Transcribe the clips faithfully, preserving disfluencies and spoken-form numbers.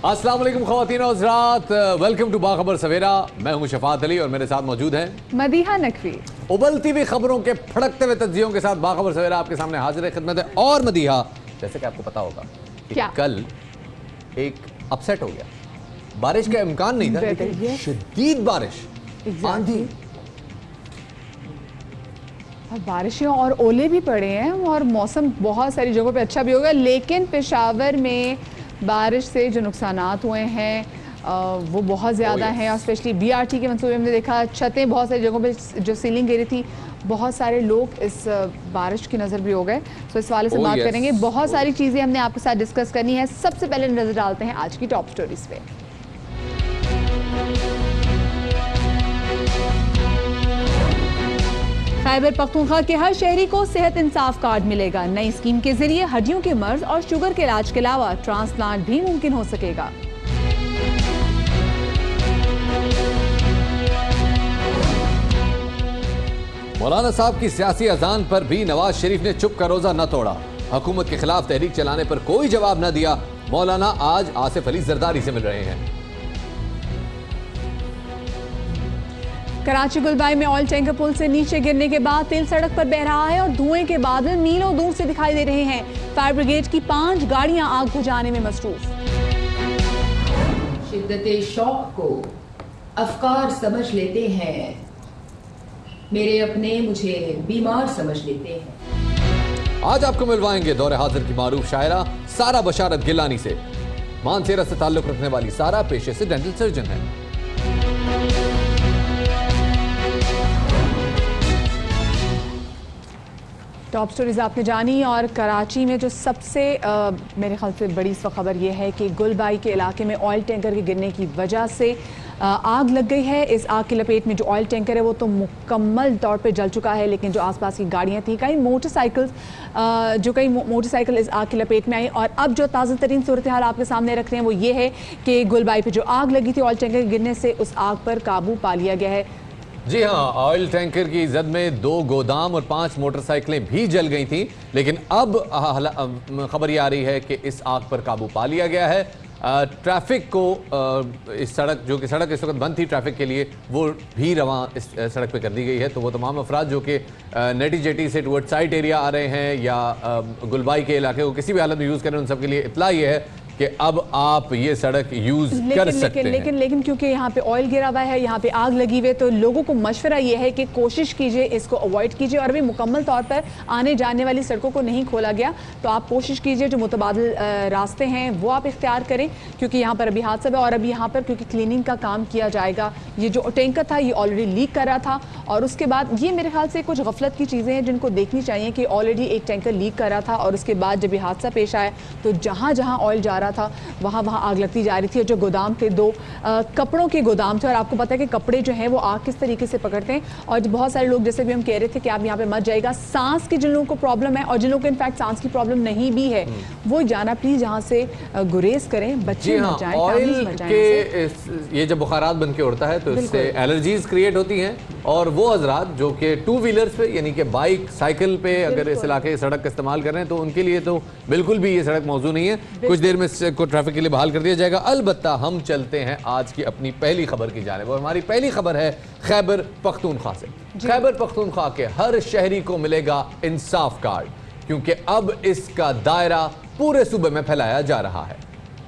अस्सलाम वालेकुम ख़वातीन और हज़रात, वेलकम टू बाखबर सवेरा। मैं हूं शफात अली और मेरे साथ मौजूद हैं मदीहा नकवी। उबलती हुई खबरों के फड़कते हुए तज्जियों के साथ बाखबर सवेरा आपके सामने हाजिर है, खिदमत है। और मदीहा, जैसे कि आपको पता होगा कि क्या? कल एक अपसेट हो गया, बारिश का इम्कान नहीं था लेकिन शदीद बारिश, आंधी और बारिशें और ओले भी पड़े हैं और मौसम बहुत सारी जगहों पे अच्छा भी होगा। लेकिन पेशावर में बारिश से जो नुकसानात हुए हैं वो बहुत ज़्यादा हैं, और स्पेशली बीआरटी के मंसूबे में हमने देखा छतें बहुत सारी जगहों पे जो सीलिंग गिरी थी, बहुत सारे लोग इस बारिश की नज़र भी हो गए। तो इस वाले से बात करेंगे, बहुत सारी चीज़ें हमने आपके साथ डिस्कस करनी है। सबसे पहले नज़र डालते हैं आज की टॉप स्टोरीज पे। खैबर पख्तूनख्वा के हर शहरी को सेहत इंसाफ कार्ड मिलेगा। नई स्कीम के जरिए हड्डियों के मर्ज और शुगर के इलाज के अलावा ट्रांसप्लांट भी मुमकिन हो सकेगा। मौलाना साहब की सियासी अजान पर भी नवाज शरीफ ने चुप का रोजा न तोड़ा। हुकूमत के खिलाफ तहरीक चलाने पर कोई जवाब न दिया। मौलाना आज आसिफ अली जरदारी से मिल रहे हैं। कराची गुलबाई में ऑयल टैंकर पुल से नीचे गिरने के बाद तेल सड़क पर बह रहा है और धुएं के बादल मीलों दूर से दिखाई दे रहे हैं। फायर ब्रिगेड की पांच गाड़ियां आग बुझाने में मसरूफ। शिद्दते शौक को अफकार समझ लेते हैं, मेरे अपने मुझे बीमार समझ लेते हैं। आज आपको मिलवाएंगे दौरे हाजिर की मारूफ शायरा सारा बशारत गिलानी से। मानसेरा से ताल्लुक रखने वाली सारा पेशे से डेंटल सर्जन है। टॉप स्टोरीज आपने जानी, और कराची में जो सबसे आ, मेरे ख्याल से बड़ी इस वक्त खबर यह है कि गुलबाई के इलाके में ऑयल टैंकर के गिरने की वजह से आ, आग लग गई है। इस आग की लपेट में जो ऑयल टैंकर है वो तो मुकम्मल तौर पे जल चुका है, लेकिन जो आसपास की गाड़ियां थी, कई मोटरसाइकिल्स जो कई मोटरसाइकिल इस आग की लपेट में आई। और अब जो ताज़ा तरीन सूरत हाल आपके सामने रख रहे हैं वो ये है कि गुलबाई पर जो आग लगी थी ऑयल टैंकर के गिरने से, उस आग पर काबू पा लिया गया है। जी हाँ, ऑयल टैंकर की जद में दो गोदाम और पांच मोटरसाइकिलें भी जल गई थी, लेकिन अब खबर ये आ रही है कि इस आग पर काबू पा लिया गया है। ट्रैफिक को आ, इस सड़क जो कि सड़क इस वक्त बंद थी ट्रैफिक के लिए, वो भी रवां इस सड़क पे कर दी गई है। तो वो तमाम अफराद जो कि नेटी जेटी से टुवर्ड साइट एरिया आ रहे हैं या आ, गुलबाई के इलाके को किसी भी हालत में यूज़ करें, उन सबके लिए इतला ये है कि अब आप ये सड़क यूज कर सकते लेकिन, हैं। लेकिन लेकिन क्योंकि यहाँ पे ऑयल गिरा हुआ है, यहाँ पे आग लगी हुई है, तो लोगों को मशवरा ये है कि कोशिश कीजिए इसको अवॉइड कीजिए। और अभी मुकम्मल तौर पर आने जाने वाली सड़कों को नहीं खोला गया, तो आप कोशिश कीजिए जो मुतबादिल रास्ते हैं वो आप इख्तियार करें, क्योंकि यहाँ पर अभी हादसा है। और अभी यहाँ पर क्योंकि क्लीनिंग का काम किया जाएगा, ये जो टैंकर था ये ऑलरेडी लीक कर रहा था, और उसके बाद ये मेरे ख्याल से कुछ गफलत की चीज़ें हैं जिनको देखनी चाहिए कि ऑलरेडी एक टैंकर लीक कर रहा था, और उसके बाद जब ये हादसा पेश आया तो जहाँ जहाँ ऑयल जा रहा था वहाँ वहाँ आग लगती जा रही थी। और जो गोदाम थे, दो आ, कपड़ों के गोदाम थे, और आपको पता है कि कपड़े जो हैं वो आग किस तरीके से पकड़ते हैं। और बहुत सारे लोग, जैसे भी हम कह रहे थे कि आप यहाँ पे मत जाएगा, सांस की जिन लोगों को प्रॉब्लम है और जिन लोगों को इनफैक्ट सांस की प्रॉब्लम नहीं भी है, वो जाना प्लीज यहाँ से गुरेज करें, बच्चे मत जाएं, ऑयल के ये जब बुखारात बन के उड़ता है तो इससे एलर्जीज क्रिएट होती हैं। और वो हजरात जो कि टू व्हीलर्स पे यानी कि बाइक साइकिल पे अगर इस इलाके सड़क का इस्तेमाल कर रहे हैं, तो उनके लिए तो बिल्कुल भी ये सड़क मौजूद नहीं है। कुछ देर में इसको ट्रैफिक के लिए बहाल कर दिया जाएगा। अलबत्ता हम चलते हैं आज की अपनी पहली खबर की जानिब, और हमारी पहली खबर है खैबर पख्तूनख्वा से। खैबर पख्तूनख्वा के हर शहरी को मिलेगा इंसाफ कार्ड, क्योंकि अब इसका दायरा पूरे सूबे में फैलाया जा रहा है।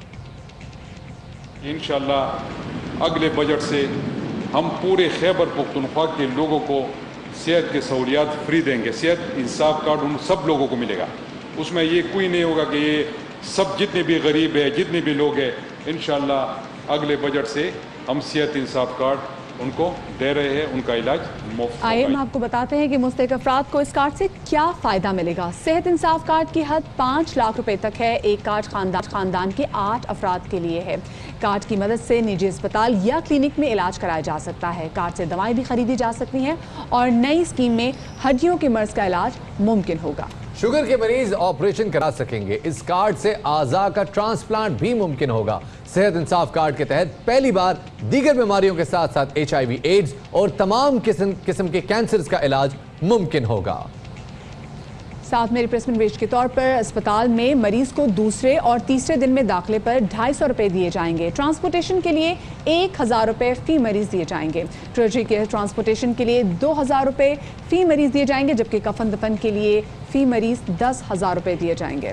इंशाअल्लाह अगले बजट से हम पूरे खैबर पख्तूनख्वा के लोगों को सेहत की सहूलियात फ्री देंगे। सेहत इंसाफ कार्ड उन सब लोगों को मिलेगा, उसमें ये कोई नहीं होगा कि ये सब जितने भी गरीब है, जितने भी लोग हैं, इंशाअल्लाह अगले बजट से हम सेहत इंसाफ कार्ड उनको दे रहे हैं, उनका इलाज मुफ्त। आइए हम आपको बताते हैं कि मुस्तहिक अफराद को इस कार्ड से क्या फ़ायदा मिलेगा। सेहत इंसाफ कार्ड की हद पाँच लाख रुपए तक है। एक कार्ड खानदान खानदान के आठ अफराद के लिए है। कार्ड की मदद से निजी अस्पताल या क्लिनिक में इलाज कराया जा सकता है। कार्ड से दवाएं भी खरीदी जा सकती हैं, और नई स्कीम में हड्डियों के मर्ज का इलाज मुमकिन होगा। शुगर के मरीज ऑपरेशन करा सकेंगे। इस कार्ड से आज़ा का ट्रांसप्लांट भी मुमकिन होगा। सेहत इंसाफ कार्ड के तहत पहली बार दीगर बीमारियों के साथ साथ एच आई वी एड्स और तमाम किस्म किस्म के कैंसर का इलाज मुमकिन होगा। साथ में रिप्लेसमेंट वेज के तौर पर अस्पताल में मरीज को दूसरे और तीसरे दिन में दाखिले पर ढाई सौ रुपये दिए जाएंगे। ट्रांसपोर्टेशन के लिए एक हज़ार रुपये फी मरीज दिए जाएंगे। ट्रेजरी के ट्रांसपोर्टेशन के लिए दो हज़ार रुपये फी मरीज दिए जाएंगे, जबकि कफन दफन के लिए फी मरीज दस हज़ार रुपये दिए जाएंगे।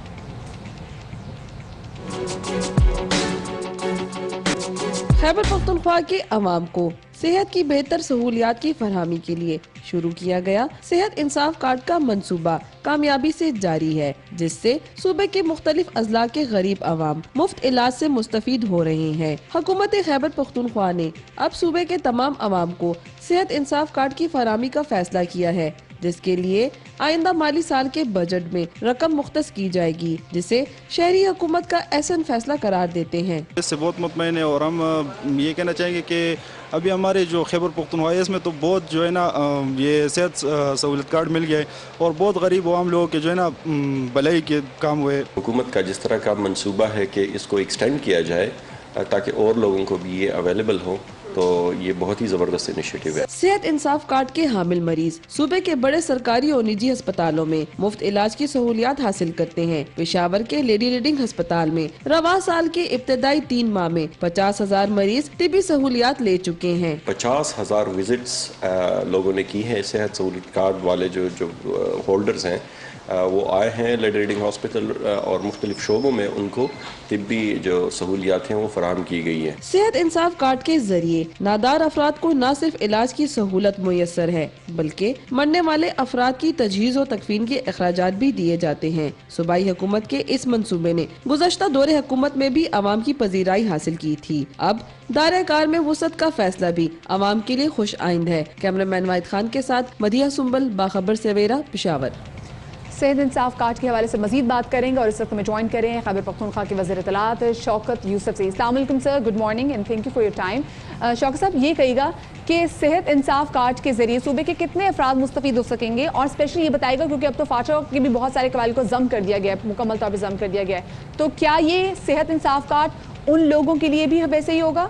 खैबर पख्तूनख्वा के अवाम को सेहत की बेहतर सहूलियात की फरहमी के लिए शुरू किया गया सेहत इंसाफ कार्ड का मंसूबा कामयाबी से जारी है, जिससे सूबे के मुख्तलिफ अजला के गरीब अवाम मुफ्त इलाज से मुस्तफीद हो रहे हैं। हुकूमत खैबर पख्तूनख्वा ने अब सूबे के तमाम अवाम को सेहत इंसाफ कार्ड की फरहमी का फैसला किया है, जिसके लिए आइंदा माली साल के बजट में रकम मुख्तस की जाएगी, जिसे शहरी हुकूमत का एहसन फैसला करार देते हैं। इससे बहुत मुतमईन है और हम ये कहना चाहेंगे कि अभी हमारे जो खैबर पख्तूनख्वा है इसमें तो बहुत जो है ना ये सेहत सहूलत कार्ड मिल गया है और बहुत गरीब आम लोगों के जो है ना भलाई के काम हुए। हुकूमत का जिस तरह का मंसूबा है कि इसको एक्सटेंड किया जाए ताकि और लोगों को भी ये अवेलेबल हो, तो ये बहुत ही जबरदस्त इनिशिएटिव है। सेहत इंसाफ कार्ड के हामिल मरीज सूबे के बड़े सरकारी और निजी अस्पतालों में मुफ्त इलाज की सहूलियात हासिल करते हैं। पेशावर के लेडी रीडिंग अस्पताल में रवा साल के इब्तदाई तीन माह में पचास हजार मरीज तिबी सहूलियात ले चुके हैं। पचास हजार विजिट्स लोगों ने की है। सेहत सहूलियत कार्ड वाले जो जो होल्डर्स हैं वो आए हैं लेडी रीडिंग हॉस्पिटल और मुख्तलिफ शोबों में उनको तिब्बी जो सहूलियात हैं वो फराहम की गई है। सेहत इंसाफ कार्ड के जरिए नादार अफराद को न सिर्फ इलाज की सहूलत मुयसर है, बल्कि मरने वाले अफराद की तजहीज़ और तकफीन के अखराजात भी दिए जाते हैं। सूबाई हुकूमत के इस मंसूबे ने गुज़श्ता दौरे हुकूमत में भी अवाम की पजीराई हासिल की थी। अब दायरे कार में वसअत का फैसला भी अवाम के लिए खुश आइंद है। कैमरामैन वाहिद खान के साथ मदिहा सुंबल, बाखबर सवेरा, पेशावर। सेहत इंसाफ कार्ड के हवाले से मजीद बात करेंगे और इस वक्त में ज्वाइन करें खैबर पख्तूनख्वा के वज़ीर इत्तलात शौकत यूसुफ से। अस्सलाम वालेकुम sir, good morning and thank you for your time. Shaukat साहब, ये कहिएगा कि सेहत इंसाफ कार्ड के जरिए सूबे के कितने अफराद मुस्तफीद हो सकेंगे, और स्पेशली ये बताएगा क्योंकि अब तो फाचा के भी बहुत सारे कवाल को जम कर दिया गया है, मुकम्मल तौर पर जम कर दिया गया है, तो क्या ये सेहत इंसाफ कार्ड उन लोगों के लिए भी वैसे ही होगा?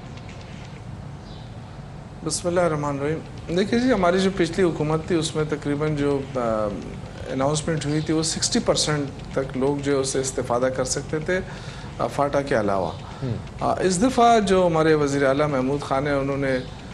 बिस्मिल्लाहिर्रहमानिर्रहीम। देखिए जी, हमारी जो पिछली हुकूमत थी उसमें तकरीबन जो अनाउंसमेंट हुई थी वो साठ परसेंट तक लोग जो उससे इस्तेफादा कर सकते थे फाटा के अलावा। इस दफ़ा जो हमारे वज़ीर आला महमूद खान है उन्होंने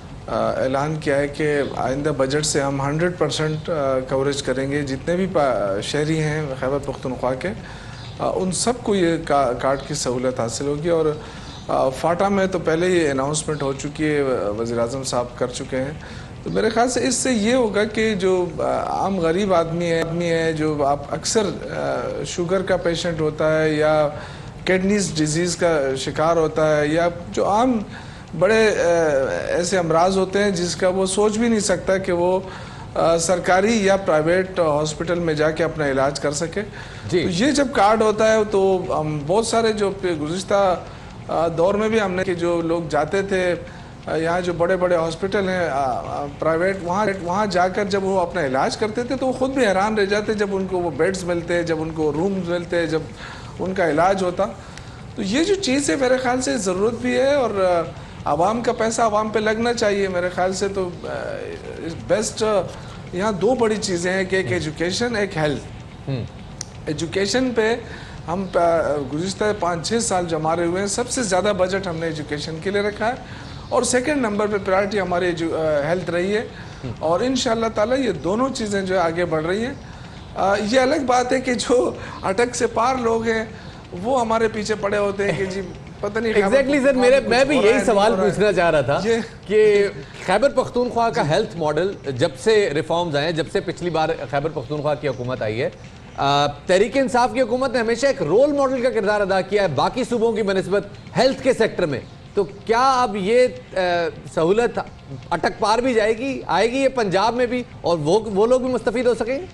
ऐलान किया है कि आइंदा बजट से हम हंड्रेड परसेंट कवरेज करेंगे। जितने भी शहरी हैं खैबर पख्तूनख्वा के उन सबको ये का, कार्ड की सहूलत हासिल होगी। और फाटा में तो पहले ही अनाउंसमेंट हो चुकी है, वज़ीर आज़म साहब कर चुके हैं। तो मेरे ख्याल से इससे ये होगा कि जो आम गरीब आदमी है आदमी है जो आप अक्सर शुगर का पेशेंट होता है या किडनीज डिजीज़ का शिकार होता है या जो आम बड़े ऐसे अमराज होते हैं जिसका वो सोच भी नहीं सकता कि वो सरकारी या प्राइवेट हॉस्पिटल में जाके अपना इलाज कर सके। तो ये जब कार्ड होता है तो हम बहुत सारे जो गुज़िश्ता दौर में भी हमने कि जो लोग जाते थे यहाँ जो बड़े बड़े हॉस्पिटल हैं प्राइवेट, वहाँ वहाँ जाकर जब वो अपना इलाज करते थे तो वो ख़ुद भी हैरान रह जाते जब उनको वो बेड्स मिलते, जब उनको रूम्स मिलते, जब उनका इलाज होता। तो ये जो चीज़ है मेरे ख्याल से ज़रूरत भी है और आवाम का पैसा आवाम पे लगना चाहिए मेरे ख्याल से। तो बेस्ट यहाँ दो बड़ी चीज़ें हैं कि एक एजुकेशन, एक हेल्थ। एजुकेशन पे हम गुज़िश्ता पाँच छः साल जो हमारे हुए हैं सबसे ज़्यादा बजट हमने एजुकेशन के लिए रखा है और सेकंड नंबर पे प्रायोरिटी हमारी हेल्थ रही है और इंशाअल्लाह ताला ये दोनों चीज़ें जो आगे बढ़ रही हैं। ये अलग बात है कि जो अटक से पार लोग हैं वो हमारे पीछे पड़े होते हैं कि जी पता नहीं। एग्जैक्टली सर, मेरे मैं भी यही सवाल पूछना चाह रहा था कि खैबर पख्तूनख्वा का हेल्थ मॉडल जब से रिफॉर्म्स आए, जब से पिछली बार खैबर पख्तूनख्वा की हुकूमत आई है, तहरीक इंसाफ की हुकूमत ने हमेशा एक रोल मॉडल का किरदार अदा किया है बाकी सूबों की बनिस्बत हेल्थ के सेक्टर में। तो क्या अब ये सहूलत अटक पार भी जाएगी, आएगी ये पंजाब में भी और वो वो लोग भी मुस्तफीद हो सकेंगे?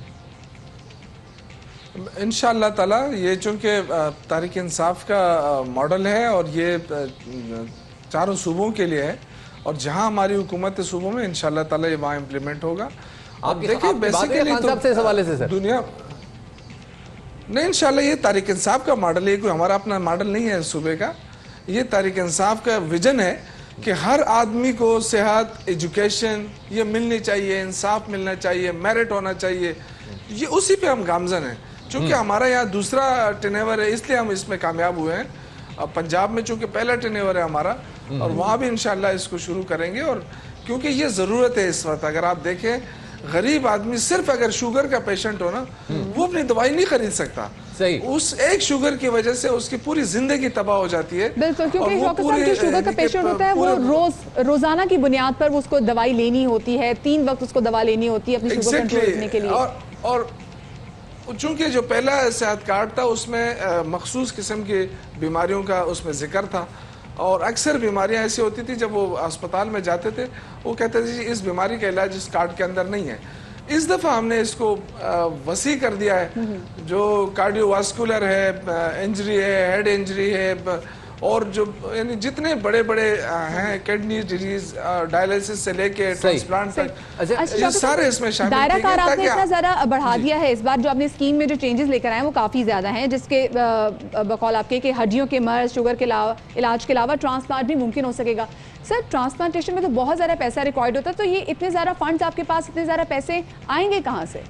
इंशाअल्लाह ताला ये चूँकि तहरीक इंसाफ का मॉडल है और ये चारों सूबों के लिए है और जहाँ हमारी हुकूमत सूबों में इंशाअल्लाह ताला ये वहाँ इम्प्लीमेंट होगा। आप देखिए बेसिकली तो इस हवाले से सर दुनिया नहीं, इंशाअल्लाह ये तहरीक इंसाफ का मॉडल है, कोई हमारा अपना मॉडल नहीं है सूबे का। ये तहरीक इंसाफ का विजन है कि हर आदमी को सेहत, एजुकेशन ये मिलनी चाहिए, इंसाफ मिलना चाहिए, मेरिट होना चाहिए। ये उसी पे हम गामजन हैं, चूँकि हमारा यहाँ दूसरा टर्नओवर है इसलिए हम इसमें कामयाब हुए हैं। अब पंजाब में चूँकि पहला टर्नओवर है हमारा, और वहाँ भी इंशाल्लाह इसको शुरू करेंगे। और क्योंकि ये ज़रूरत है इस वक्त, अगर आप देखें गरीब आदमी सिर्फ अगर शुगर का पेशेंट हो ना, वो अपनी दवाई नहीं खरीद सकता। सही। उस एक शुगर की वजह से उसकी पूरी जिंदगी तबाह हो जाती है। बिल्कुल, क्योंकि डॉक्टर साहब जो शुगर का पेशेंट होता है वो रोज रोजाना की बुनियाद पर उसको दवाई लेनी होती है, तीन वक्त उसको दवा लेनी होती है अपनी शुगर कंट्रोल करने के लिए। और, और चूंकि जो पहला सेहत कार्ड था उसमें मखसूस किस्म की बीमारियों का उसमें जिक्र था, और अक्सर बीमारियां ऐसी होती थी जब वो अस्पताल में जाते थे वो कहते थे जी इस बीमारी का इलाज इस कार्ड के अंदर नहीं है। इस दफ़ा हमने इसको वसी कर दिया है, जो कार्डियोवास्कुलर है, इंजरी है, हेड इंजरी है, और जो यानी जितने बड़े बड़े हैं किडनी डिजीज, डायलिसिस से लेके ट्रांसप्लांट तक, ये सारे इसमें शामिल दायरा कार आपने इतना ज़रा बढ़ा दिया है इस बार। जो आपने स्कीम में जो चेंजेस लेकर आए वो काफ़ी ज़्यादा हैं, जिसके बकौल आपके कि हड्डियों के मर्ज, शुगर के अलावा इलाज के अलावा ट्रांसप्लांट भी मुमकिन हो सकेगा। सर, ट्रांसप्लांटेशन में तो बहुत ज़्यादा पैसा रिक्वायर्ड होता है, तो ये इतने ज़्यादा फंड्स आपके पास, इतने ज़्यादा पैसे आएंगे कहाँ से?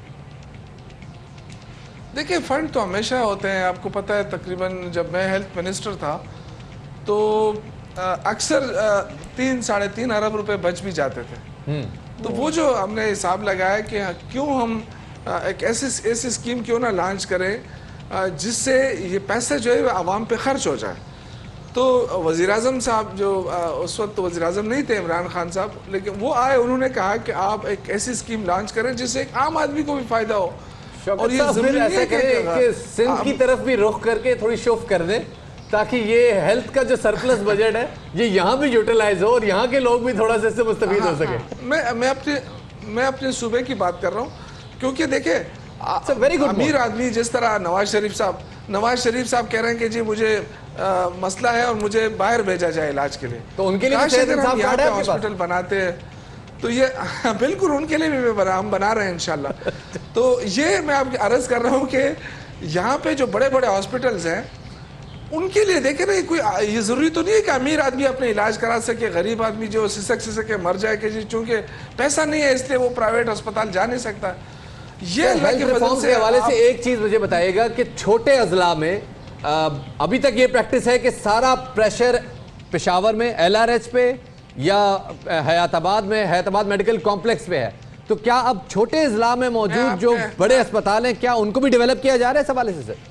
देखिए, फंड तो हमेशा होते हैं, आपको पता है। तकरीबन जब मैं हेल्थ मिनिस्टर था तो अक्सर तीन साढ़े तीन अरब रुपए बच भी जाते थे। तो वो जो हमने हिसाब लगाया कि क्यों हम एक ऐसी ऐसी स्कीम क्यों ना लॉन्च करें जिससे ये पैसे जो है आवाम पे खर्च हो जाए। तो वज़ीर आज़म साहब, जो उस वक्त तो वज़ीर आज़म नहीं थे, इमरान खान साहब, लेकिन वो आए, उन्होंने कहा कि आप एक ऐसी स्कीम लॉन्च करें जिससे एक आम आदमी को भी फायदा हो। और ये फिर ऐसा करें कि सिंध की तरफ भी रुख करके थोड़ी शुफ कर दें, ताकि ये हेल्थ का जो सरप्लस बजट है ये यहाँ भी यूटिलाइज हो और यहाँ के लोग भी थोड़ा सा इससे मुस्तफीद हो सके। मैं मैं अपने मैं अपने सूबे की बात कर रहा हूँ, क्योंकि देखिए वेरी गुड अमीर आदमी जिस तरह नवाज शरीफ साहब नवाज शरीफ साहब कह रहे हैं कि जी मुझे आ, मसला है और मुझे बाहर भेजा जाए इलाज के लिए, तो उनके लिए हॉस्पिटल बनाते हैं, तो ये बिल्कुल उनके लिए भी बना, हम बना रहे हैं इंशाल्लाह। तो ये मैं आपकी अर्ज कर रहा हूँ कि यहाँ पे जो बड़े बड़े हॉस्पिटल्स हैं उनके लिए देखे ना, कोई ये जरूरी तो नहीं है कि अमीर आदमी अपने इलाज करा सके, गरीब आदमी जो सिसक सिसक के मर जाए कि जी चूंकि पैसा नहीं है इसलिए वो प्राइवेट अस्पताल जा नहीं सकता। ये अल्लाह के फजल से हवाले से एक चीज मुझे बताइएगा कि छोटे अजला में आ, अभी तक ये प्रैक्टिस है कि सारा प्रेशर पेशावर में एल आर एच पे या हयाताबाद में हयाताबाद मेडिकल कॉम्प्लेक्स पे है, तो क्या अब छोटे अजला में मौजूद जो बड़े अस्पताल हैं क्या उनको भी डेवलप किया जा रहा है इस हवाले से? सर,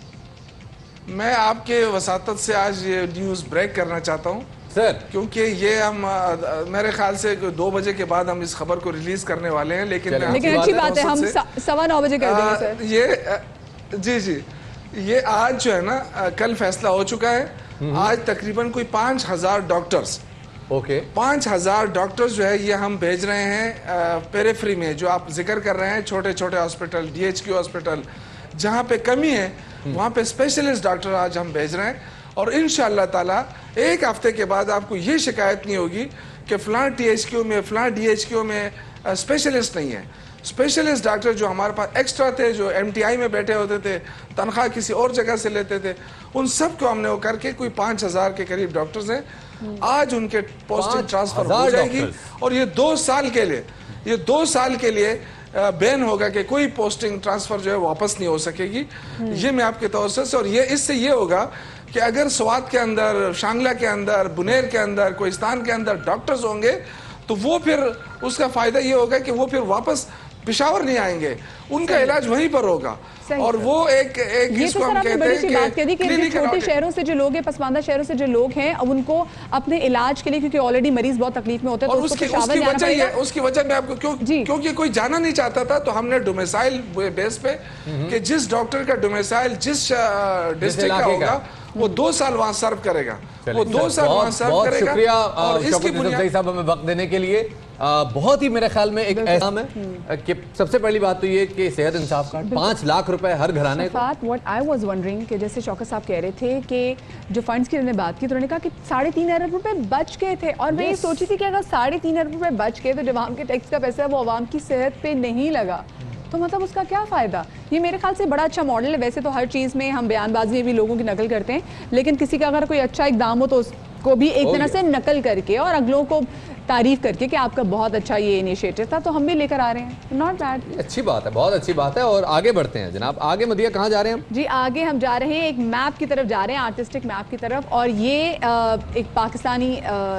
मैं आपके वसातत से आज ये न्यूज़ ब्रेक करना चाहता हूँ सर, क्योंकि ये हम मेरे ख्याल से दो बजे के बाद हम इस खबर को रिलीज करने वाले हैं, लेकिन लेकिन अच्छी बात है हम सवा नौ बजे कर देंगे सर। ये जी जी ये आज जो है ना, कल फैसला हो चुका है। आज तकरीबन कोई पाँच हजार डॉक्टर्स ओके पाँच हजार डॉक्टर्स जो है ये हम भेज रहे हैं पेरिफेरी में, जो आप जिक्र कर रहे हैं, छोटे छोटे hospital, D H Q hospital जहाँ पे कमी है वहाँ पे स्पेशलिस्ट डॉक्टर आज हम भेज रहे हैं। और इंशाअल्लाह ताला एक हफ्ते के बाद आपको ये शिकायत नहीं होगी कि फ़लाँ टी एच क्यू में, फ़लाँ डी एच क्यू में स्पेशलिस्ट नहीं है। स्पेशलिस्ट डॉक्टर जो हमारे पास एक्स्ट्रा थे, जो एम टी आई में बैठे होते थे, तनख्वाह किसी और जगह से लेते थे, उन सब को हमने वो करके कोई पाँच हज़ार के करीब डॉक्टर्स हैं, आज उनके पोस्टिंग ट्रांसफ़र हो जाएगी। और ये दो साल के लिए ये दो साल के लिए बैन होगा कि कोई पोस्टिंग ट्रांसफ़र जो है वापस नहीं हो सकेगी। ये मैं आपके तौर से, और ये इससे ये होगा कि अगर स्वात के अंदर, शांगला के अंदर, बुनेर के अंदर, कोहिस्तान के अंदर डॉक्टर्स होंगे तो वो फिर उसका फ़ायदा ये होगा कि वो फिर वापस पेशावर नहीं आएंगे, उनका इलाज वहीं पर होगा। और वो एक एक ये तो सर आपने बड़ी सी बात कह दी कि छोटे शहरों से जो लोग हैं, पसमानदा शहरों से जो लोग हैं, अब उनको अपने इलाज के लिए, क्योंकि ऑलरेडी मरीज बहुत तकलीफ में होते हैं, तो उसकी उसकी वजह ये उसकी वजह मैं आपको क्यों क्योंकि कोई जाना नहीं चाहता था, तो हमने डोमिसाइल बेस पे कि जिस डॉक्टर का डोमिसाइल जिस डिस्ट्रिक्ट का होगा वो दो साल वहाँ सर्व करेगा, वो दो साल वहाँ सर्व करेगा। शुक्रिया शफात साहब हमें वक्त देने के लिए। आ, बहुत ही मेरे ख्याल में एक ऐसा है कि सबसे पहली बात तो ये कि सेहत इंसाफ कार्ड पाँच लाख रुपए हर घराने को। व्हाट आई वाज वंडरिंग कि जैसे शौकत साहब कह रहे थे कि जो फंड्स की उन्होंने बात की, तो उन्होंने कहा कि साढ़े तीन अरब रुपए बच गए थे, और मैं ये सोची थी कि अगर साढ़े तीन अरब रुपए बच गए तो जो आवाम के टैक्स का पैसा है वो आवाम की सेहत पे नहीं लगा, तो मतलब उसका क्या फ़ायदा? ये मेरे ख्याल से बड़ा अच्छा मॉडल है। वैसे तो हर चीज़ में हम बयानबाजी में भी लोगों की नकल करते हैं, लेकिन किसी का अगर कोई अच्छा इकदाम हो तो उसको भी एक तरह से नकल करके और अगलों को तारीफ करके कि आपका बहुत अच्छा ये इनिशिएटिव था, तो हम भी लेकर आ रहे हैं। नॉट बैड, अच्छी बात है, बहुत अच्छी बात है। और आगे बढ़ते हैं जनाब, आगे मदिया कहाँ जा रहे हैं हम? जी आगे हम जा रहे हैं एक मैप की तरफ जा रहे हैं, आर्टिस्टिक मैप की तरफ। और ये एक पाकिस्तानी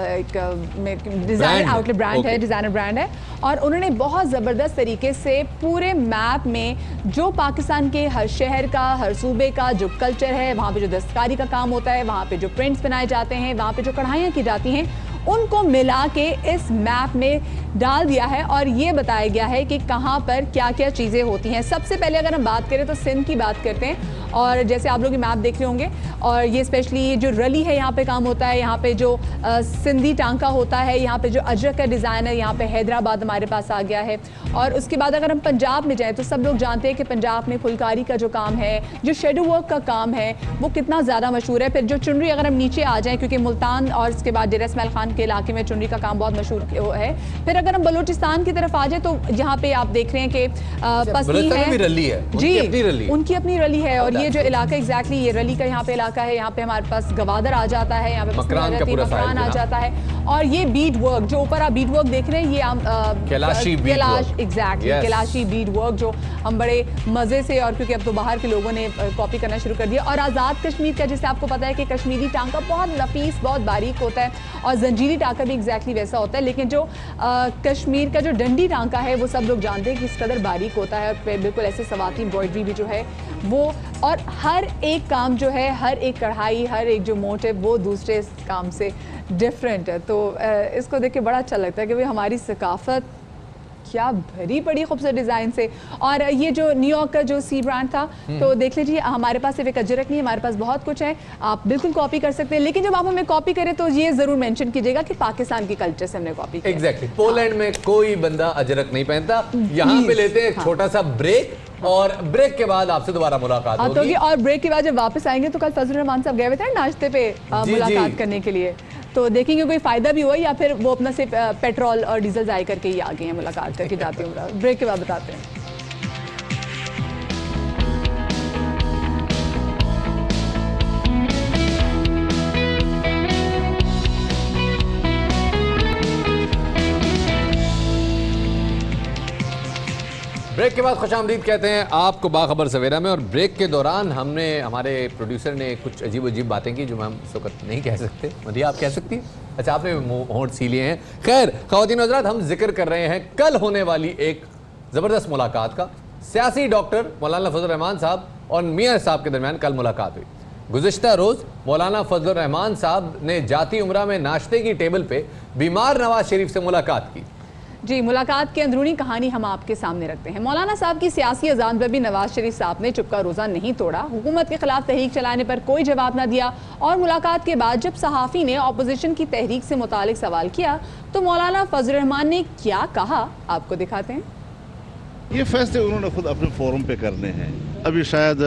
एक डिज़ाइन आउटलेट ब्रांड है, डिज़ाइनर ब्रांड है, और उन्होंने बहुत ज़बरदस्त तरीके से पूरे मैप में जो पाकिस्तान के हर शहर का, हर सूबे का जो कल्चर है, वहाँ पे जो दस्तकारी का काम होता है, वहाँ पे जो प्रिंट्स बनाए जाते हैं, वहाँ पे जो कढ़ाइयाँ की जाती हैं, उनको मिला के इस मैप में डाल दिया है और ये बताया गया है कि कहाँ पर क्या क्या चीज़ें होती हैं। सबसे पहले अगर हम बात करें तो सिंध की बात करते हैं, और जैसे आप लोग ये मैप देख रहे होंगे, और ये स्पेशली ये जो रली है यहाँ पे काम होता है, यहाँ पे जो आ, सिंधी टांका होता है, यहाँ पे जो अजरक का डिज़ाइन है, यहाँ पे हैदराबाद हमारे पास आ गया है। और उसके बाद अगर हम पंजाब में जाएँ तो सब लोग जानते हैं कि पंजाब में फुलकारी का जो काम है, जो शेडो वर्क का काम है, वो कितना ज़्यादा मशहूर है। फिर जो चुनरी, अगर हम नीचे आ जाएँ, क्योंकि मुल्तान और उसके बाद डेरा इस्माइल खान के इलाके में चुनरी का काम बहुत मशहूर है। फिर अगर हम बलूचिस्तान की तरफ आ जाए तो यहाँ पे आप देख रहे हैं कि पसली है, रली है जी अपनी रली, उनकी अपनी रली है। और ये जो इलाका एग्जैक्टली ये रली का यहाँ पे इलाका है, यहाँ पे हमारे पास गवादर आ जाता है, यहाँ पे मकरान आ जाता है। और ये बीड वर्क जो ऊपर आप बीड वर्क देख रहे हैं, ये कैलाशी कैलाश एग्जैक्टली कैलाशी बीड वर्क, जो हम बड़े मजे से, और क्योंकि अब तो बाहर के लोगों ने कॉपी करना शुरू कर दिया। और आज़ाद कश्मीर का, जिससे आपको पता है कि कश्मीरी टांका बहुत नफीस, बहुत बारीक होता है, और जंजीरी टांका भी एग्जैक्टली वैसा होता है। लेकिन जो आ, कश्मीर का जो डंडी टांका है वो सब लोग जानते हैं कि इस कदर बारीक होता है, और बिल्कुल ऐसे सवाती एम्ब्रॉयडरी भी जो है वो, और हर एक काम जो है, हर एक कढ़ाई, हर एक जो मोटिव वो दूसरे काम से डिफरेंट है। तो इसको देख के बड़ा अच्छा लगता है कि भाई हमारी सकाफत क्या भरी पड़ी खूबसूरत डिज़ाइन से। और ये जो न्यूयॉर्क का जो सी ब्रांड था, तो देख लीजिए हमारे पास सिर्फ एक अजरक नहीं, हमारे पास बहुत कुछ है, आप बिल्कुल कॉपी कर सकते हैं। लेकिन जब आप हमें कॉपी करें तो ये जरूर मेंशन कीजिएगा कि पाकिस्तान की कल्चर से हमने कॉपी किया। एग्जैक्टली, पोलैंड में कोई बंदा अजरक नहीं पहनता। यहाँ पे लेते हैं छोटा सा ब्रेक, और ब्रेक के बाद आपसे दोबारा मुलाकात होगी। और ब्रेक के बाद जब वापस आएंगे तो कल फजल रहमान साहब गए हुए थे नाश्ते पे मुलाकात करने के लिए, तो देखेंगे कोई फायदा भी हुआ या फिर वो अपना से पेट्रोल और डीजल जाए करके ही आ गए हैं, मुलाकात करके जाते हैं। ब्रेक के बाद बताते हैं। ब्रेक के बाद खुशामदीद कहते हैं आपको बाखबर सवेरा में। और ब्रेक के दौरान हमने, हमारे प्रोड्यूसर ने कुछ अजीब अजीब बातें की जो हम इस वक्त नहीं कह सकते। मदिया आप कह सकती हैं? अच्छा, आपने होंठ सी लिए हैं। खैर ख़वातीन हज़रात, हम जिक्र कर रहे हैं कल होने वाली एक ज़बरदस्त मुलाकात का। सियासी डॉक्टर मौलाना फजल रहमान साहब और मियाँ साहब के दरमियान कल मुलाकात हुई। गुज़िश्ता रोज़ मौलाना फजल रहमान साहब ने जाती उम्रा में नाश्ते की टेबल पर बीमार नवाज शरीफ से मुलाकात की। जी, मुलाकात की अंदरूनी कहानी हम आपके सामने रखते हैं। मौलाना साहब की सियासी अजान पर भी नवाज शरीफ साहब ने चुपका रोज़ा नहीं तोड़ा, हुकूमत के खिलाफ तहरीक चलाने पर कोई जवाब ना दिया। और मुलाकात के बाद जब सहाफ़ी ने अपोजिशन की तहरीक से मुतालिक सवाल किया तो मौलाना फजल रहमान ने क्या कहा, आपको दिखाते हैं। ये फैसले उन्होंने खुद अपने फोरम पे करने हैं। अभी शायद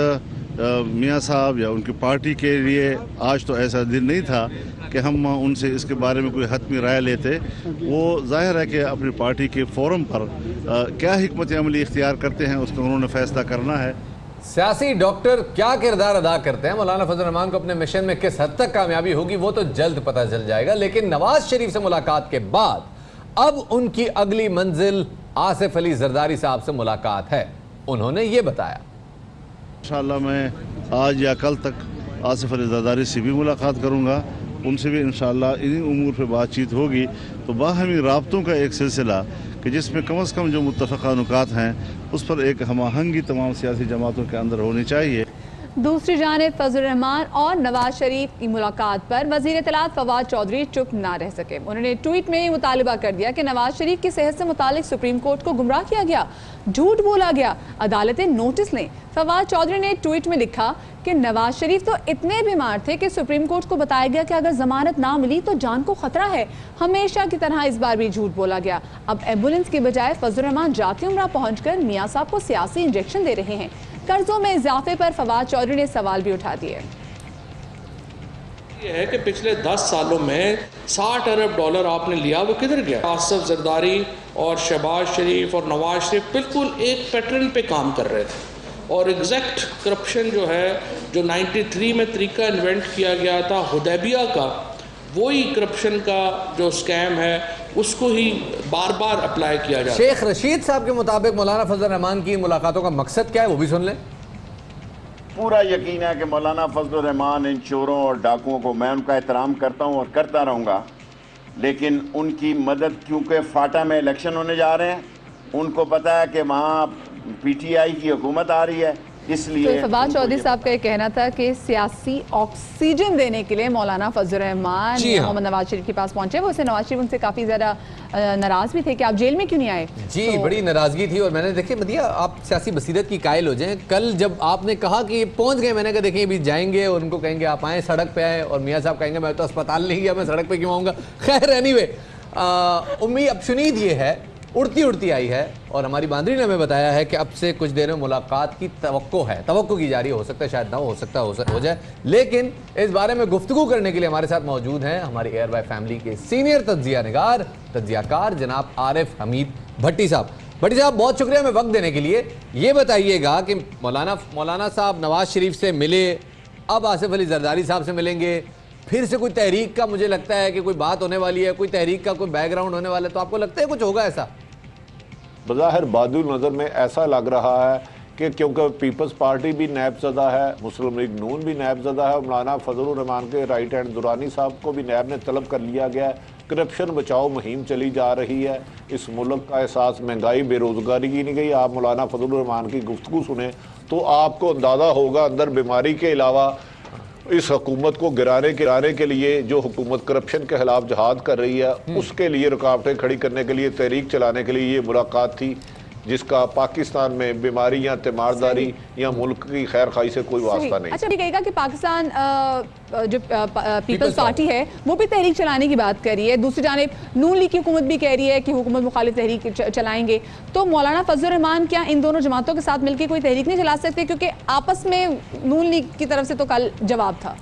मियाँ साहब या उनकी पार्टी के लिए आज तो ऐसा दिन नहीं था कि हम उनसे इसके बारे में कोई हतमी राय लेते। वो जाहिर है कि अपनी पार्टी के फोरम पर आ, क्या हिकमत अमली इख्तियार करते हैं उसका उन्होंने फैसला करना है। सियासी डॉक्टर क्या किरदार अदा करते हैं, मौलाना फजल रहमान को अपने मिशन में किस हद तक कामयाबी होगी वो तो जल्द पता चल जाएगा। लेकिन नवाज शरीफ से मुलाकात के बाद अब उनकी अगली मंजिल आसिफ अली जरदारी साहब से मुलाकात है। उन्होंने ये बताया, इंशाअल्लाह मैं आज या कल तक आसिफ अली जरदारी से भी मुलाकात करूँगा, उनसे भी इंशाअल्लाह इन्हीं उमूर पर बातचीत होगी। तो बाहमी राब्तों का एक सिलसिला कि जिसमें कम अज़ कम जो मुत्तफ़क़ा नुकात हैं उस पर एक हम आहंगी तमाम सियासी जमातों के अंदर होनी चाहिए। दूसरी जानिब फजल रहमान और नवाज शरीफ की मुलाकात पर वज़ीर इत्तलात फवाद चौधरी चुप ना रह सके। उन्होंने ट्वीट में मुतालिबा कर दिया कि नवाज शरीफ की सेहत से मुतालिक सुप्रीम कोर्ट को गुमराह किया गया, झूठ बोला गया, अदालतें नोटिस लें। फवाद चौधरी ने ट्वीट में लिखा कि नवाज शरीफ तो इतने बीमार थे कि सुप्रीम कोर्ट को बताया गया कि अगर जमानत ना मिली तो जान को खतरा है। हमेशा की तरह इस बार भी झूठ बोला गया। अब एम्बुलेंस के बजाय फजल रहमान जाती उम्रा पहुंचकर मियाँ साहब को सियासी इंजेक्शन दे रहे हैं। कर्जों में इजाफे पर फवाद चौधरी ने सवाल भी उठा दिए। ये है कि पिछले दस सालों में साठ अरब डॉलर आपने लिया, वो किधर गया? आसिफ जरदारी और शहबाज शरीफ और नवाज शरीफ बिल्कुल एक पैटर्न पे काम कर रहे थे और एग्जैक्ट करप्शन जो है जो तिरानवे में तरीका इन्वेंट किया गया था हुदैबिया का, वही करप्शन का जो स्कैम है उसको ही बार बार अप्लाई किया जाता है। शेख रशीद साहब के मुताबिक मौलाना फजल रहमान की मुलाकातों का मकसद क्या है, वो भी सुन लें। पूरा यकीन है कि मौलाना फजल रहमान इन चोरों और डाकुओं को, मैं उनका एहतराम करता हूँ और करता रहूँगा, लेकिन उनकी मदद, क्योंकि फाटा में इलेक्शन होने जा रहे हैं, उनको पता है कि वहाँ पीटीआई की हुकूमत आ रही है, इसलिए तो फवाद चौधरी साहब का ये कहना था कि सियासी ऑक्सीजन देने के लिए मौलाना फजल रहमान मोहम्मद नवाज शरीफ के पास पहुंचे। वो उसे नवाज शरीफ उनसे काफ़ी ज़्यादा नाराज़ भी थे कि आप जेल में क्यों नहीं आए। जी तो... बड़ी नाराज़गी थी। और मैंने देखिए मदिया, आप सियासी बसीरत की कायल हो जाएं। कल जब आपने कहा कि पहुंच गए, मैंने कहा देखें अभी जाएंगे और उनको कहेंगे आप आएँ सड़क पर आए, और मियाँ साहब कहेंगे मैं तो अस्पताल नहीं गया, मैं सड़क पर क्यों आऊँगा। खैर एनीवे, उम्मीद अब शुनीद ये है, उड़ती उड़ती आई है, और हमारी बांदरी ने हमें बताया है कि अब से कुछ देर में मुलाकात की तवक्को है, तवक्को की जा रही है, हो सकता है शायद ना हो, हो सकता है हो, सक, हो जाए। लेकिन इस बारे में गुफ्तगू करने के लिए हमारे साथ मौजूद हैं हमारी एयर बाय फैमिली के सीनियर तज्जिया निगार, तज्जियाकार जनाब आरिफ हमीद भट्टी साहब। भट्टी साहब बहुत शुक्रिया हमें वक्त देने के लिए। ये बताइएगा कि मौलाना मौलाना साहब नवाज शरीफ से मिले, अब आसिफ अली जरदारी साहब से मिलेंगे, फिर से कोई तहरीक का मुझे लगता है कि कोई बात होने वाली है, कोई तहरीक का कोई बैकग्राउंड होने वाला है, तो आपको लगता है कुछ होगा ऐसा? बज़ाहिर बादुल नज़र में ऐसा लग रहा है कि क्योंकि पीपल्स पार्टी भी नैबज़दा है, मुस्लिम लीग नून भी नैबज़दा है, और मौलाना फजल रहमान के राइट हैंड दुरानी साहब को भी नैब ने तलब कर लिया गया है। करप्शन बचाओ मुहिम चली जा रही है। इस मुल्क का एहसास महंगाई बेरोज़गारी की नहीं गई। आप मौलाना फजल रहमान की गुफ्तगू सुने तो आपको अंदाज़ा होगा अंदर बीमारी के अलावा इस हुकूमत को गिराने गिराने के लिए जो हुकूमत करप्शन के खिलाफ जहाद कर रही है, उसके लिए रुकावटें खड़ी करने के लिए, तहरीक चलाने के लिए ये मुलाकात थी, जिसका पाकिस्तान में बीमारी या तीमारदारी या मुल्क की खैर खाई से कोई वास्ता नहीं। अच्छा, कहेगा कि पाकिस्तान जो पीपल्स पार्टी है वो भी तहरीक चलाने की बात कर रही है, दूसरी जानिब नून लीग की हुकूमत भी कह रही है कि हुकूमत मुखालिफ तहरीक चलाएंगे, तो मौलाना फजल रहमान क्या इन दोनों जमातों के साथ मिलकर कोई तहरीक नहीं चला सकते? क्योंकि आपस में नून लीग की तरफ से तो कल जवाब था।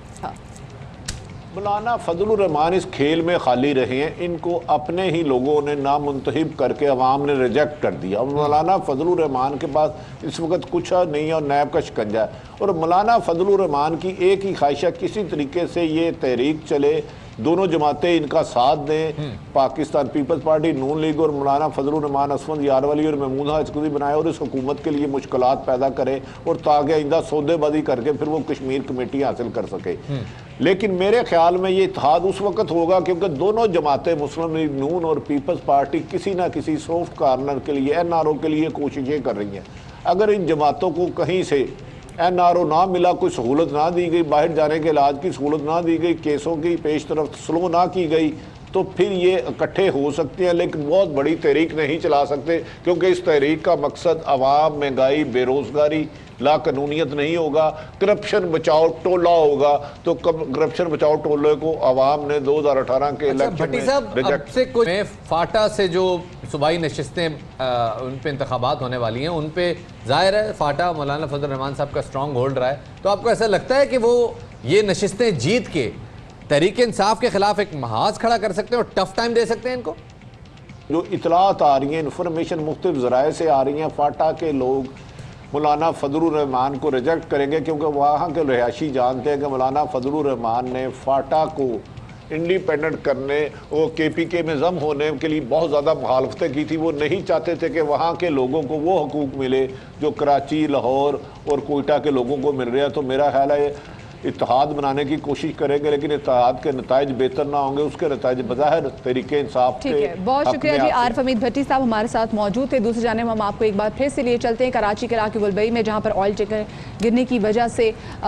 मौलाना फजल रहमान इस खेल में खाली रहे हैं, इनको अपने ही लोगों ने नामुंतहिब करके अवाम ने रिजेक्ट कर दिया। मौलाना फजल रहमान के पास इस वक्त कुछ नहीं है और नैब का शिकंजा है, और मौलाना फजल रहमान की एक ही ख्वाहिश है, किसी तरीके से ये तहरीक चले, दोनों जमातें इनका साथ दें, पाकिस्तान पीपल्स पार्टी नून लीग और मौलाना फजल रहमान असफंद यारवली और महमूदा हजकुदी बनाए और इस हुकूमत के लिए मुश्किलात पैदा करे, और ताकि आइंदा सौदेबाजी करके फिर वो कश्मीर कमेटी हासिल कर सके। लेकिन मेरे ख्याल में ये इत्तेहाद उस वक्त होगा क्योंकि दोनों जमातें मुस्लिम लीग नून और पीपल्स पार्टी किसी ना किसी सॉफ्ट कार्नर के लिए, एन आर ओ के लिए कोशिशें कर रही हैं। अगर इन जमातों को कहीं से एन आर ओ ना मिला, कोई सहूलत ना दी गई, बाहर जाने के इलाज की सहूलत ना दी गई, केसों की पेश तरफ स्लो ना की गई, तो फिर ये इकट्ठे हो सकते हैं, लेकिन बहुत बड़ी तहरीक नहीं चला सकते, क्योंकि इस तहरीक का मकसद अवाम, महंगाई, बेरोज़गारी, ला कानूनियत नहीं होगा, करप्शन बचाओ टोला होगा। तो करप्शन बचाओ टोले को अवाम ने दो हज़ार अठारह के इलेक्शन में रिजेक्ट से कुछ फाटा से जो सूबाई नशिस्तें उन पे इंतखाबात होने वाली हैं, उन पे जाहिर है फाटा मौलाना फजल रहमान साहब का स्ट्रॉन्ग होल्ड रहा है, तो आपको ऐसा लगता है कि वो ये नशिस्तें जीत के तहरीक इंसाफ के खिलाफ एक महाज खड़ा कर सकते हैं और टफ टाइम दे सकते हैं इनको? जो इतलात आ रही हैं, इन्फॉर्मेशन मुख्तलिफ ज़राए से आ रही हैं, फाटा के लोग मौलाना फजल रहमान को रिजेक्ट करेंगे, क्योंकि वहाँ के रहायशी जानते हैं कि मौलाना फजल रहमान ने फाटा को इंडिपेंडेंट करने और के पी के में जम होने के लिए बहुत ज़्यादा मुखालफतें की थी। वो नहीं चाहते थे कि वहाँ के लोगों को वो हकूक़ मिले जो कराची, लाहौर और कोयटा के लोगों को मिल रहे हैं। तो मेरा ख्याल है इत्तेहाद बनाने की कोशिश करेंगे, लेकिन इत्तेहाद के नताइज बेहतर ना होंगे, उसके नताइज बज़ाहिर तरीके इंसाफ। ठीक है, बहुत शुक्रिया जी। आरिफ हमीद भट्टी साहब हमारे साथ मौजूद थे। दूसरी जानिब हम आपको एक बार फिर से लिए चलते हैं कराची के इलाके गुलबई में, जहाँ पर ऑयल टेकर गिरने की वजह से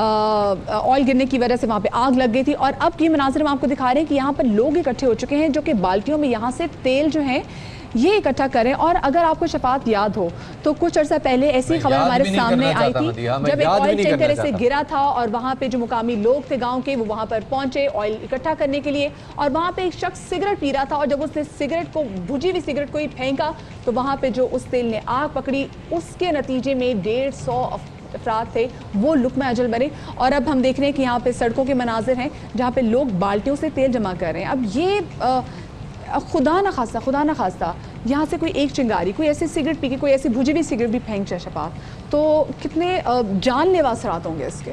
ऑयल गिरने की वजह से वहाँ पे आग लग गई थी, और अब की मनाज़िर हम आपको दिखा रहे हैं कि यहाँ पर लोग इकट्ठे हो चुके हैं जो कि बाल्टियों में यहाँ से तेल जो है ये इकट्ठा करें। और अगर आपको शफात याद हो तो कुछ अर्सा पहले ऐसी खबर हमारे सामने आई थी जब एक ऑयल टैंकर ऐसे गिरा था, और वहाँ पे जो मुकामी लोग थे गांव के, वो वहाँ पर पहुंचे ऑयल इकट्ठा करने के लिए, और वहाँ पे एक शख्स सिगरेट पी रहा था, और जब उसने सिगरेट को, बुझी हुई सिगरेट को ही फेंका, तो वहाँ पे जो उस तेल ने आग पकड़ी, उसके नतीजे में डेढ़ सौ अफराद थे वो लुकमा अजल बने। और अब हम देख रहे हैं कि यहाँ पे सड़कों के मनाजिर हैं जहाँ पे लोग बाल्टियों से तेल जमा कर रहे हैं। अब ये आ, खुदा ना खास्ता खुदा ना खास्ता यहाँ से कोई एक चिंगारी, कोई ऐसी सिगरेट पी के, कोई ऐसी भुजी हुई सिगरेट भी फेंक जाए शफात, तो कितने जानलेवा असरात होंगे इसके?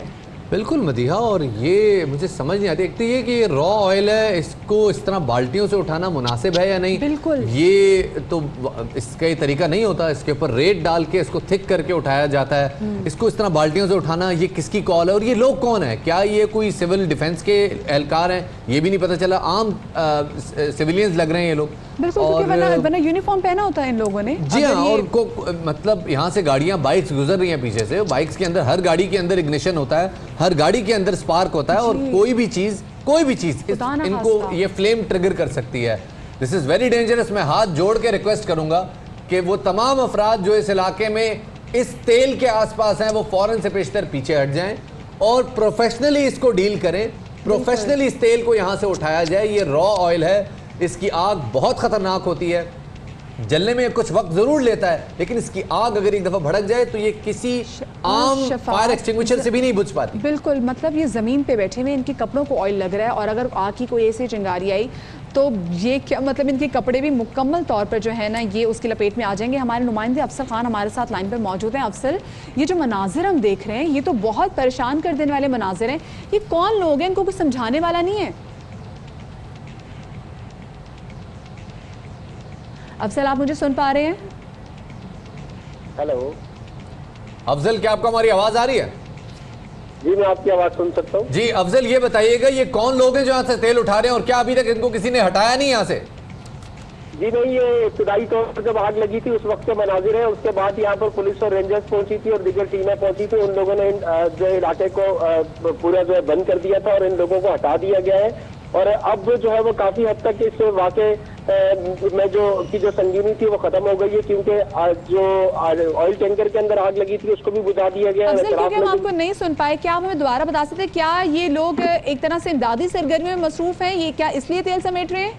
बिल्कुल मदीहा, और ये मुझे समझ नहीं आती, एक तो ये कि ये रॉ ऑयल है, इसको इस तरह बाल्टियों से उठाना मुनासिब है या नहीं। बिल्कुल, ये तो इसका ये तरीका नहीं होता, इसके ऊपर रेत डाल के इसको थिक करके उठाया जाता है। इसको इस तरह बाल्टियों से उठाना, ये किसकी कॉल है और ये लोग कौन है? क्या ये कोई सिविल डिफेंस के एहलकार हैं? ये भी नहीं पता चला। आम सिविलियंस लग रहे हैं ये लोग। बिल्कुल, और वरना वरना यूनिफॉर्म पहना होता है इन लोगों ने। जी हाँ, और को मतलब यहाँ से गाड़ियाँ, बाइक्स गुजर रही हैं पीछे से, बाइक्स के अंदर, हर गाड़ी के अंदर इग्निशन होता है, हर गाड़ी के अंदर स्पार्क होता है, और कोई भी चीज कोई भी चीज इनको ये फ्लेम ट्रिगर कर सकती है। This is very dangerous. मैं हाथ जोड़ के रिक्वेस्ट करूंगा कि वो तमाम अफराद जो इस इलाके में इस तेल के आसपास हैं वो फौरन से पेशतर पीछे हट जाएं और प्रोफेशनली इसको डील करें। प्रोफेशनली इस तेल को यहां से उठाया जाए। ये रॉ ऑयल है, इसकी आग बहुत खतरनाक होती है, जलने में कुछ वक्त जरूर लेता है, लेकिन इसकी आग अगर एक दफा भड़क जाए तो ये किसी आम फायर एक्सटिंग्विशर से भी नहीं बुझ पाती। बिल्कुल, मतलब ये जमीन पे बैठे हुए, इनके कपड़ों को ऑयल लग रहा है, और अगर आग की कोई ऐसी चिंगारी आई तो ये क्या मतलब, इनके कपड़े भी मुकम्मल तौर पर जो है ना ये उसकी लपेट में आ जाएंगे। हमारे नुमाइंदे अफसर खान हमारे साथ लाइन पर मौजूद हैं। अफसर, ये जो मनाजिर हम देख रहे हैं ये तो बहुत परेशान कर देने वाले मनाजिर हैं। ये कौन लोग हैं, इनको कुछ समझाने वाला नहीं है? अफजल, आप मुझे सुन पा रहे हैं? हेलो अफजल, क्या आपको हमारी आवाज आ रही है? जी, मैं आपकी आवाज सुन सकता हूँ। जी अफजल, ये बताइएगा ये कौन लोग हैं जो यहाँ से तेल उठा रहे हैं, और क्या अभी तक इनको किसी ने हटाया नहीं यहाँ से? जी नहीं, ये इब्तदाई तौर पर जब आग लगी थी उस वक्त के मनाजिर है। उसके बाद यहाँ पर पुलिस और रेंजर्स पहुंची थी और दीगर टीमें पहुंची थी। उन लोगों ने जो इलाके को पूरा जो है बंद कर दिया था और इन लोगों को हटा दिया गया है। और अब जो है वो काफी हद तक इस वाक़े में जो की जो संगीनी थी वो खत्म हो गई है, क्योंकि जो ऑयल टैंकर के अंदर आग लगी थी उसको भी बुझा दिया गया है। क्योंकि हम आपको नहीं सुन पाए, क्या आप हमें दोबारा बता सकते हैं, क्या ये लोग एक तरह से इमदादी सरगर्मियों में मसरूफ हैं? ये क्या इसलिए तेल समेट रहे हैं?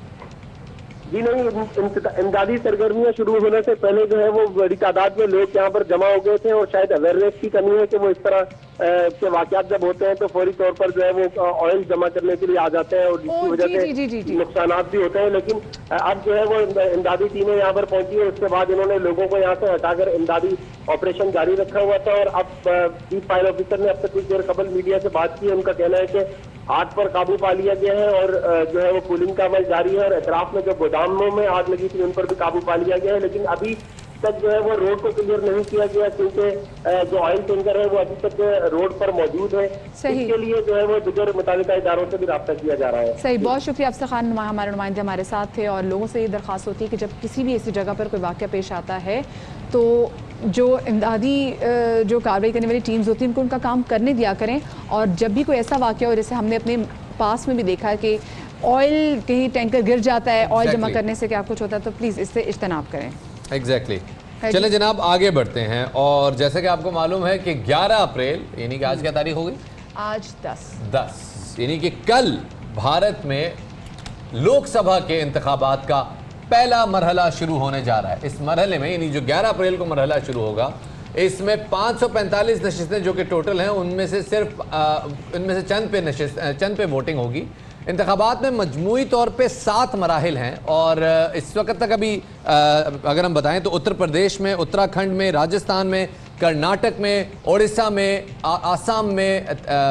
जी नहीं, इमदादी सरगर्मियां शुरू होने से पहले जो है वो बड़ी तादाद में लोग यहाँ पर जमा हो गए थे, और शायद अवेयरनेस की कमी है कि वो इस तरह के वाकयात जब होते हैं तो फौरी तौर पर जो है वो ऑयल जमा करने के लिए आ जाते हैं, और जिसकी वजह से नुकसान भी होते हैं। लेकिन अब जो है वो इमदादी टीमें यहाँ पर पहुंची है, उसके बाद इन्होंने लोगों को यहाँ से हटाकर इमदादी ऑपरेशन जारी रखा हुआ था। और अब चीफ फायर ऑफिसर ने अब तक कुछ देर कबल मीडिया से बात की है। उनका कहना है कि आग पर काबू पा लिया गया है, और जो है वो कूलिंग का अमल जारी है, और अतराफ में जो गोदामों में आग लगी थी उन पर भी काबू पा लिया गया है। लेकिन अभी तक जो है वो रोड को क्लियर नहीं किया गया, क्योंकि जो ऑयल टैंकर है वो अभी तक रोड पर मौजूद है। इसके लिए जो है वो दीगर मुतालिका इदारों से भी राब्ता किया जा रहा है। सही, बहुत शुक्रिया अफसर खान, हमारे नुमाइंदे हमारे साथ थे। और लोगों से ये दरख्वास्त होती है कि जब किसी भी ऐसी जगह पर कोई वाक़या पेश आता है तो जो इमदादी जो कार्रवाई करने वाली टीम्स होती हैं उनको उनका काम करने दिया करें। और जब भी कोई ऐसा वाक़या हो, जैसे हमने अपने पास में भी देखा है कि ऑयल कहीं टैंकर गिर जाता है, ऑयल जमा करने से क्या कुछ होता है, तो प्लीज़ इससे इज्तनाब करें। Exactly exactly. चलें जनाब, आगे बढ़ते हैं। और जैसे कि आपको मालूम है कि ग्यारह अप्रैल यानी कि आज क्या तारीख हो गई? आज दस दस यानी कि कल भारत में लोकसभा के इंतखाबात का पहला मरहला शुरू होने जा रहा है। इस मरहले में यानी जो ग्यारह अप्रैल को मरहला शुरू होगा, इसमें पाँच सौ पैंतालीस नशिस्तें जो कि टोटल हैं, उनमें से सिर्फ उनमें से चंद पे नशिस्त चंद पे वोटिंग होगी। इंतखाबात में मजमूई तौर पे सात मराहिल हैं, और इस वक्त तक अभी अगर हम बताएं तो उत्तर प्रदेश में, उत्तराखंड में, राजस्थान में, कर्नाटक में, उड़ीसा में, आसाम में,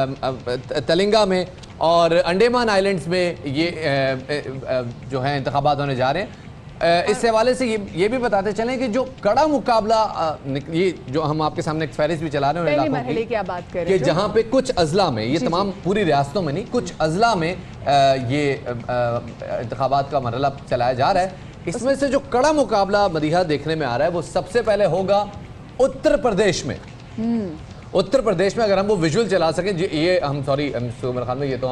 तेलंगाना में और अंडमान आइलैंड्स में ये जो है इंतखाबात होने जा रहे हैं। इस हवाले से ये ये भी बताते चलें कि जो कड़ा मुकाबला, ये जो हम आपके सामने एक फहरिस्त भी चला रहे हैं इलाकों की, क्या बात करें कि जहाँ पे कुछ अजला में, ये तमाम पूरी रियासतों में नहीं, कुछ अजला में ये इंतखाबात का मरहला चलाया जा रहा है। इसमें से जो कड़ा मुकाबला मदीहा देखने में आ रहा है वो सबसे पहले होगा उत्तर प्रदेश में। उत्तर प्रदेश में अगर हम वो विजुअल चला सकें, ये हम सॉरी मेरे ख्याल में ये तो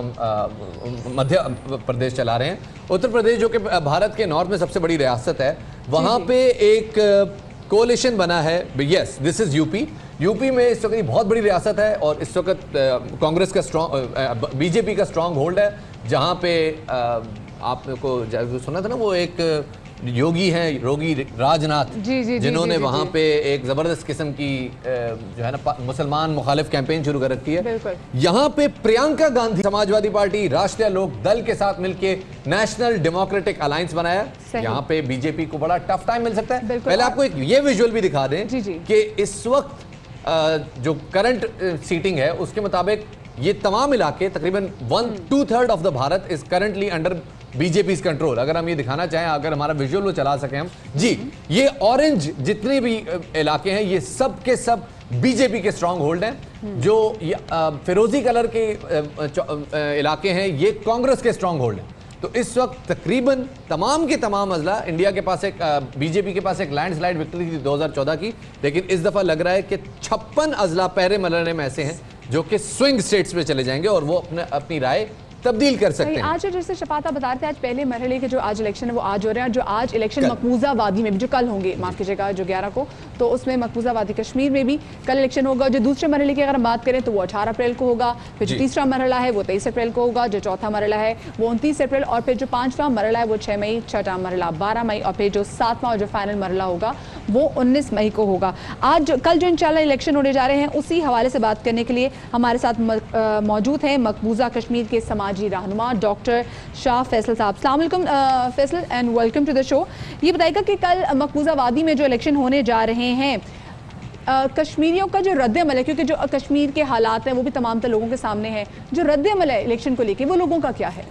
हम मध्य प्रदेश चला रहे हैं। उत्तर प्रदेश जो कि भारत के नॉर्थ में सबसे बड़ी रियासत है, वहाँ पे एक कोलिशन बना है। Yes, this is UP. UP में इस वक्त बहुत बड़ी रियासत है, और इस वक्त कांग्रेस का स्ट्रॉन्ग, बीजेपी का स्ट्रॉन्ग होल्ड है, जहाँ पे आपको सुना था ना, वो एक योगी हैं, योगी राजनाथ, जी, जी, जिन्होंने जी, जी, वहाँ जी. पे एक ज़बरदस्त किस्म की जो है ना मुसलमान मुखालिफ कैंपेन शुरू कर रखी है। यहाँ पे प्रियंका गांधी समाजवादी पार्टी, राष्ट्रीय लोक दल के साथ मिलके नेशनल डेमोक्रेटिक अलायंस बनाया। यहाँ पे बीजेपी को बड़ा टफ टाइम मिल सकता है। पहले आपको एक ये विजुअल भी दिखा दें कि इस वक्त जो करंट सीटिंग है उसके मुताबिक ये तमाम इलाके तकरीबन one two third of the Bharat is currently under BJP control. अगर हम ये दिखाना चाहें, अगर हमारा विजुअल वो चला सकें हम जी, ये ऑरेंज जितने भी इलाके हैं ये सब के सब बीजेपी के स्ट्रांग होल्ड हैं। जो फिरोजी कलर के इलाके हैं ये कांग्रेस के स्ट्रांग होल्ड हैं। तो इस वक्त तकरीबन तमाम के तमाम अजला, इंडिया के पास एक बीजेपी के पास एक लैंडस्लाइड विक्ट्री थी दो हज़ार चौदह की, लेकिन इस दफा लग रहा है कि छप्पन अजला पहले मरने में ऐसे हैं जो कि स्विंग स्टेट्स में चले जाएंगे और वो अपने अपनी राय तब्दील कर सकते हैं। आज जैसे शफात बता रहे थे, आज पहले मरहले के जो आज इलेक्शन है वो आज हो रहे हैं, जो आज इलेक्शन मकबूजा वादी में भी जो कल होंगे, माफ कीजिएगा, जो ग्यारह को, तो उसमें मकबूजा वादी कश्मीर में भी कल इलेक्शन होगा। जो दूसरे मरहले की अगर हम बात करें तो वो अठारह अप्रैल को होगा, फिर जो तीसरा मरहला है वो तेईस अप्रैल को होगा, जो चौथा मरहला है वो उनतीस अप्रैल, और फिर जो पांचवा मरहला है वो छह मई, छठा मरहला बारह मई, और फिर जो सातवां और जो फाइनल मरहला होगा वो उन्नीस मई को होगा। आज कल जो इंशाल्लाह इलेक्शन होने जा रहे हैं उसी हवाले से बात करने के लिए हमारे साथ मौजूद हैं मकबूजा कश्मीर के समाजी रहनुमा डॉक्टर शाह फैसल साहब। अस्सलाम वालेकुम Faisal and welcome to the show. ये बताइएगा कि कल मकबूजा वादी में जो इलेक्शन होने जा रहे हैं, आ, कश्मीरियों का जो रद्द-ए-अमल है, क्योंकि जो कश्मीर के हालात हैं वो भी तमाम तर लोगों के सामने हैं, जो रद्द-ए-अमल है इलेक्शन को लेके वो लोगों का क्या है?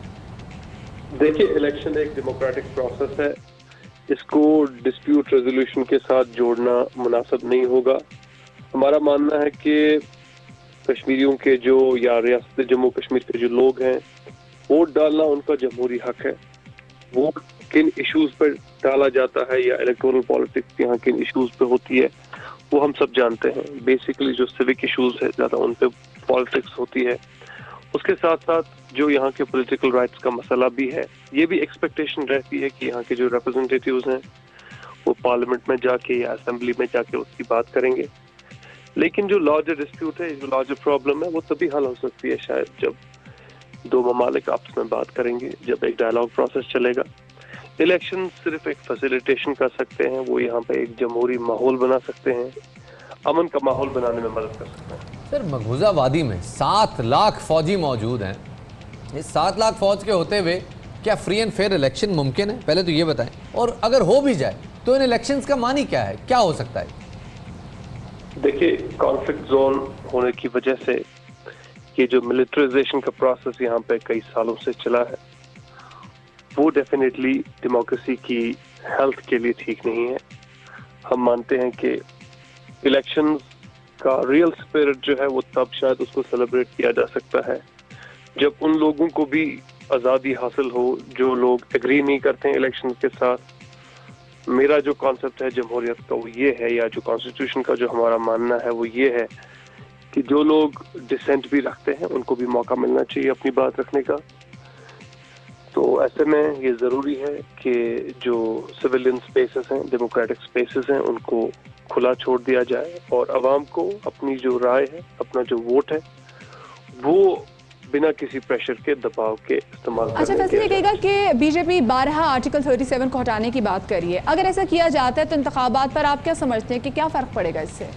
देखिए, इलेक्शन एक डेमोक्रेटिक प्रोसेस है, इसको डिस्प्यूट रेजोल्यूशन के साथ जोड़ना मुनासिब नहीं होगा। हमारा मानना है कि कश्मीरियों के जो या रियासत जम्मू कश्मीर के जो लोग हैं, वोट डालना उनका जमहूरी हक है। वोट किन इश्यूज पर डाला जाता है या इलेक्टोरल पॉलिटिक्स यहाँ किन इश्यूज पे होती है वो हम सब जानते हैं। बेसिकली जो सिविक इश्यूज है ज़्यादा उन पे पॉलिटिक्स होती है। उसके साथ साथ जो यहाँ के पॉलिटिकल राइट्स का मसला भी है, ये भी एक्सपेक्टेशन रहती है कि यहाँ के जो रिप्रेजेंटेटिव्स हैं वो पार्लियामेंट में जाके या असेंबली में जाके उसकी बात करेंगे। लेकिन जो लार्जर डिस्प्यूट है, जो लार्जर प्रॉब्लम है, वो तभी हल हो सकती है शायद जब दो ममालिक आपस में बात करेंगे, जब एक डायलॉग प्रोसेस चलेगा। इलेक्शन सिर्फ एक फैसिलिटेशन कर सकते हैं, वो यहाँ पे एक जमहूरी माहौल बना सकते हैं, अमन का माहौल बनाने में मदद कर सकते हैं। सर, मकबूजा वादी में सात लाख फौजी मौजूद हैं। इस सात लाख फौज के होते हुए क्या फ्री एंड फेयर इलेक्शन मुमकिन है? पहले तो ये बताएं, और अगर हो भी जाए तो इन इलेक्शंस का मानी क्या है, क्या हो सकता है? देखिए, कॉन्फ्लिक्ट जोन होने की वजह से ये जो मिलिट्राइजेशन का प्रोसेस यहाँ पे कई सालों से चला है, वो डेफिनेटली डेमोक्रेसी की हेल्थ के लिए ठीक नहीं है। हम मानते हैं कि इलेक्शंस का रियल स्पिरिट जो है वो तब शायद उसको सेलिब्रेट किया जा सकता है जब उन लोगों को भी आज़ादी हासिल हो जो लोग एग्री नहीं करते हैं इलेक्शन के साथ। मेरा जो कॉन्सेप्ट है जमहूरियत का वो ये है, या जो कॉन्स्टिट्यूशन का जो हमारा मानना है वो ये है कि जो लोग डिसेंट भी रखते हैं उनको भी मौका मिलना चाहिए अपनी बात रखने का। तो ऐसे में ये ज़रूरी है कि जो सिविलियन स्पेसेस हैं, डेमोक्रेटिक स्पेसेस हैं, उनको खुला छोड़ दिया जाए और आवाम को अपनी जो राय है, अपना जो वोट है, वो बिना किसी प्रेशर के, दबाव के इस्तेमाल अच्छा, फैसले ये कहेगा कि बीजेपी बारह आर्टिकल सैंतीस को हटाने की बात कर रही है। अगर ऐसा किया जाता है तो इंतखाबात पर आप क्या समझते हैं कि क्या फ़र्क पड़ेगा इससे?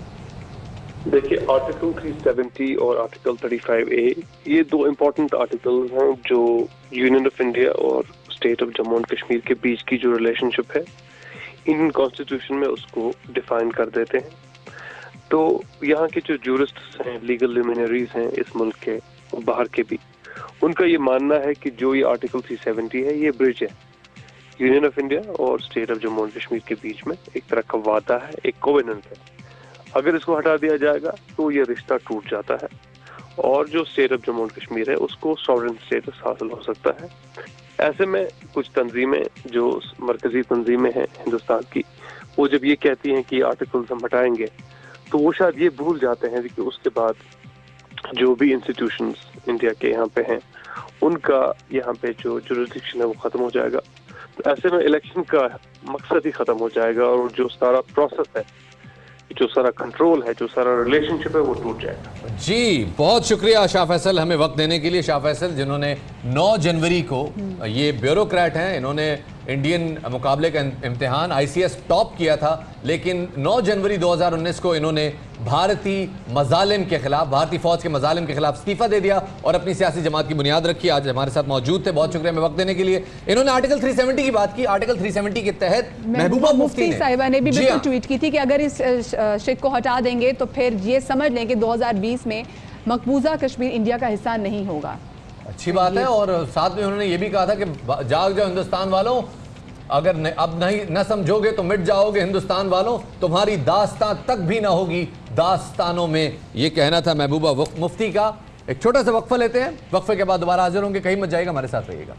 देखिए, आर्टिकल तीन सौ सत्तर और आर्टिकल पैंतीस ए ये दो इम्पोर्टेंट आर्टिकल्स हैं जो यूनियन ऑफ इंडिया और state of Jammu and Kashmir के बीच की जो रिलेशनशिप है, इंडियन कॉन्स्टिट्यूशन में उसको डिफाइन कर देते हैं। तो यहाँ के जो जूरिस्ट्स हैं, लीगल लुमिनरीज हैं इस मुल्क के और बाहर के भी, उनका ये मानना है कि जो ये आर्टिकल तीन सौ सत्तर है ये ब्रिज है यूनियन ऑफ इंडिया और state of Jammu and Kashmir के बीच में, एक तरह का वादा है, एक कोवेनेंट है। अगर इसको हटा दिया जाएगा तो ये रिश्ता टूट जाता है और जो state of Jammu and Kashmir है उसको सॉवरेन स्टेटस हासिल हो सकता है। ऐसे में कुछ तंजीमें जो मरकजी तंजीमें हैं हिंदुस्तान की, वो जब ये कहती हैं कि आर्टिकल्स हम हटाएंगे तो वो शायद ये भूल जाते हैं कि उसके बाद जो भी इंस्टीट्यूशंस इंडिया के यहाँ पे हैं उनका यहाँ पे जो जुरिडिक्शन है वो खत्म हो जाएगा। तो ऐसे में इलेक्शन का मकसद ही खत्म हो जाएगा और जो सारा प्रोसेस है, जो सारा कंट्रोल है, जो सारा रिलेशनशिप है वो टूट जाएगा। जी, बहुत शुक्रिया शाह फैसल हमें वक्त देने के लिए। शाह फैसल जिन्होंने नौ जनवरी को, ये ब्यूरोक्रेट हैं, इन्होंने इंडियन मुकाबले का इम्तिहान, आईसीएस टॉप किया था, लेकिन नौ जनवरी दो हज़ार उन्नीस को इन्होंने भारतीय मजालिम के खिलाफ, भारतीय फौज के मजालिम के खिलाफ इस्तीफा दे दिया और अपनी सियासी जमात की बुनियाद रखी। आज हमारे साथ मौजूद थे, बहुत शुक्रिया हमें वक्त देने के लिए। इन्होंने आर्टिकल तीन सौ सत्तर की बात की। आर्टिकल तीन सौ सत्तर के तहत महबूबा मुफ्ती साहिबा ने भी बिल्कुल ट्वीट की थी कि अगर इस शिक को हटा देंगे तो फिर ये समझ लें कि दो हज़ार बीस में मकबूजा कश्मीर इंडिया का हिस्सा नहीं होगा। अच्छी बात है। और साथ में उन्होंने ये भी कहा था कि जाग जाओ हिंदुस्तान वालों, अगर न, अब नहीं न समझोगे तो मिट जाओगे हिंदुस्तान वालों, तुम्हारी दास्तां तक भी ना होगी दास्तानों में। ये कहना था महबूबा मुफ्ती का। एक छोटा सा वक्फा लेते हैं, वक्फे के बाद दोबारा हाजिर होंगे। कहीं मत जाइएगा, हमारे साथ रहिएगा।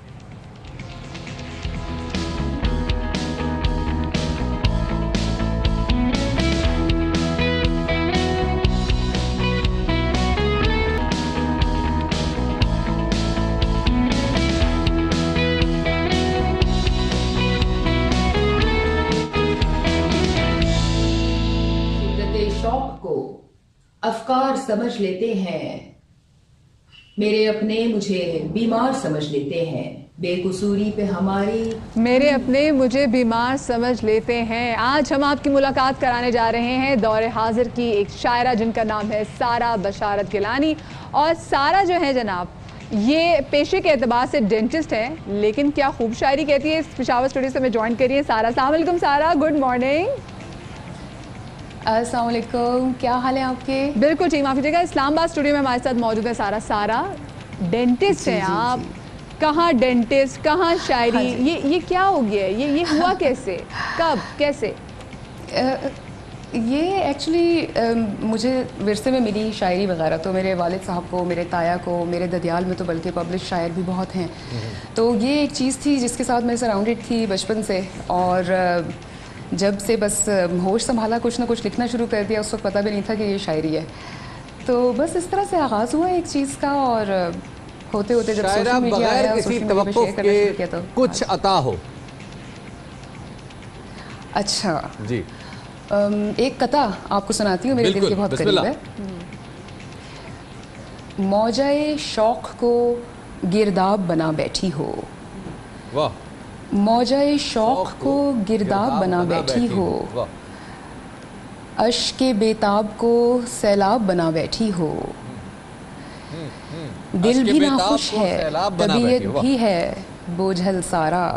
अफकार समझ लेते हैं, मेरे अपने मुझे बीमार समझ लेते हैं, बेकसूरी पे हमारी मेरे अपने मुझे बीमार समझ लेते हैं। आज हम आपकी मुलाकात कराने जा रहे हैं दौरे हाजिर की एक शायरा जिनका नाम है सारा बशारत गिलानी। और सारा जो है जनाब, ये पेशे के एतबार से डेंटिस्ट हैं, लेकिन क्या खूब शायरी कहती है। इस पेशावर स्टूडियो से हमें ज्वाइन करिए सारा। अस्सलाम वालेकुम सारा, गुड मॉर्निंग। अस्सलाम वालेकुम, क्या हाल है आपके? बिल्कुल ठीक, माफ़ी कीजिएगा। इस्लामाबाद स्टूडियो में हमारे साथ मौजूद है सारा। सारा डेंटिस्ट हैं आप, कहाँ डेंटिस्ट, कहाँ शायरी, ये ये क्या हो गया? ये ये हुआ कैसे, कब, कैसे? आ, ये एक्चुअली मुझे विरसे में मिली शायरी वगैरह तो मेरे वालिद साहब को, मेरे ताया को, मेरे ददियाल में तो बल्कि पब्लिश शायर भी बहुत हैं। तो ये एक चीज़ थी जिसके साथ मैं सराउंडेड थी बचपन से, और जब से बस होश संभाला कुछ ना कुछ लिखना शुरू कर दिया, उस वक्त पता भी नहीं था कि ये शायरी है। तो बस इस तरह से आगाज़ हुआ एक चीज़ का, और होते होते जब सोशल मीडिया आया, किसी तवक्कुफ के तो कुछ अता हो। अच्छा जी, एक कता आपको सुनाती हूँ, मेरे दिल के बहुत करीब है। मौजाए शौक को गिरदाब बना बैठी हो, वाह। मौजाए शौक को गिरदाब बना बैठी हो, अश्क बेताब को सैलाब बना बैठी हो, दिल भी नाखुश है तबीयत भी है बोझल सारा,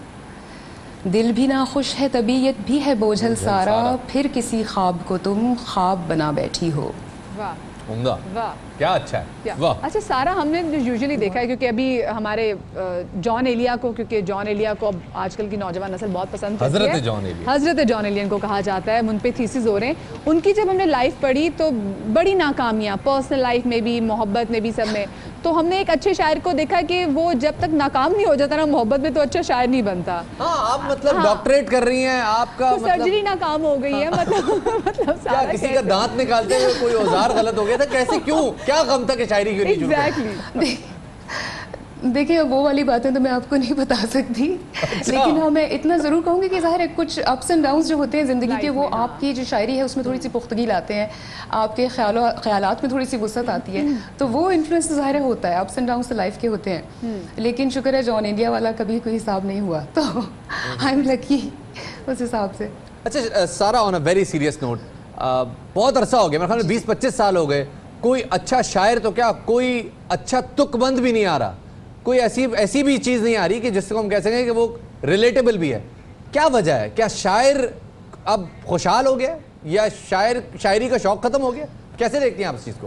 दिल भी नाखुश है तबीयत भी है बोझल सारा, फिर किसी ख्वाब को तुम ख्वाब बना बैठी हो। वाह, उम्दा, वाह, क्या अच्छा है, वाह। अच्छा सारा, हमने यूजुअली देखा है क्योंकि अभी हमारे जॉन एलिया को, क्योंकि जॉन एलिया को अब आजकल की नौजवान नस्ल बहुत पसंद करती है, हजरत जॉन एलिया, हजरत जॉन एलियन को कहा जाता है। उन पे थीसिस हो रहे हैं। उनकी जब हमने लाइफ पढ़ी तो बड़ी नाकामियाँ, पर्सनल लाइफ में भी, मोहब्बत में भी, सब में। तो हमने एक अच्छे शायर को देखा कि वो जब तक नाकाम नहीं हो जाता ना मोहब्बत में, तो अच्छा शायर नहीं बनता। हाँ, आप मतलब हाँ, डॉक्टरेट कर रही हैं, आपका तो मतलब सर्जरी नाकाम हो गई है, मतलब मतलब क्या किसी का दांत निकालते हुए कोई औजार गलत हो गया था, कैसे, क्यों, क्या गम था कि शायरी क्यों नहीं शुरू Exactly. देखिए अब वो वाली बातें तो मैं आपको नहीं बता सकती। अच्छा। लेकिन हाँ मैं इतना ज़रूर कहूँगी कि ज़ाहिर है कुछ अप्स एंड डाउन्स जो होते हैं ज़िंदगी के, वो आपकी जो शायरी है उसमें थोड़ी सी पुख्तगी लाते हैं, आपके ख्यालों ख्यालात में थोड़ी सी वुसअत आती है, तो वो इन्फ्लुएंस ज़ाहिर होता है। अप्स एंड डाउन्स तो लाइफ के होते हैं, लेकिन शुक्र है जॉन इंडिया वाला कभी कोई हिसाब नहीं हुआ, तो आई एम लकी उस हिसाब से। अच्छा Sara, on a very serious note, बहुत अरसा हो गया, मेरे ख्याल में बीस पच्चीस साल हो गए, कोई अच्छा शायर तो क्या कोई अच्छा तुकबंद भी नहीं आ रहा, कोई ऐसी ऐसी भी चीज़ नहीं आ रही कि जिसको हम कह सकें कि वो रिलेटेबल भी है। क्या वजह है? क्या शायर अब खुशहाल हो गया, या शायर शायरी का शौक ख़त्म हो गया? कैसे देखती हैं आप इस चीज़ को?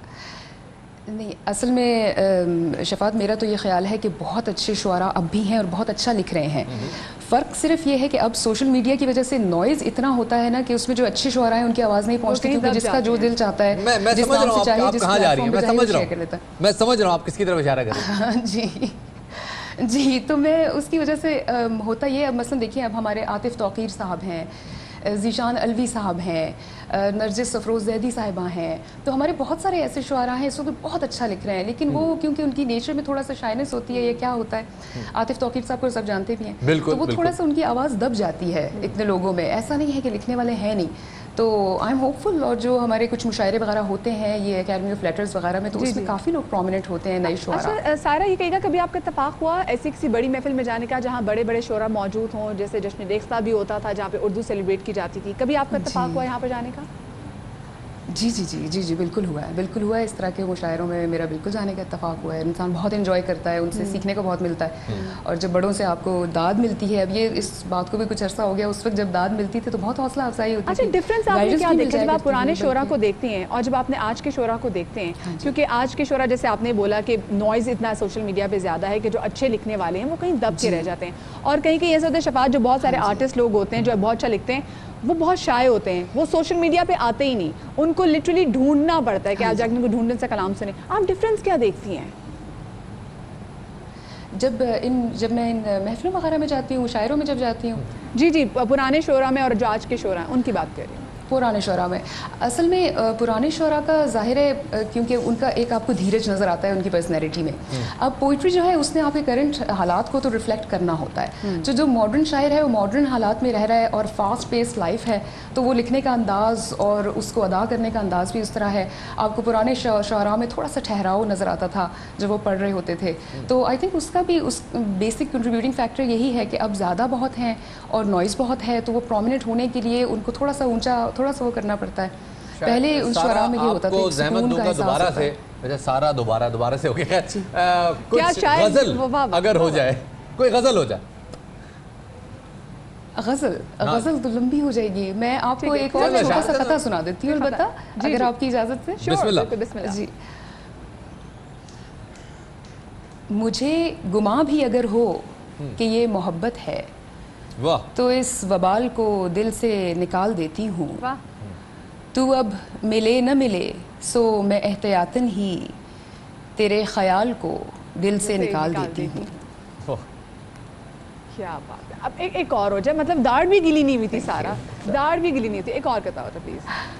नहीं, असल में शफात, मेरा तो ये ख्याल है कि बहुत अच्छे शुआरा अब भी हैं और बहुत अच्छा लिख रहे हैं। फ़र्क सिर्फ ये है कि अब सोशल मीडिया की वजह से नॉइज़ इतना होता है ना कि उसमें जो अच्छे शुआरा हैं उनकी आवाज़ नहीं पहुंचती, क्योंकि जिसका जो दिल चाहता है, मैं मैं समझ रहा हूँ आप, आप कहाँ जा रही हैं, मैं समझ रहा हूँ मैं समझ रहा हूँ आप किसकी तरफ इशारा कर रहे हैं। जी जी, तो मैं उसकी वजह से होता ये, अब मसलन देखिए, अब हमारे आतिफ तौकीर साहब हैं, ज़ीशान अलवी साहब हैं, नरजिस सफरोज़ ज़ैदी साहिबा हैं, तो हमारे बहुत सारे ऐसे शुआरा हैं इस वक्त बहुत अच्छा लिख रहे हैं, लेकिन वो क्योंकि उनकी नेचर में थोड़ा सा शाइनेस होती है, ये क्या होता है, आतिफ तौकीर साहब को सब जानते भी हैं, तो वो थोड़ा सा उनकी आवाज़ दब जाती है इतने लोगों में। ऐसा नहीं है कि लिखने वाले हैं नहीं, तो आई एम होपफुल। और जो हमारे कुछ मुशायरे वगैरह होते हैं ये एकेडमी ऑफ लेटर्स वगैरह में, तो उसमें काफ़ी लोग प्रोमिनेंट होते हैं नए शुरा। अच्छा सारा, ये कहेगा कभी आपका इत्तेफाक हुआ ऐसी किसी बड़ी महफिल में जाने का जहाँ बड़े बड़े शुरा मौजूद हों, जैसे जश्न रेख्ता भी होता था जहाँ पे उर्दू सेलिब्रेट की जाती थी, कभी आपका इत्तेफाक हुआ यहाँ पर जाने का? जी जी जी जी जी बिल्कुल हुआ है, बिल्कुल हुआ है। इस तरह के मुशायरों में मेरा बिल्कुल जाने का इत्तेफाक हुआ है। इंसान बहुत एंजॉय करता है, उनसे सीखने को बहुत मिलता है। और जब बड़ों से आपको दाद मिलती है, अब ये इस बात को भी कुछ अर्सा हो गया, उस वक्त जब दाद मिलती थी तो बहुत हौसला अफजाई होती थी। अच्छा, डिफरेंस आपने क्या देखा जब आप पुराने शोरा को देखती हैं और जब आपने आज के शोरा को देखते हैं? क्योंकि आज के शोरा, जैसे आपने बोला कि नॉइज़ इतना सोशल मीडिया पे ज़्यादा है कि जो अच्छे लिखने वाले हैं वो कहीं दब के रह जाते हैं, और कहीं कहीं ऐसा होता है शफात, जो बहुत सारे आर्टिस्ट लोग होते हैं जो बहुत अच्छा लिखते हैं, वो बहुत शाय होते हैं, वो सोशल मीडिया पे आते ही नहीं, उनको लिटरली ढूंढना पड़ता है कि आप जाकर उनको ढूंढने से कलाम सुने। आप डिफरेंस क्या देखती हैं? जब इन जब मैं इन महफिलों वगैरह में जाती हूँ, शायरों में जब जाती हूँ। जी जी, पुराने शोरा में और जो आज के शोरा, उनकी बात कर रही हूँ। पुराने शोरा में असल में पुराने शोरा का ज़ाहिर है क्योंकि उनका एक आपको धीरज नज़र आता है उनकी पर्सनैलिटी में। अब पोइट्री जो है उसने आपके करंट हालात को तो रिफ्लेक्ट करना होता है। जो जो मॉडर्न शायर है वो मॉडर्न हालात में रह रहा है और फास्ट पेस लाइफ है, तो वो लिखने का अंदाज़ और उसको अदा करने का अंदाज़ भी उस तरह है। आपको पुराने शायरा में थोड़ा सा ठहराव नज़र आता था जब वो पढ़ रहे होते थे। तो आई थिंक उसका भी उस बेसिक कंट्रीब्यूटिंग फैक्टर यही है कि अब ज़्यादा बहुत हैं और नॉइज़ बहुत है, तो वो प्रोमिनेंट होने के लिए उनको थोड़ा सा ऊंचा थोड़ा सा वो करना पड़ता है। पहले उस शुरा में ये होता था, ज़हमत दूंगा दोबारा से, वैसे सारा दोबारा दोबारा से हो गया। कुछ गजल अगर हो जाए, कोई गजल हो जाए। गजल गजल तो लंबी हो जाएगी। मैं आपको एक और छोटा सा कथा सुना देती हूँ अलबत्ता, अगर आपकी इजाजत से। बिस्मिल्लाह जी। मुझे गुमा भी अगर हो कि ये मोहब्बत है, वाह, तो इस वबाल को दिल से निकाल देती हूँ। तू अब मिले न मिले सो मैं एहतियातन ही तेरे ख्याल को दिल से निकाल देती हूँ। क्या बात है। अब एक एक और हो जाए, मतलब दाढ़ भी गिली नहीं हुई थी सारा, दाढ़ भी गिली नहीं थी, एक और कथा होता प्लीज।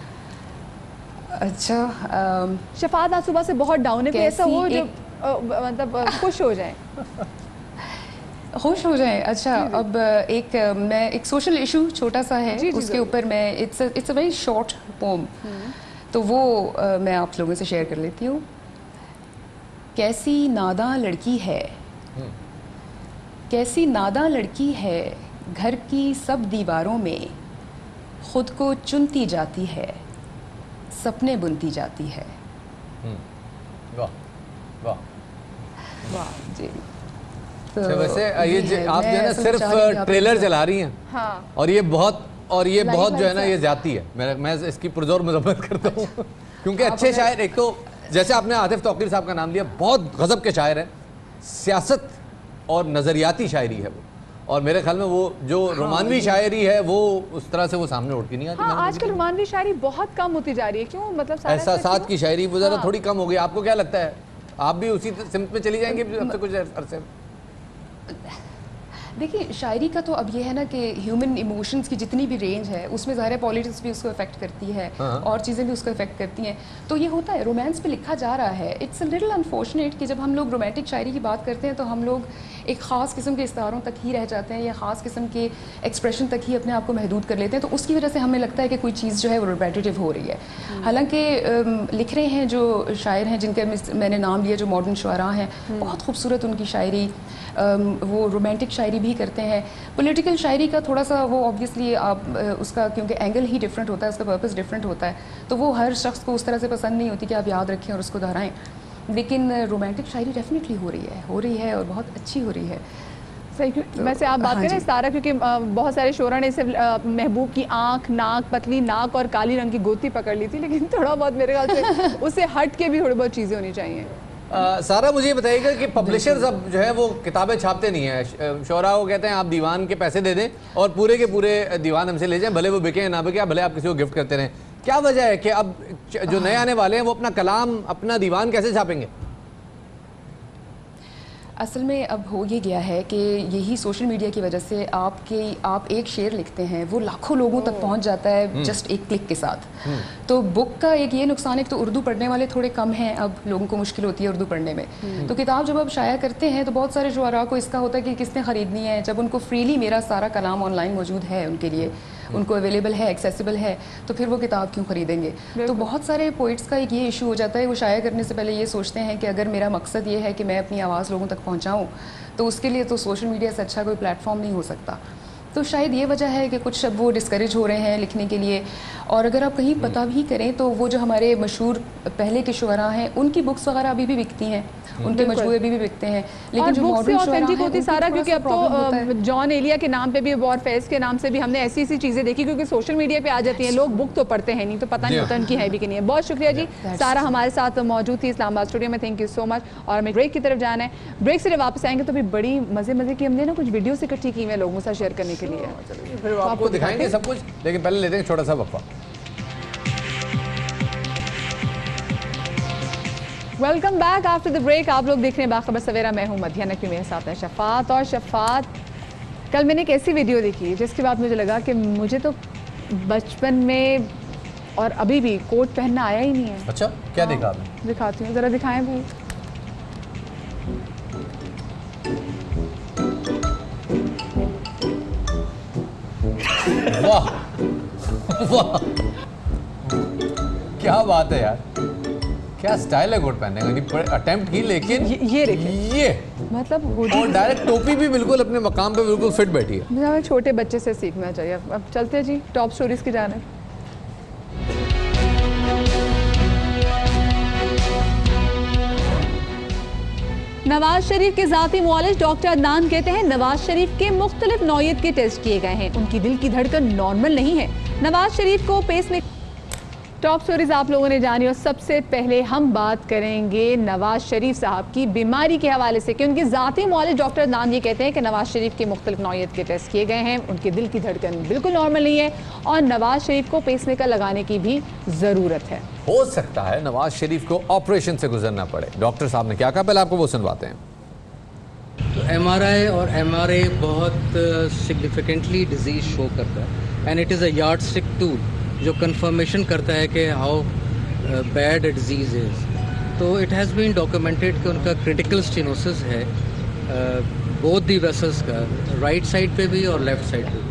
अच्छा शफात, आज सुबह से बहुत डाउन है, ऐसा हो जो मतलब खुश हो जाए खुश हो जाए। अच्छा, अब एक मैं एक सोशल इशू छोटा सा है, जी, जी, उसके ऊपर मैं it's it's a very short poem, तो वो आ, मैं आप लोगों से शेयर कर लेती हूँ। कैसी नादां लड़की है, कैसी नादां लड़की है, घर की सब दीवारों में खुद को चुनती जाती है, सपने बुनती जाती है। वाह वाह वाह जी। तो वैसे ये आप जो है ना सिर्फ ट्रेलर चला रही हैं, हाँ, और ये बहुत और ये बहुत जो है ना ये ज्यादती है। मैं मैं इसकी पुरजोर मजम्मत करता हूँ क्योंकि अच्छे शायर, एक तो जैसे आपने आतिफ तौकीर साहब का नाम लिया, बहुत गजब के शायर हैं, सियासत और नज़रियाती शायरी है वो, और मेरे ख्याल में वो जो रोमानवी शायरी है वो उस तरह से वो सामने उठ के नहीं आती। हाँ, आजकल रोमानवी शायरी बहुत कम होती जा रही है, क्यों? मतलब एहसासात की शायरी वो ज़रा थोड़ी कम हो गई। आपको क्या लगता है, आप भी उसी सिमत में चली जाएंगे अब से कुछ अरसे? देखिए, शायरी का तो अब ये है ना कि ह्यूमन इमोशंस की जितनी भी रेंज है उसमें ज़ाहिर है पॉलिटिक्स भी उसको इफेक्ट करती है, हाँ, और चीज़ें भी उसको इफेक्ट करती हैं। तो ये होता है, रोमांस पे लिखा जा रहा है। इट्स अ लिटिल अनफॉर्चुनेट कि जब हम लोग रोमांटिक शायरी की बात करते हैं तो हम लोग एक ख़ास किस्म के इस्तारों तक ही रह जाते हैं या ख़ास किस्म के एक्सप्रेशन तक ही अपने आप को महदूद कर लेते हैं, तो उसकी वजह से हमें लगता है कि कोई चीज़ जो है वो रिपेटिटिव हो रही है। हालांकि लिख रहे हैं जो शायर हैं जिनके मैंने नाम लिया, जो मॉडर्न शुअरा हैं, बहुत खूबसूरत उनकी शायरी, वो रोमांटिक शायरी भी करते हैं। पॉलिटिकल शायरी का थोड़ा सा वो ऑब्वियसली आप उसका क्योंकि एंगल ही डिफरेंट होता है, उसका पर्पस डिफरेंट होता है, तो वो हर शख्स को उस तरह से पसंद नहीं होती कि आप याद रखें और उसको दोहराएं। लेकिन रोमांटिक शायरी डेफिनेटली हो रही है हो रही है और बहुत अच्छी हो रही है। सही, तो, वैसे आप बात करें सारा, क्योंकि बहुत सारे शोरा ने सिर्फ महबूब की आंख, नाक, पतली नाक और काली रंग की गोती पकड़ ली थी, लेकिन थोड़ा बहुत मेरे ख्याल से उससे हट के भी थोड़ी बहुत चीज़ें होनी चाहिए। आ, सारा मुझे ये बताइएगा कि पब्लिशर्स अब जो है वो किताबें छापते नहीं हैं, शोरा को कहते हैं आप दीवान के पैसे दे दें और पूरे के पूरे दीवान हमसे ले जाएं, भले वो बिके ना बिके, भले आप किसी को गिफ्ट करते रहें। क्या वजह है कि अब जो नए आने वाले हैं वो अपना कलाम, अपना दीवान कैसे छापेंगे? असल में अब हो ये गया है कि यही सोशल मीडिया की वजह से आपके आप एक शेर लिखते हैं वो लाखों लोगों तक पहुंच जाता है जस्ट एक क्लिक के साथ। तो बुक का एक ये नुकसान है, तो उर्दू पढ़ने वाले थोड़े कम हैं, अब लोगों को मुश्किल होती है उर्दू पढ़ने में। तो किताब जब आप शाया करते हैं तो बहुत सारे शुअरा को इसका होता है कि किसने ख़रीदनी है, जब उनको फ्रीली मेरा सारा कलाम ऑनलाइन मौजूद है उनके लिए, उनको अवेलेबल है, एक्सेसिबल है, तो फिर वो किताब क्यों खरीदेंगे। तो बहुत सारे पोइट्स का एक ये इशू हो जाता है, वो शाया करने से पहले ये सोचते हैं कि अगर मेरा मकसद ये है कि मैं अपनी आवाज़ लोगों तक पहुँचाऊँ तो उसके लिए तो सोशल मीडिया से अच्छा कोई प्लेटफॉर्म नहीं हो सकता। तो शायद ये वजह है कि कुछ शब्द वो डिस्करेज हो रहे हैं लिखने के लिए। और अगर आप कहीं पता भी करें तो वो जो हमारे मशहूर पहले के शुअरा हैं उनकी बुक्स वगैरह अभी भी बिकती हैं, उनके मजमूए भी, भी बिकते हैं, लेकिन जो मॉडर्न ऑथेंटिक होती सारा, क्योंकि अब तो जॉन एलिया के नाम पे भी और फैज के नाम से भी हमने ऐसी ऐसी चीज़ें देखी, क्योंकि सोशल मीडिया पे आ जाती हैं, लोग बुक तो पढ़ते हैं नहीं, तो पता नहीं होता उनकी है भी कि नहीं है। बहुत शुक्रिया जी, सारा हमारे साथ मौजूद थी इस्लामाबाद स्टूडियो में, थैंक यू सो मच। और हमें ब्रेक की तरफ जाना है, ब्रेक से वापस आएंगे तो भी बड़ी मज़े मज़े की हमने ना कुछ वीडियोस इकट्ठी की हैं लोगों से शेयर करने के लिए, फिर आपको दिखाएंगे सब कुछ, लेकिन पहले लेते हैं छोटा सा वक्फा। Welcome back after the break. आप लोग देख रहे हैं बाखबर सवेरा, मैं हूं मदिहा नकवी, मेरे साथ है शफात। और शफात, कल मैंने एक ऐसी वीडियो देखी जिसके बाद मुझे लगा कि मुझे तो बचपन में और अभी भी कोट पहनना आया ही नहीं है। अच्छा, क्या देखा आपने? दिखाती हूँ, जरा दिखाएं भाई। वाह वाह, क्या बात है यार, क्या स्टाइल है कोट पहनने का। अटेम्प्ट की, लेकिन ये ये, ये मतलब और डायरेक्ट टोपी भी बिल्कुल अपने मकाम पे बिल्कुल फिट बैठी है। मुझे छोटे बच्चे से सीखना चाहिए। अब चलते हैं जी टॉप स्टोरीज की जाने। नवाज शरीफ के ज़ाती मुआलिज डॉक्टर अदनान कहते हैं नवाज शरीफ के मुख्तलिफ नौयत के टेस्ट किए गए हैं, उनकी दिल की धड़कन नॉर्मल नहीं है। नवाज शरीफ को पेस में टॉप स्टोरीज आप लोगों ने जानी, और सबसे पहले हम बात करेंगे नवाज शरीफ साहब की बीमारी के हवाले से कि उनके ज़ाती मुआलिज डॉक्टर अदनान ये कहते हैं कि नवाज शरीफ के मुख्तलिफ नौयत के टेस्ट किए गए हैं, उनके दिल की धड़कन बिल्कुल नॉर्मल नहीं है और नवाज शरीफ को पेसमेकर लगाने की भी ज़रूरत है। हो सकता है नवाज शरीफ को ऑपरेशन से गुजरना पड़े। डॉक्टर साहब ने क्या कहा, पहले आपको वो सुनवाते हैं। तो एम आर आई और एम आर ए बहुत सिग्निफिकेंटली डिजीज शो करता है, and it is a yard stick tool जो कंफर्मेशन करता है कि हाउ बैड डिजीज़ इज़। तो इट हैज़ बीन डॉक्यूमेंटेड कि उनका क्रिटिकल स्टेनोसिस है, बोथ दी वेसल्स का, राइट साइड पे भी और लेफ्ट साइड पे भी।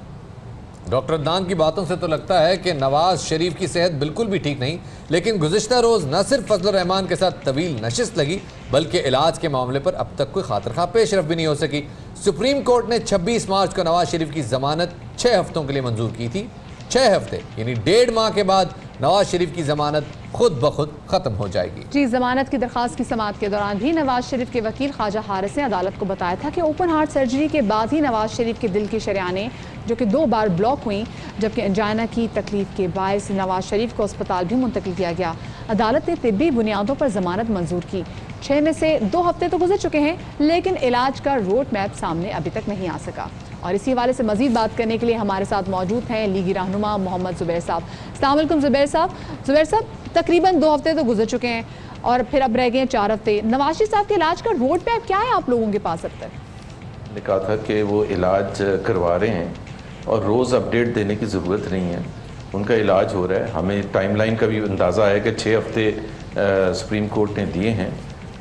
डॉक्टर अदनान की बातों से तो लगता है कि नवाज शरीफ की सेहत बिल्कुल भी ठीक नहीं, लेकिन गुज़िश्ता रोज़ न सिर्फ फजल रहमान के साथ तवील नशिस्त लगी, बल्कि इलाज के मामले पर अब तक कोई खातिर खा पेशरफ भी नहीं हो सकी। सुप्रीम कोर्ट ने छब्बीस मार्च को नवाज शरीफ की जमानत छः हफ्तों के लिए मंजूर की थी। छः हफ्ते यानी डेढ़ माह के बाद नवाज शरीफ की जमानत खुद ब खुद खत्म हो जाएगी। जी, जमानत की दरखास्त की समाअत के दौरान भी नवाज शरीफ के वकील ख्वाजा हारिस ने अदालत को बताया था कि ओपन हार्ट सर्जरी के बाद ही नवाज शरीफ के दिल की शरेआनें जो कि दो बार ब्लॉक हुई, जबकि अंजाना की तकलीफ के बायस नवाज शरीफ को अस्पताल भी मुंतकिल किया गया। अदालत ने तिब्बी बुनियादों पर जमानत मंजूर की। छः में से दो हफ्ते तो गुजर चुके हैं, लेकिन इलाज का रोड मैप सामने अभी तक नहीं आ सका। और इसी हवाले से मजीद बात करने के लिए हमारे साथ मौजूद हैं लीगी रहनुमा मोहम्मद ज़ुबैर साहब। अस्सलाम वालेकुम ज़ुबैर साहब। ज़ुबैर साहब, तकरीबन दो हफ्ते तो गुजर चुके हैं और फिर अब रह गए हैं चार हफ्ते। नवाज शरीफ साहब के इलाज का रोड मैप क्या है आप लोगों के पास अब तक? ने कहा था कि वो इलाज करवा रहे हैं और रोज़ अपडेट देने की ज़रूरत नहीं है, उनका इलाज हो रहा है। हमें टाइमलाइन का भी अंदाज़ा है कि छः हफ्ते सुप्रीम कोर्ट ने दिए हैं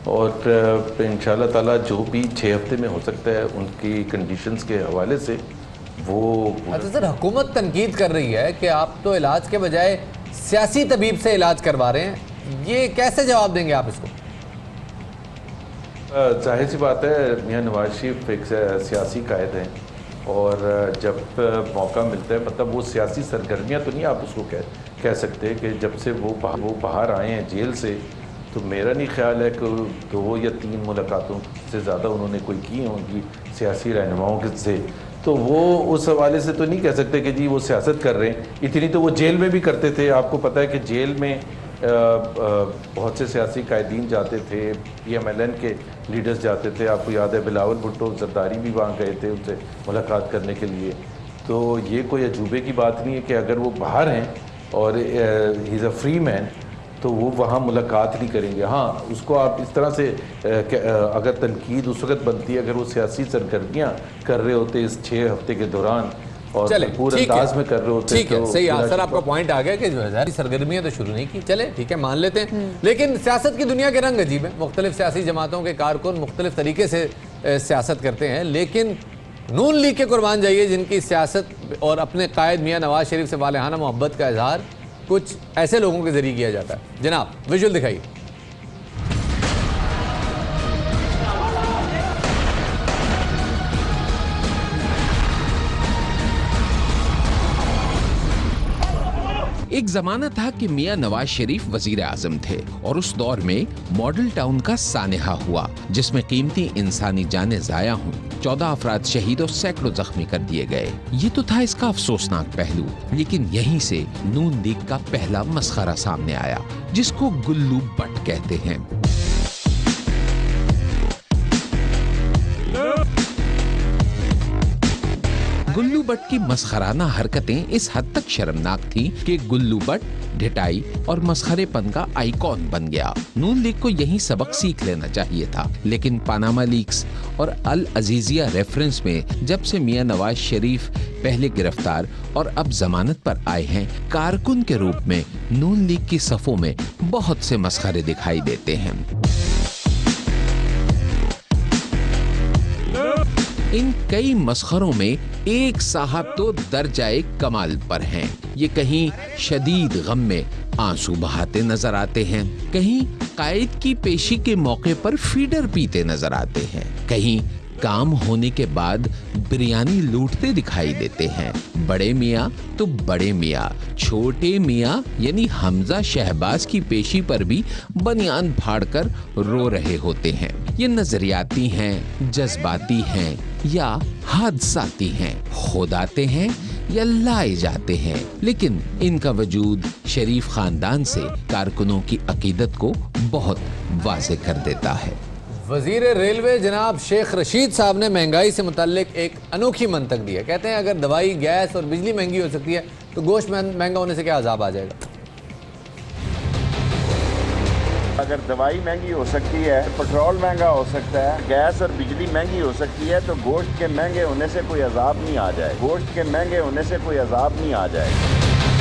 और इंशाल्लाह ताला जो भी छः हफ्ते में हो सकता है उनकी कंडीशंस के हवाले से वो। अच्छा सर, हुकूमत तनकीद कर रही है कि आप तो इलाज के बजाय सियासी तबीब से इलाज करवा रहे हैं, ये कैसे जवाब देंगे आप इसको? जाहिर सी बात है, मियां नवाज शरीफ एक सियासी कायद हैं और जब मौका मिलता है, मतलब वो सियासी सरगर्मियाँ तो नहीं आप उसको कह कह सकते कि जब से वो वो बाहर आए हैं जेल से, तो मेरा नहीं ख्याल है कि दो या तीन मुलाकातों से ज़्यादा उन्होंने कोई की होंगी सियासी रहनुमाओं के से, तो वो उस हवाले से तो नहीं कह सकते कि जी वो सियासत कर रहे हैं। इतनी तो वो जेल में भी करते थे। आपको पता है कि जेल में आ, आ, बहुत से सियासी कायदीन जाते थे, पी एम एल एन के लीडर्स जाते थे। आपको याद है बिलावल भुट्टो जरदारी भी वहाँ गए थे उनसे मुलाकात करने के लिए। तो ये कोई अजूबे की बात नहीं है कि अगर वो बाहर हैं और he is a free man तो वो वहाँ मुलाकात नहीं करेंगे। हाँ, उसको आप इस तरह से अगर तनकीद उस वक्त बनती है अगर वो सियासी सरगर्मियाँ कर रहे होते इस छः हफ्ते के दौरान और पूरे अंदाज में कर रहे होते। ठीक है, सही है सर, आपका पॉइंट आ गया कि जो है सरगर्मियाँ तो शुरू नहीं की। चले ठीक है, मान लेते हैं, लेकिन सियासत की दुनिया के रंग अजीब है। मुख्तलिफ सियासी जमातों के कारकुन मुख्तलिफ तरीके से सियासत करते हैं, लेकिन नून लीग के कुर्बान जाइए, जिनकी सियासत और अपने कायद मियां नवाज शरीफ से वालेहाना मोहब्बत का इजहार कुछ ऐसे लोगों के जरिए किया जाता है। जनाब विजुअल दिखाइए। एक जमाना था कि मियां नवाज शरीफ वजीर आजम थे और उस दौर में मॉडल टाउन का सानेहा हुआ, जिसमें कीमती इंसानी जानें जाया हुई, चौदह अफराद शहीद और सैकड़ों जख्मी कर दिए गए। ये तो था इसका अफसोसनाक पहलू, लेकिन यहीं से नून लीग का पहला मसखरा सामने आया, जिसको गुल्लू बट कहते हैं। गुल्लू बट की मसखराना हरकतें इस हद तक शर्मनाक थी कि गुल्लू बट ढिटाई और मसखरेपन का आइकॉन बन गया। नून लीग को यही सबक सीख लेना चाहिए था, लेकिन पानामा लीक्स और अल अजीजिया रेफरेंस में जब से मियां नवाज शरीफ पहले गिरफ्तार और अब जमानत पर आए हैं, कारकुन के रूप में नून लीग की सफों में बहुत से मसखरे दिखाई देते हैं। इन कई मसखरों में एक साहब तो दर्जाए कमाल पर हैं। ये कहीं शदीद गम में आंसू बहाते नजर आते हैं, कहीं कायद की पेशी के मौके पर फीडर पीते नजर आते हैं, कहीं काम होने के बाद बिरयानी लूटते दिखाई देते हैं। बड़े मियाँ तो बड़े मियाँ, छोटे मियाँ यानी हमजा शहबाज की पेशी पर भी बनियान फाड़कर रो रहे होते हैं। ये नजरियाती हैं, जज्बाती हैं या हादसाती हैं, खुदाते हैं या लाए जाते हैं, लेकिन इनका वजूद शरीफ खानदान से कारकुनों की अकीदत को बहुत वाज़ेह कर देता है। वजीर रेलवे जनाब शेख रशीद साहब ने महंगाई से मुताल्लिक एक अनोखी मंतक दी है। कहते हैं अगर दवाई, गैस और बिजली महंगी हो सकती है तो गोश्त महंगा होने से क्या अजाब आ जाएगा। अगर दवाई महंगी हो सकती है, पेट्रोल महंगा हो सकता है, गैस और बिजली महंगी हो सकती है, तो गोश्त के महंगे होने से कोई अजाब नहीं आ जाए। गोश्त के महंगे होने से कोई अजाब नहीं आ जाए।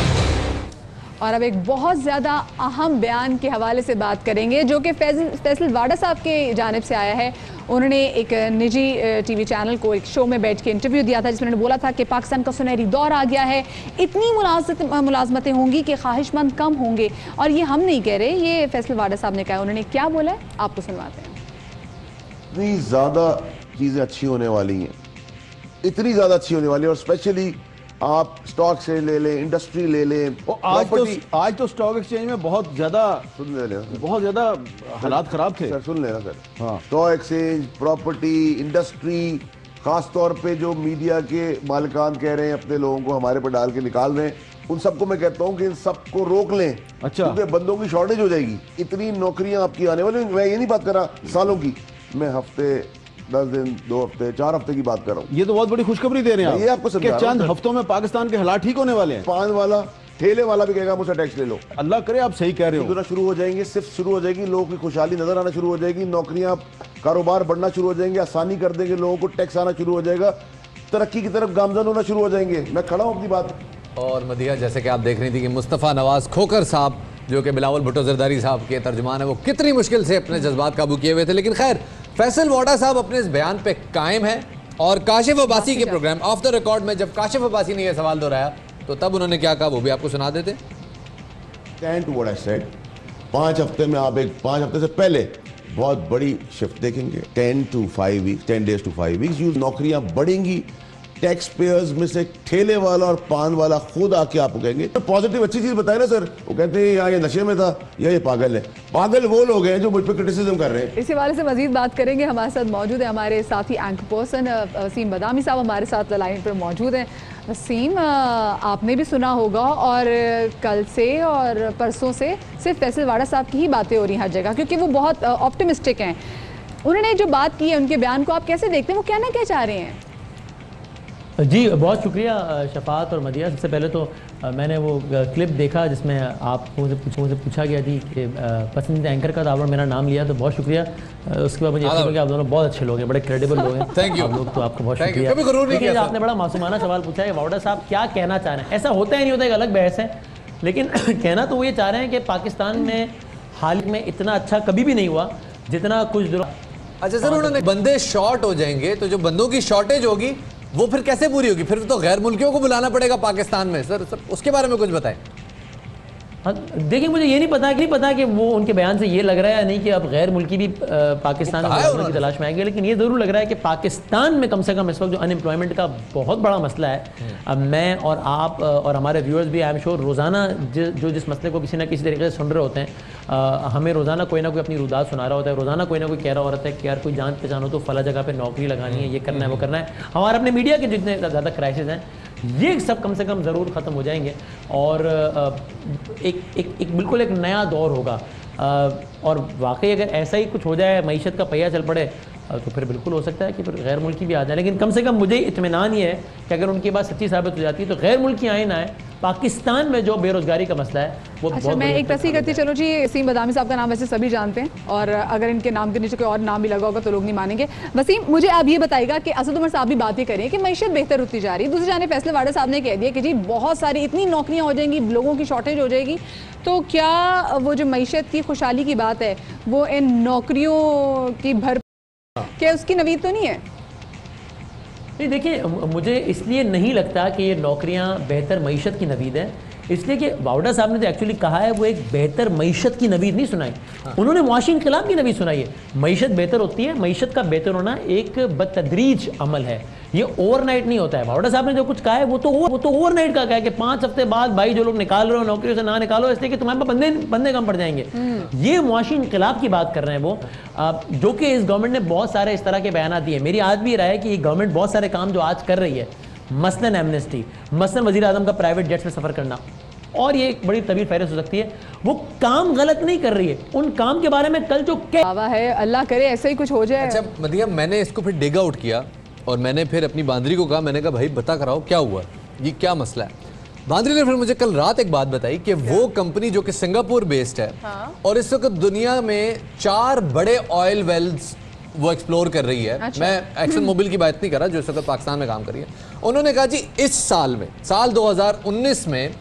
और अब एक बहुत ज़्यादा अहम बयान के हवाले से बात करेंगे, जो कि फैसल वाडा साहब के जानिब से आया है। उन्होंने एक निजी टीवी चैनल को एक शो में बैठ के इंटरव्यू दिया था, जिसमें उन्होंने बोला था कि पाकिस्तान का सुनहरी दौर आ गया है, इतनी मुलाजमतें होंगी कि ख्वाहिशमंद कम होंगे। और ये हम नहीं कह रहे, ये फैसल वाडा साहब ने कहा। उन्होंने क्या बोला है आपको सुनवाते हैं। इतनी ज़्यादा चीज़ें अच्छी होने वाली हैं, इतनी ज़्यादा अच्छी होने वाली है, और स्पेशली आप स्टॉक से ले लें, इंडस्ट्री ले लें। और आज तो आज तो स्टॉक एक्सचेंज में बहुत ज्यादा सुन ले लेना बहुत ज्यादा हालात खराब थे सर। सुन लेना सर। हाँ, स्टॉक एक्सचेंज, प्रॉपर्टी, इंडस्ट्री, खास तौर पे जो मीडिया के मालिकान कह रहे हैं अपने लोगों को हमारे पर डाल के निकाल रहे हैं, उन सबको मैं कहता हूँ कि इन सबको रोक लें। अच्छा, क्योंकि बंदों की शॉर्टेज हो जाएगी। इतनी नौकरियां आपकी आने वाली, मैं ये नहीं बात कर रहा सालों की, मैं हफ्ते, दस दिन, दो हफ्ते, चार हफ्ते की बात कर रहा हूँ। ये तो बहुत बड़ी खुशखबरी दे रहे हैं ये आपको कि चंद हफ्तों में पाकिस्तान के हालात ठीक होने वाले हैं। पान वाला, ठेले वाला भी कहेगा मुझसे टैक्स ले लो। अल्लाह करे आप सही कह रहे हो। शुरू हो जाएंगे, सिर्फ शुरू हो जाएगी, लोगों की खुशहाली नजर आना शुरू हो जाएगी, नौकरियां, कारोबार बढ़ना शुरू हो जाएंगे, आसानी कर देंगे, लोगों को टैक्स आना शुरू हो जाएगा, तरक्की की तरफ गामजन होना शुरू हो जाएंगे। मैं खड़ा हूँ अपनी बात। और मदिहा, जैसे कि आप देख रही थी कि मुस्तफ़ा नवाज खोकर साहब, जो कि बिलावल भुट्टो जरदारी साहब के तर्जुमान है, वो कितनी मुश्किल से अपने जज्बात काबू किए हुए थे। लेकिन खैर, फैसल वाडा साहब अपने इस बयान पे कायम है। और काशिफ अब्बासी के प्रोग्राम ऑफ द रिकॉर्ड में जब काशिफ अब्बासी ने यह सवाल दोहराया तो तब उन्होंने क्या कहा, वो भी आपको सुना देते। Stand to what I said. पाँच हफ्ते में आप एक पाँच हफ्ते से पहले बहुत बड़ी शिफ्ट देखेंगे। Ten to five weeks ten days to five weeks यूज नौकरियां बढ़ेंगी। टैक्स पेयर्स में से ठेले वाला और पान वाला खुद आके आपको कहेंगे तो पॉजिटिव अच्छी चीज बताए ना सर। वो कहते हैं या ये नशे में था या ये पागल है। पागल वो लोग हैं जो मुझ पर क्रिटिसिज्म कर रहे हैं। इस हवाले से मजीद बात करेंगे। हमारे साथ मौजूद है हमारे साथी एंकर पर्सन वसीम बदामी साहब, हमारे साथ लाइन पर मौजूद हैं। वसीम, आपने भी सुना होगा और कल से और परसों से सिर्फ फैसल वाडा साहब की ही बातें हो रही हैं हर जगह, क्योंकि वो बहुत ऑप्टिमिस्टिक हैं। उन्होंने जो बात की है, उनके बयान को आप कैसे देखते हैं, वो क्या ना क्या चाह रहे हैं? जी बहुत शुक्रिया शफात और मदिया। सबसे पहले तो मैंने वो क्लिप देखा जिसमें आप मुझे पूछा मुझे पूछा गया थी कि पसंदीदा एंकर का, तो आपने मेरा नाम लिया, तो बहुत शुक्रिया। उसके बाद मुझे यकीन हो गया आप दोनों बहुत अच्छे लोग हैं, बड़े क्रेडिबल लोग हैं। Thank you. आप लोग तो आपको बहुत शुक्रिया। लेकिन आपने बड़ा मासूमाना सवाल पूछा है वाडा साहब क्या कहना चाह रहे हैं। ऐसा होता ही नहीं होता, एक अलग बहस है, लेकिन कहना तो वो ये चाह रहे हैं कि पाकिस्तान में हाल में इतना अच्छा कभी भी नहीं हुआ जितना कुछ दिनों। अच्छा सर, उन्होंने बंदे शॉर्ट हो जाएंगे तो जो बंदों की शॉर्टेज होगी वो फिर कैसे पूरी होगी? फिर तो गैर मुल्कियों को बुलाना पड़ेगा पाकिस्तान में। सर, सर उसके बारे में कुछ बताएं। हाँ, देखिए मुझे ये नहीं पता कि नहीं पता कि वो उनके बयान से ये लग रहा है नहीं कि अब गैर मुल्की भी पाकिस्तान में की तलाश में आएंगे, लेकिन ये ज़रूर लग रहा है कि पाकिस्तान में कम से कम इस वक्त जो अनएम्प्लॉयमेंट का बहुत बड़ा मसला है, अब मैं और आप और हमारे व्यूअर्स भी आई एम श्योर रोज़ाना जो जिस मसले को किसी ना किसी तरीके से सुन रहे होते हैं, आ, हमें रोज़ाना कोई ना कोई अपनी रुदात सुना रहा होता है, रोज़ाना कोई ना कोई कह रहा होता है कि यार कोई जान पहचान हो तो फला जगह पर नौकरी लगानी है, ये करना है, वो करना है। हमारे अपने मीडिया के जितने ज़्यादा क्राइसिस हैं ये सब कम से कम ज़रूर ख़त्म हो जाएंगे और एक एक एक बिल्कुल एक नया दौर होगा। और वाकई अगर ऐसा ही कुछ हो जाए, मईशत का पहिया चल पड़े, तो फिर बिल्कुल हो सकता है कि फिर गैर मुल्की भी आ जाए। लेकिन कम से कम मुझे इत्मीनान ये है कि अगर उनकी बात सच्ची साबित हो जाती है तो गैर मुल्की आए ना आए, पाकिस्तान में जो बेरोजगारी का मसला है वो अच्छा, बहुत मैं एक तस्वीर करती, चलो जी, वसीम बदामी साहब का नाम वैसे सभी जानते हैं और अगर इनके नाम के नीचे कोई और नाम भी लगा होगा तो लोग नहीं मानेंगे। वसीम, मुझे आप ये बताइएगा कि असद उमर साहब भी बात ही करें कि मईशत बेहतर होती जा रही है, दूसरी जाने फैसले वाडा साहब ने कह दिया कि जी बहुत सारी इतनी नौकरियाँ हो जाएंगी, लोगों की शॉर्टेज हो जाएगी, तो क्या वो जो मईशत की खुशहाली की बात है वो इन नौकरियों की भर क्या उसकी नवीद तो नहीं है? नहीं, देखिए मुझे इसलिए नहीं लगता कि ये नौकरियां बेहतर मईशत की नवीद है, इसलिए कि वावडा साहब ने जो एक्चुअली कहा है वो एक बेहतर मईशत की नवीद नहीं सुनाई, उन्होंने मुआशी इनकलाब की नवीद सुनाई है। मईशत बेहतर होती है, मईशत का बेहतर होना एक बतदरीज अमल है, ये ओवरनाइट नहीं होता है। वावडा साहब ने जो कुछ कहा है वो तो वो तो ओवरनाइट का कहा है कि पाँच हफ्ते बाद भाई जो लोग निकाल रहे हो नौकरियों से ना निकालो इसलिए कि तुम्हारे पास बंदे बंदे कम पड़ जाएंगे। ये मुआशी इनकलाब की बात कर रहे हैं वो, जो कि इस गवर्नमेंट ने बहुत सारे इस तरह के बयान दिए। मेरी आज भी राय है कि गवर्नमेंट बहुत सारे काम जो आज कर रही है, मसलन एमनेस्टी, मसलन वज़ीर आज़म का प्राइवेट जेट्स में सफ़र करना, और ये एक बड़ी तवील फहरिस्त हो सकती है, वो काम गलत नहीं कर रही है, उन काम के बारे में कल जो दावा है, अल्लाह करे ऐसा ही कुछ हो जाए। अच्छा मदिया, मैंने इसको फिर डिग आउट किया और मैंने फिर अपनी बांदरी को कहा, मैंने कहा भाई बता कराओ क्या हुआ, ये क्या मसला है। बांदरी ने फिर मुझे कल रात एक बात बताई कि वो कंपनी जो कि सिंगापुर बेस्ड है, हाँ? और इस वक्त दुनिया में चार बड़े ऑयल वेल्स वो एक्सप्लोर कर रही है। अच्छा। मैं एक्सन मोबिल की बात नहीं कर रहा जो इस वक्त पाकिस्तान में काम कर रही है। उन्होंने कहा जी इस साल में, साल दो हज़ार उन्नीस में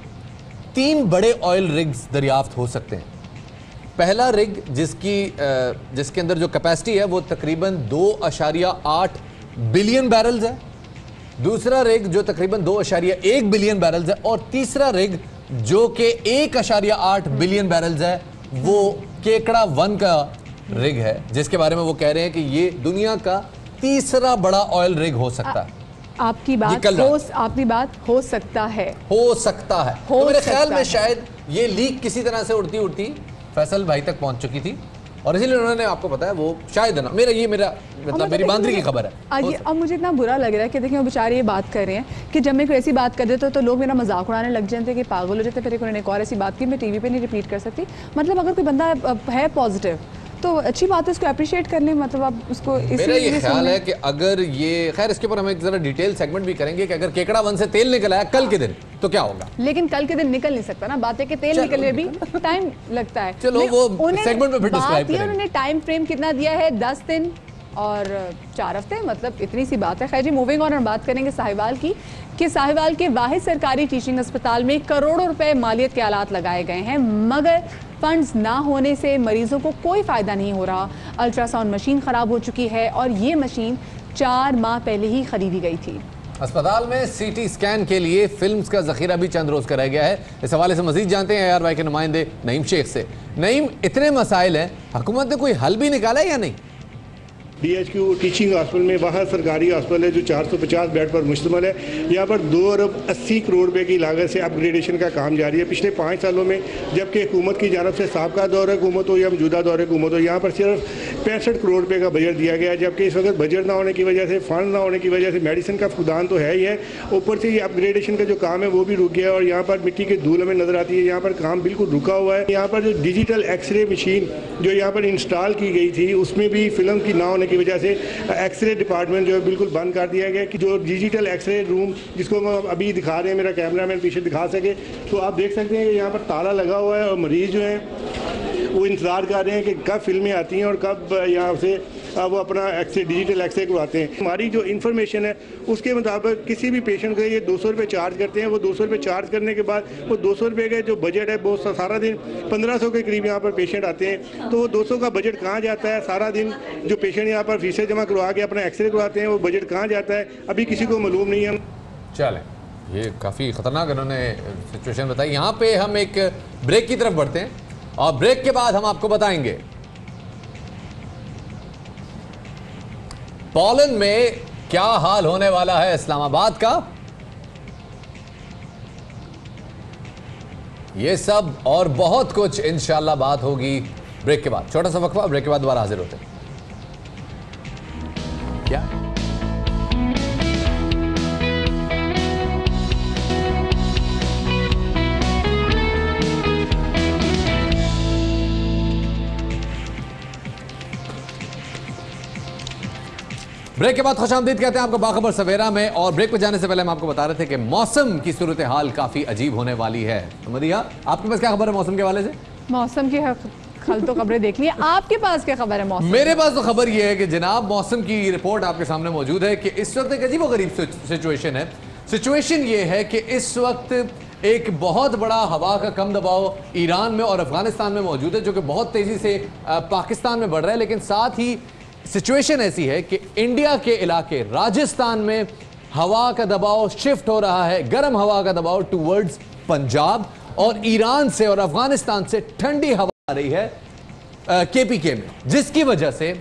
तीन बड़े ऑयल रिग्स दरियाफ्त हो सकते हैं। पहला रिग जिसकी जिसके अंदर जो कैपेसिटी है वो तकरीबन दो अशारिया आठ बिलियन बैरल्स है, दूसरा रिग जो तकरीबन दो अशारिया एक बिलियन बैरल्स है, और तीसरा रिग जो कि एक अशारिया आठ बिलियन बैरल्स है, वो केकड़ा वन का रिग है, जिसके बारे में वो कह रहे हैं कि ये दुनिया का तीसरा बड़ा ऑयल रिग हो सकता है। आपकी बात हो आपकी बात हो सकता है हो सकता है हो तो मेरे सकता ख्याल में है। शायद ये लीक किसी तरह से उड़ती उड़ती फैसल भाई तक पहुंच चुकी थी और इसीलिए उन्होंने आपको बताया, वो शायद ना, मेरा ये मेरा मतलब मेरी बांदरी की खबर है। अब मुझे इतना बुरा लग रहा है कि देखिए वो बेचारे ये बात कर रहे हैं कि जब मैं कोई ऐसी बात कर देता तो लोग मेरा मजाक उड़ाने लग जाते कि पागल हो जाते, फिर उन्होंने एक और ऐसी बात की मैं टीवी पे नहीं रिपीट कर सकती। मतलब अगर कोई बंदा है पॉजिटिव तो अच्छी बात है, उसको अप्रिशिएट कर लें, मतलब आप उसको मेरा ये ख्याल है कि अगर ये, खैर इसके ऊपर हम एक जरा डिटेल सेगमेंट भी करेंगे कि अगर केकड़ा वन से तेल निकल आया कल के दिन तो क्या होगा। लेकिन कल के दिन निकल नहीं सकता ना, बात है कि तेल निकलने भी टाइम लगता है। चलो वो सेगमेंट में फिर डिस्क्राइब करेंगे। उन्होंने टाइम फ्रेम कितना दिया है, दस दिन और चार हफ्ते, मतलब इतनी सी बात है। खैर जी, मूविंग ऑन, हम बात करेंगे साहिवाल की कि साहिवाल के वाहिद सरकारी टीचिंग अस्पताल में करोड़ों रुपए मालियत के आलात लगाए गए हैं, मगर फंड्स ना होने से मरीजों को कोई फ़ायदा नहीं हो रहा। अल्ट्रासाउंड मशीन ख़राब हो चुकी है और ये मशीन चार माह पहले ही खरीदी गई थी। अस्पताल में सीटी स्कैन के लिए फिल्म्स का जखीरा भी चंद रोज का रह गया है। इस हवाले से मजीद जानते हैं आर वाई के नुमाइंदे नईम शेख से। नईम, इतने मसाइल हैं, हुकूमत ने कोई हल भी निकाला है या नहीं? D H Q teaching hospital में बाहर सरकारी हॉस्पिटल है जो चार सौ पचास बेड पर मुश्तमिल है। यहाँ पर दो अरब अस्सी करोड़ रुपए की लागत से अपग्रेडेशन का काम जारी है पिछले पाँच सालों में, जबकि हुकूमत की जानब से साबका दौर हुकूमत हो या मौजूदा दौर हुकूमत हो, यहाँ पर सिर्फ पैंसठ करोड़ रुपये का बजट दिया गया है। जबकि इस वक्त बजट ना होने की वजह से, फंड ना होने की वजह से मेडिसिन का फुकदान तो है ही है, ऊपर से ये अपग्रेडेशन का जो काम है वो भी रुक गया है और यहाँ पर मिट्टी के धूल हमें नज़र आती है। यहाँ पर काम बिल्कुल रुका हुआ है। यहाँ पर जो डिजिटल एक्सरे मशीन जो यहाँ पर इंस्टॉल की गई थी उसमें भी फिल्म की ना होने की वजह से एक्सरे डिपार्टमेंट जो है बिल्कुल बंद कर दिया गया कि जो डिजिटल एक्सरे रूम जिसको हम अभी दिखा रहे हैं, मेरा कैमरामैन पीछे दिखा सके तो आप देख सकते हैं कि यहाँ पर ताला लगा हुआ है और मरीज़ जो हैं वो इंतज़ार कर रहे हैं कि कब फिल्में आती हैं और कब यहाँ से वो अपना एक्सरे डिजिटल एक्सरे करवाते हैं। हमारी जो इन्फॉर्मेशन है उसके मुताबिक किसी भी पेशेंट को ये दो सौ रुपये चार्ज करते हैं। वो दो सौ रुपये चार्ज करने के बाद वो दो सौ रुपये का जो बजट है वो सारा दिन पंद्रह सौ के करीब यहाँ पर पेशेंट आते हैं। तो वो दो सौ का बजट कहाँ जाता है? सारा दिन जो पेशेंट यहाँ पर फीसें जमा करवा के अपना एक्सरे करवाते हैं, वो बजट कहाँ जाता है अभी किसी को मालूम नहीं है। चलें, ये काफ़ी ख़तरनाक उन्होंने सिचुएशन बताई। यहाँ पे हम एक ब्रेक की तरफ बढ़ते हैं और ब्रेक के बाद हम आपको बताएंगे पोलैंड में क्या हाल होने वाला है इस्लामाबाद का। ये सब और बहुत कुछ इंशाल्लाह बात होगी ब्रेक के बाद। छोटा सा वक्फा, ब्रेक के बाद दोबारा हाजिर होते हैं। क्या ब्रेक के बाद खुशामदीद कहते हैं आपको बाखबर सवेरा में। और ब्रेक पे जाने से पहले हम आपको बता रहे थे कि मौसम की सूरत हाल काफी अजीब होने वाली है। तो मदिहा, आपके पास क्या खबर है मौसम के हवाले से? मौसम की कल तो खबरें देख ली, आपके पास क्या खबर है मौसम? मेरे पास तो खबर यह है कि जनाब मौसम की रिपोर्ट आपके सामने मौजूद है कि इस वक्त एक अजीब गरीब सिचुएशन है। सिचुएशन ये है कि इस वक्त एक बहुत बड़ा हवा का कम दबाव ईरान में और अफगानिस्तान में मौजूद है, जो कि बहुत तेजी से पाकिस्तान में बढ़ रहा है। लेकिन साथ ही सिचुएशन ऐसी है कि इंडिया के इलाके राजस्थान में हवा का दबाव शिफ्ट हो रहा है, गर्म हवा का दबाव टूवर्ड्स पंजाब, और ईरान से और अफगानिस्तान से ठंडी हवा आ रही है केपीके में, जिसकी वजह से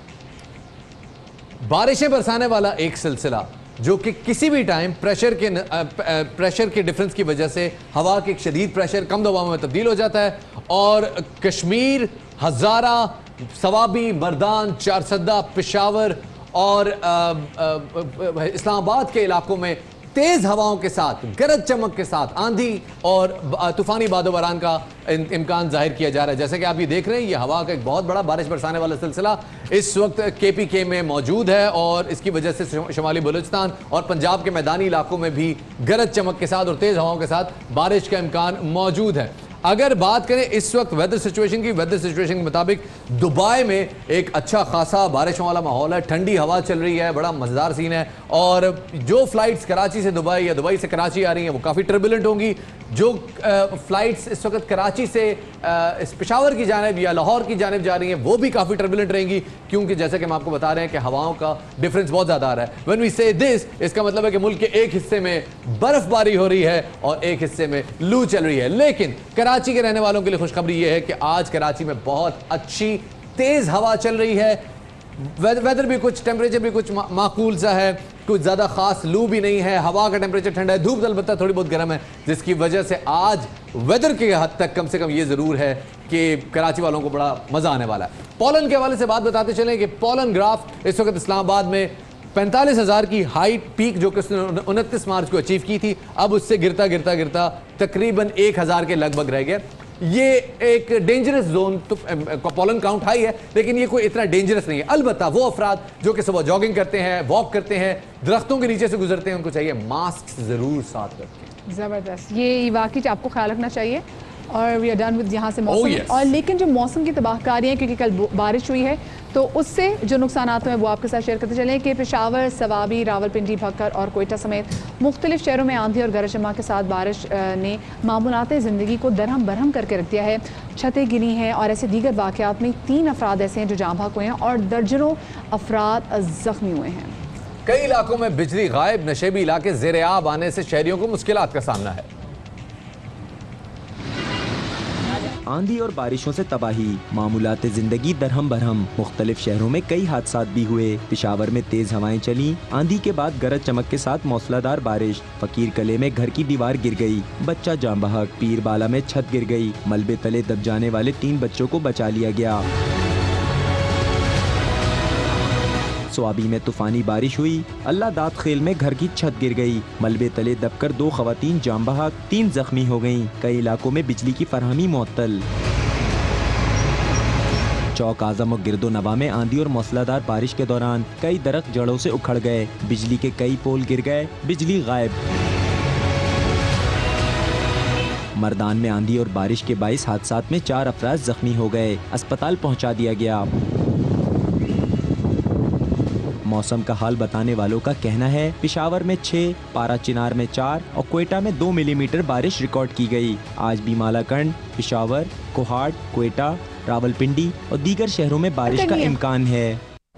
बारिशें बरसाने वाला एक सिलसिला जो कि किसी भी टाइम प्रेशर के प्रेशर के डिफरेंस की वजह से हवा के शदीद प्रेशर कम दबाव में तब्दील हो जाता है। और कश्मीर, हज़ारा, सवाबी, मर्दान, चारसद्दा, पेशावर और इस्लामाबाद के इलाकों में तेज हवाओं के साथ, गरज चमक के साथ आंधी और तूफानी बादोबरान का इम्कान जाहिर किया जा रहा है। जैसे कि आप ये देख रहे हैं, ये हवा का एक बहुत बड़ा बारिश बरसाने वाला सिलसिला इस वक्त केपीके में मौजूद है और इसकी वजह से शुमाली बलूचिस्तान और पंजाब के मैदानी इलाकों में भी गरज चमक के साथ और तेज हवाओं के साथ बारिश का इम्कान मौजूद है। अगर बात करें इस वक्त वेदर सिचुएशन की, वेदर सिचुएशन के मुताबिक दुबई में एक अच्छा खासा बारिशों वाला माहौल है, ठंडी हवा चल रही है, बड़ा मज़ेदार सीन है। और जो फ्लाइट्स कराची से दुबई या दुबई से कराची आ रही हैं वो काफ़ी टर्बुलेंट होंगी। जो फ्लाइट्स इस वक्त कराची से पेशावर की जानिब या लाहौर की जानिब जा रही हैं वो भी काफ़ी टर्बुलेंट रहेंगी, क्योंकि जैसे कि हम आपको बता रहे हैं कि हवाओं का डिफरेंस बहुत ज़्यादा आ रहा है। व्हेन वी से दिस, इसका मतलब है कि मुल्क के एक हिस्से में बर्फबारी हो रही है और एक हिस्से में लू चल रही है। लेकिन कराची के रहने वालों के लिए खुशखबरी यह है कि आज कराची में बहुत अच्छी तेज़ हवा चल रही है। वेदर भी कुछ, टेम्परेचर भी कुछ मा, माकूल सा है, कुछ ज़्यादा खास लू भी नहीं है, हवा का टेम्परेचर ठंडा है, धूप अलबत्ता थोड़ी बहुत गर्म है, जिसकी वजह से आज वेदर के हद तक कम से कम ये ज़रूर है कि कराची वालों को बड़ा मज़ा आने वाला है। पोलैंड के हवाले से बात बताते चलें कि पोलैंड ग्राफ इस वक्त इस्लामाबाद में पैंतालीस हज़ार की हाइट पीक जो कि उसने उनतीस मार्च को अचीव की थी, अब उससे गिरता गिरता गिरता तकरीबन एक हज़ार के लगभग रह गया। ये एक डेंजरस जोन तो पोलन काउंट हाई है, लेकिन ये कोई इतना डेंजरस नहीं है। अलबत्ता वो अफराद जो कि सुबह जॉगिंग करते हैं, वॉक करते हैं, दरख्तों के नीचे से गुजरते हैं, उनको चाहिए मास्क जरूर साथ रखें। ज़बरदस्त, ये वाकई आपको ख्याल रखना चाहिए। और वी आर डन विद यहाँ से मौसम। oh, yes. और लेकिन जो मौसम की तबाहकारी है, क्योंकि कल बारिश हुई है, तो उससे जो नुकसान हैं वो आपके साथ शेयर करते चलें कि पेशावर, सवाबी, रावलपिंडी, भक्कर और कोयटा समेत मुख्तलिफ शहरों में आंधी और गरज चमक के साथ बारिश ने मामूलात ज़िंदगी को दरहम बरहम करके रख दिया है। छतें गिरी हैं और ऐसे दीगर वाक़यात में तीन अफराद ऐसे हैं जो जाँ बहक हुए हैं और दर्जनों अफराद ज़ख्मी हुए हैं। कई इलाकों में बिजली गायब, नशेबी इलाके ज़ेर आब आने से शहरियों को मुश्किलात का सामना है। आंधी और बारिशों से तबाही, मामूलात जिंदगी दरहम बरहम। मुख्तलिफ शहरों में कई हादसात भी हुए। पेशावर में तेज हवाएं चली, आंधी के बाद गरज चमक के साथ मौसलाधार बारिश। फकीर कले में घर की दीवार गिर गई, बच्चा जाँ बहक। पीर बाला में छत गिर गई, मलबे तले दब जाने वाले तीन बच्चों को बचा लिया गया। स्वाबी में तूफानी बारिश हुई, अल्लाह दाद खेल में घर की छत गिर गई, मलबे तले दबकर दो खवातीन जाँ बहक, तीन जख्मी हो गयीं। कई इलाकों में बिजली की फरहमी मुअत्तल। चौक आजम और गिरदो नवा में आंधी और मौसलाधार बारिश के दौरान कई दरख्त जड़ों से उखड़ गए, बिजली के कई पोल गिर गए, बिजली गायब। मर्दान में आंधी और बारिश के बाईस हादसात में चार अफराद जख्मी हो गए, अस्पताल पहुंचा दिया गया। मौसम का हाल बताने वालों का कहना है पेशावर में छह, पारा चिनार में चार और क्वेटा में दो मिलीमीटर बारिश रिकॉर्ड की गई। आज भी मालाकंड, पेशावर, कोहाट, क्वेटा, रावलपिंडी और दीगर शहरों में बारिश का इम्कान है।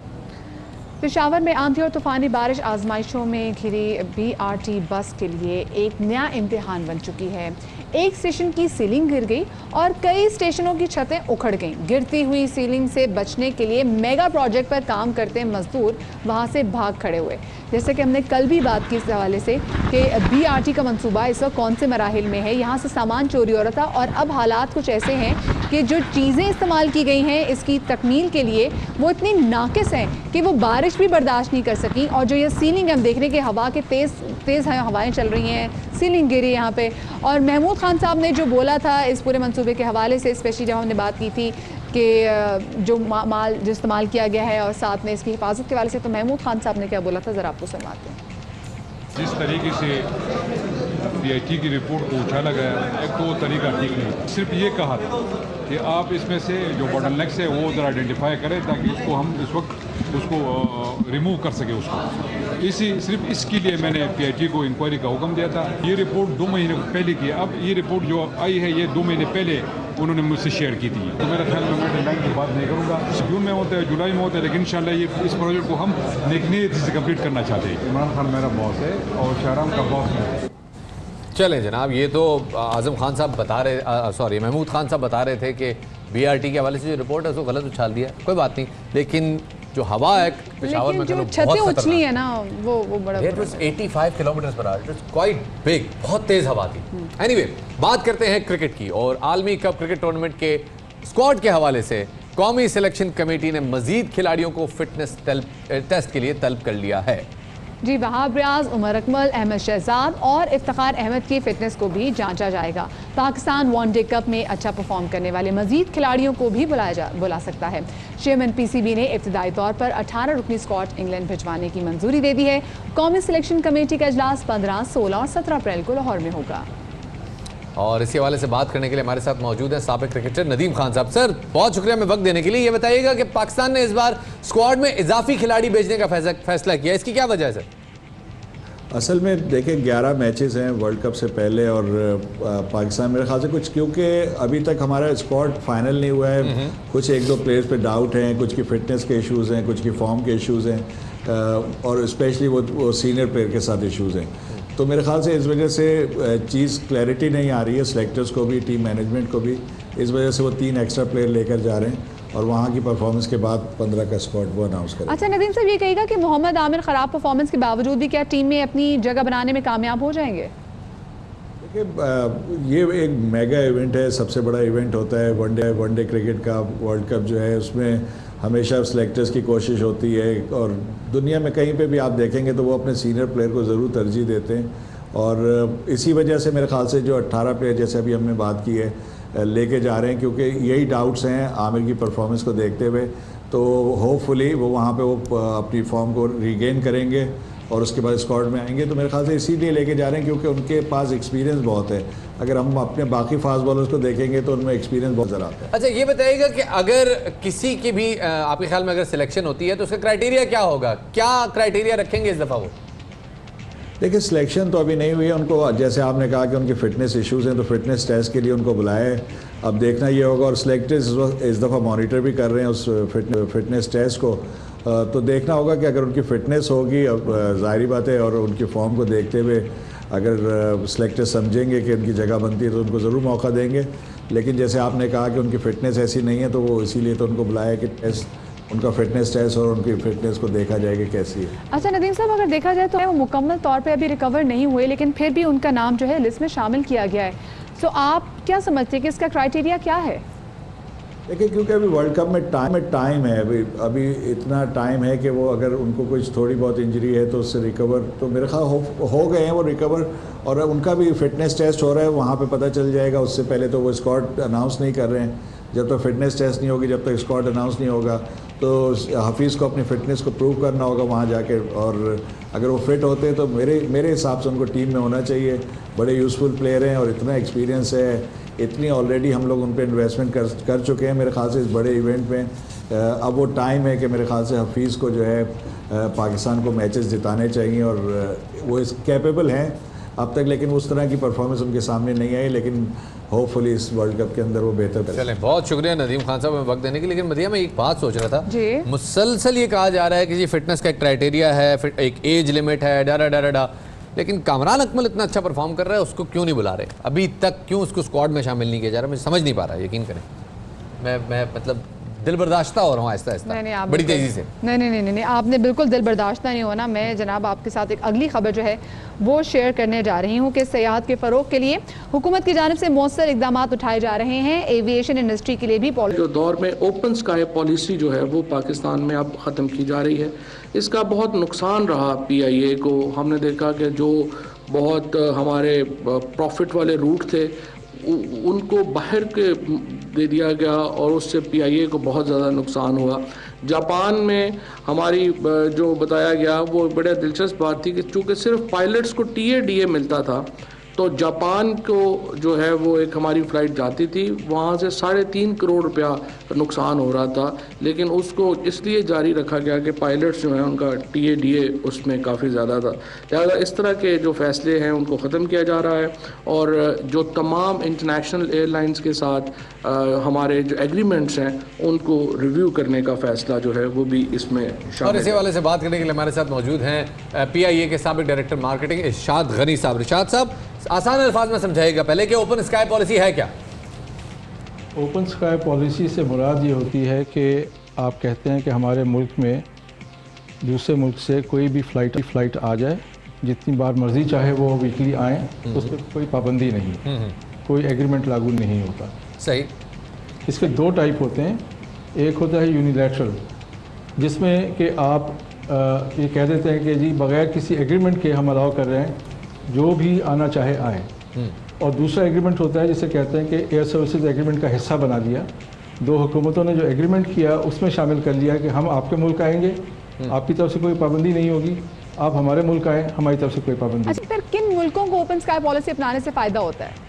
पेशावर में आंधी और तूफानी बारिश आजमाइशों में घिरी बीआरटी बस के लिए एक नया इम्तिहान बन चुकी है। एक स्टेशन की सीलिंग गिर गई और कई स्टेशनों की छतें उखड़ गईं। गिरती हुई सीलिंग से बचने के लिए मेगा प्रोजेक्ट पर काम करते मजदूर वहां से भाग खड़े हुए। जैसे कि हमने कल भी बात की इस हवाले से कि बीआरटी का मंसूबा इस वक्त कौन से मराहिल में है, यहाँ से सामान चोरी हो रहा था और अब हालात कुछ ऐसे हैं कि जो चीज़ें इस्तेमाल की गई हैं इसकी तकमील के लिए वो इतनी नाकिस हैं कि वो बारिश भी बर्दाश्त नहीं कर सकी। और जो ये सीलिंग हम देख रहे हैं कि हवा के तेज़ तेज़ हवाएं चल रही हैं, सीलिंग गिरी यहाँ पे। और महमूद खान साहब ने जो बोला था इस पूरे मंसूबे के हवाले से, स्पेशली जब हमने बात की थी कि जो मा, माल जो इस्तेमाल किया गया है और साथ में इसकी हिफाजत के हवाले से, तो महमूद खान साहब ने क्या बोला था ज़रा आपको सुनवाते हैं। जिस तरीके से पीआईटी की रिपोर्ट को उछाला गया, एक तो वो तरीका ठीक नहीं। सिर्फ ये कहा था कि आप इसमें से जो बॉटलनेक्स है वो ज़रा आइडेंटिफाई करें ताकि उसको हम इस वक्त उसको रिमूव कर सके उसको। इसी सिर्फ इसके लिए मैंने पीआईटी को इंक्वायरी का हुक्म दिया था। ये रिपोर्ट दो महीने पहले की है। अब ये रिपोर्ट जो आई है ये दो महीने पहले उन्होंने मुझसे शेयर की थी। तो मेरा ख्याल में मैं डेडलाइन की बात नहीं करूँगा। जून में होता है, जुलाई में होता है, लेकिन इंशाल्लाह ये इस प्रोजेक्ट को हम नेकनीयत से कंप्लीट करना चाहते हैं। इमरान खान मेरा बॉस है और शाहराम का बॉस है। चलें जनाब, ये तो आज़म खान साहब बता रहे सॉरी महमूद खान साहब बता रहे थे कि बीआरटी के हवाले से जो रिपोर्ट है उसको गलत उछाल दिया। कोई बात नहीं, लेकिन जो हवा है पेशावर में जो छतें उछली है ना वो वो बड़ा पचासी kilometre per hour, it was quite big, बहुत तेज हवा थी। एनीवे anyway, बात करते हैं क्रिकेट की और आलमी कप क्रिकेट टूर्नामेंट के स्क्वाड के हवाले से कौमी सिलेक्शन कमेटी ने मजीद खिलाड़ियों को फिटनेस टेस्ट के लिए तलब कर लिया है। जी, वहाब रियाज, उमर अकमल, अहमद शहजाद और इफ्तिखार अहमद की फिटनेस को भी जांचा जाएगा। पाकिस्तान वनडे कप में अच्छा परफॉर्म करने वाले मजीद खिलाड़ियों को भी बुलाया जा बुला सकता है। चेयरमैन पीसीबी ने इब्तदाई तौर पर अठारह रुकनी स्क्वाड इंग्लैंड भिजवाने की मंजूरी दे दी है। कौमी सिलेक्शन कमेटी का इजलास पंद्रह, सोलह और सत्रह अप्रैल को लाहौर में होगा। और इसी हवाले से बात करने के लिए हमारे साथ मौजूद है साबिक क्रिकेटर नदीम खान साहब। सर, बहुत शुक्रिया हमें वक्त देने के लिए। ये बताइएगा कि पाकिस्तान ने इस बार स्क्वाड में इजाफी खिलाड़ी भेजने का फैसला किया, इसकी क्या वजह है सर? असल में देखें ग्यारह मैचेस हैं वर्ल्ड कप से पहले और पाकिस्तान मेरे ख्याल से कुछ, क्योंकि अभी तक हमारा स्क्वाड फाइनल नहीं हुआ है, कुछ एक दो प्लेयर्स पे डाउट हैं, कुछ की फिटनेस के इश्यूज़ हैं, कुछ की फॉर्म के इश्यूज़ हैं और स्पेशली वो, वो सीनियर प्लेयर के साथ इश्यूज़ हैं। तो मेरे ख्याल से इस वजह से चीज़ क्लैरिटी नहीं आ रही है सेलेक्टर्स को भी, टीम मैनेजमेंट को भी। इस वजह से वो तीन एक्स्ट्रा प्लेयर लेकर जा रहे हैं और वहाँ की परफॉर्मेंस के बाद पंद्रह का स्क्वाड वो अनाउंस करें। अच्छा नदीम साहब, ये कहेगा कि मोहम्मद आमिर ख़राब परफॉर्मेंस के बावजूद भी क्या टीम में अपनी जगह बनाने में कामयाब हो जाएंगे? देखिए, ये एक मेगा इवेंट है, सबसे बड़ा इवेंट होता है वनडे वनडे क्रिकेट का। वर्ल्ड कप जो है उसमें हमेशा सेलेक्टर्स की कोशिश होती है और दुनिया में कहीं पे भी आप देखेंगे तो वो अपने सीनियर प्लेयर को ज़रूर तरजीह देते हैं और इसी वजह से मेरे ख्याल से जो अट्ठारह प्लेयर जैसे अभी हमने बात की है लेके जा रहे हैं, क्योंकि यही डाउट्स हैं आमिर की परफॉर्मेंस को देखते हुए। तो होपफुली वो वहाँ पे वो अपनी फॉर्म को रीगेन करेंगे और उसके बाद स्क्वाड में आएंगे। तो मेरे ख्याल से इसीलिए लेके जा रहे हैं क्योंकि उनके पास एक्सपीरियंस बहुत है। अगर हम अपने बाकी फास्ट बॉलर्स को देखेंगे तो उनमें एक्सपीरियंस बहुत ज़्यादा आता है। अच्छा, ये बताइएगा कि अगर किसी की भी आपके ख्याल में अगर सिलेक्शन होती है तो उसका क्राइटेरिया क्या होगा, क्या क्राइटेरिया रखेंगे इस दफ़ा वो? देखिए, सिलेक्शन तो अभी नहीं हुई है उनको, जैसे आपने कहा कि उनके फिटनेस इश्यूज़ हैं तो फिटनेस टेस्ट के लिए उनको बुलाया है। अब देखना ये होगा और सिलेक्टर्स इस दफ़ा मॉनिटर भी कर रहे हैं उस फिट, फिटनेस टेस्ट को। तो देखना होगा कि अगर उनकी फ़िटनेस होगी, अब ज़ाहिर बात है, और उनकी फॉर्म को देखते हुए अगर सिलेक्टर समझेंगे कि उनकी जगह बनती है तो उनको ज़रूर मौका देंगे। लेकिन जैसे आपने कहा कि उनकी फ़िटनेस ऐसी नहीं है तो वो इसीलिए तो उनको बुलाया कि टेस्ट उनका फिटनेस टेस्ट और उनकी फिटनेस को देखा जाएगा कैसी है। अच्छा नदीम साहब, अगर देखा जाए तो वो मुकम्मल तौर पे अभी रिकवर नहीं हुए लेकिन फिर भी उनका नाम जो है लिस्ट में शामिल किया गया है। तो आप क्या समझते हैं कि इसका क्राइटेरिया क्या है? देखिए, क्योंकि अभी वर्ल्ड कप में टाइम में टाइम है, अभी अभी इतना टाइम है कि वो अगर उनको कुछ थोड़ी बहुत इंजरी है तो उससे रिकवर तो मेरे ख्याल हो, हो गए हैं वो रिकवर, और उनका भी फिटनेस टेस्ट हो रहा है, वहाँ पे पता चल जाएगा। उससे पहले तो वो स्क्वाड अनाउंस नहीं कर रहे हैं। जब तक फिटनेस टेस्ट नहीं होगी, जब तक स्क्वाड अनाउंस नहीं होगा, तो हफीज़ को अपनी फ़िटनेस को प्रूव करना होगा वहाँ जाके। और अगर वो फिट होते हैं तो मेरे मेरे हिसाब से उनको टीम में होना चाहिए। बड़े यूज़फुल प्लेयर हैं और इतना एक्सपीरियंस है, इतनी ऑलरेडी हम लोग उन पर इन्वेस्टमेंट कर कर चुके हैं मेरे ख्याल से इस बड़े इवेंट में। अब वो टाइम है कि मेरे ख्याल से हफीज़ को जो है पाकिस्तान को मैचेस जिताने चाहिए और वो इस कैपेबल हैं अब तक, लेकिन उस तरह की परफॉर्मेंस उनके सामने नहीं आई, लेकिन होपफुली इस वर्ल्ड कप के अंदर वो बेहतर करें। चलें, बहुत शुक्रिया नदीम खान साहब हमें वक्त देने के लिए। लेकिन मदिया, मैं एक बात सोच रहा था, मुसलसल ये कहा जा रहा है कि जी फिटनेस का एक क्राइटेरिया है, फिर एक एज लिमिट है, डरा डरा डा, लेकिन कामरान अकमल इतना अच्छा परफॉर्म कर रहा है, उसको क्यों नहीं बुला रहे अभी तक? क्यों उसको स्क्वाड में शामिल नहीं किया जा रहा? मुझे समझ नहीं पा रहा, यकीन करें। मैं मैं मतलब दिल बर्दाश्ता हो रहा हूँ आहिस्ता आहिस्ता, बड़ी तेजी से। नहीं नहीं नहीं नहीं आपने बिल्कुल दिल बर्दाश्ता नहीं होना। मैं जनाब आपके साथ एक अगली खबर जो है वो शेयर करने जा रही हूँ कि सयाहत के फ़रोग के लिए हुकूमत की जानिब से मौसर इकदाम उठाए जा रहे हैं। एविएशन इंडस्ट्री के लिए भी जो दौर में ओपन स्काई पॉलिसी जो है वो पाकिस्तान में अब ख़त्म की जा रही है, इसका बहुत नुकसान रहा पी आई ए को। हमने देखा कि जो बहुत हमारे प्रॉफिट वाले रूट थे उनको बाहर के दे दिया गया और उससे पी आई ए को बहुत ज़्यादा नुकसान हुआ। जापान में हमारी जो बताया गया वो बड़ा दिलचस्प बात थी कि चूँकि सिर्फ पायलट्स को टी ए डी ए मिलता था, तो जापान को जो है वो एक हमारी फ़्लाइट जाती थी, वहाँ से साढ़े तीन करोड़ रुपया नुकसान हो रहा था, लेकिन उसको इसलिए जारी रखा गया कि पायलट्स जो हैं उनका टी ए डी ए उसमें काफ़ी ज़्यादा था। लिहाजा इस तरह के जो फ़ैसले हैं उनको ख़त्म किया जा रहा है और जो तमाम इंटरनेशनल एयरलाइंस के साथ आ, हमारे जो एग्रीमेंट्स हैं उनको रिव्यू करने का फ़ैसला जो है वो भी इसमें शामिल है। और इसी वाले से बात करने के लिए हमारे साथ मौजूद हैं पी आई ए के साबिक डायरेक्टर मार्केटिंग इरशाद गनी साहब। इरशाद साहब, आसान अल्फाज में समझाइएगा पहले कि ओपन स्काई पॉलिसी है क्या? ओपन स्काई पॉलिसी से मुराद ये होती है कि आप कहते हैं कि हमारे मुल्क में दूसरे मुल्क से कोई भी फ़्लाइट फ़्लाइट आ जाए, जितनी बार मर्ज़ी चाहे वो वीकली आएँ, उस पर कोई पाबंदी नहीं, कोई एग्रीमेंट लागू नहीं होता। सही। इसके दो टाइप होते हैं। एक होता है यूनिलैटरल, जिसमें कि आप आ, ये कह देते हैं कि जी बग़ैर किसी एग्रीमेंट के हम अलाउ कर रहे हैं, जो भी आना चाहे आए। और दूसरा एग्रीमेंट होता है जिसे कहते हैं कि एयर सर्विसेज एग्रीमेंट का हिस्सा बना दिया। दो हुकूमतों ने जो एग्रीमेंट किया उसमें शामिल कर लिया कि हम आपके मुल्क आएंगे, आपकी तरफ से कोई पाबंदी नहीं होगी, आप हमारे मुल्क आए, हमारी तरफ से कोई पाबंदी। अच्छा, फिर किन मुल्कों को ओपन स्काई पॉलिसी अपनाने से फ़ायदा होता है?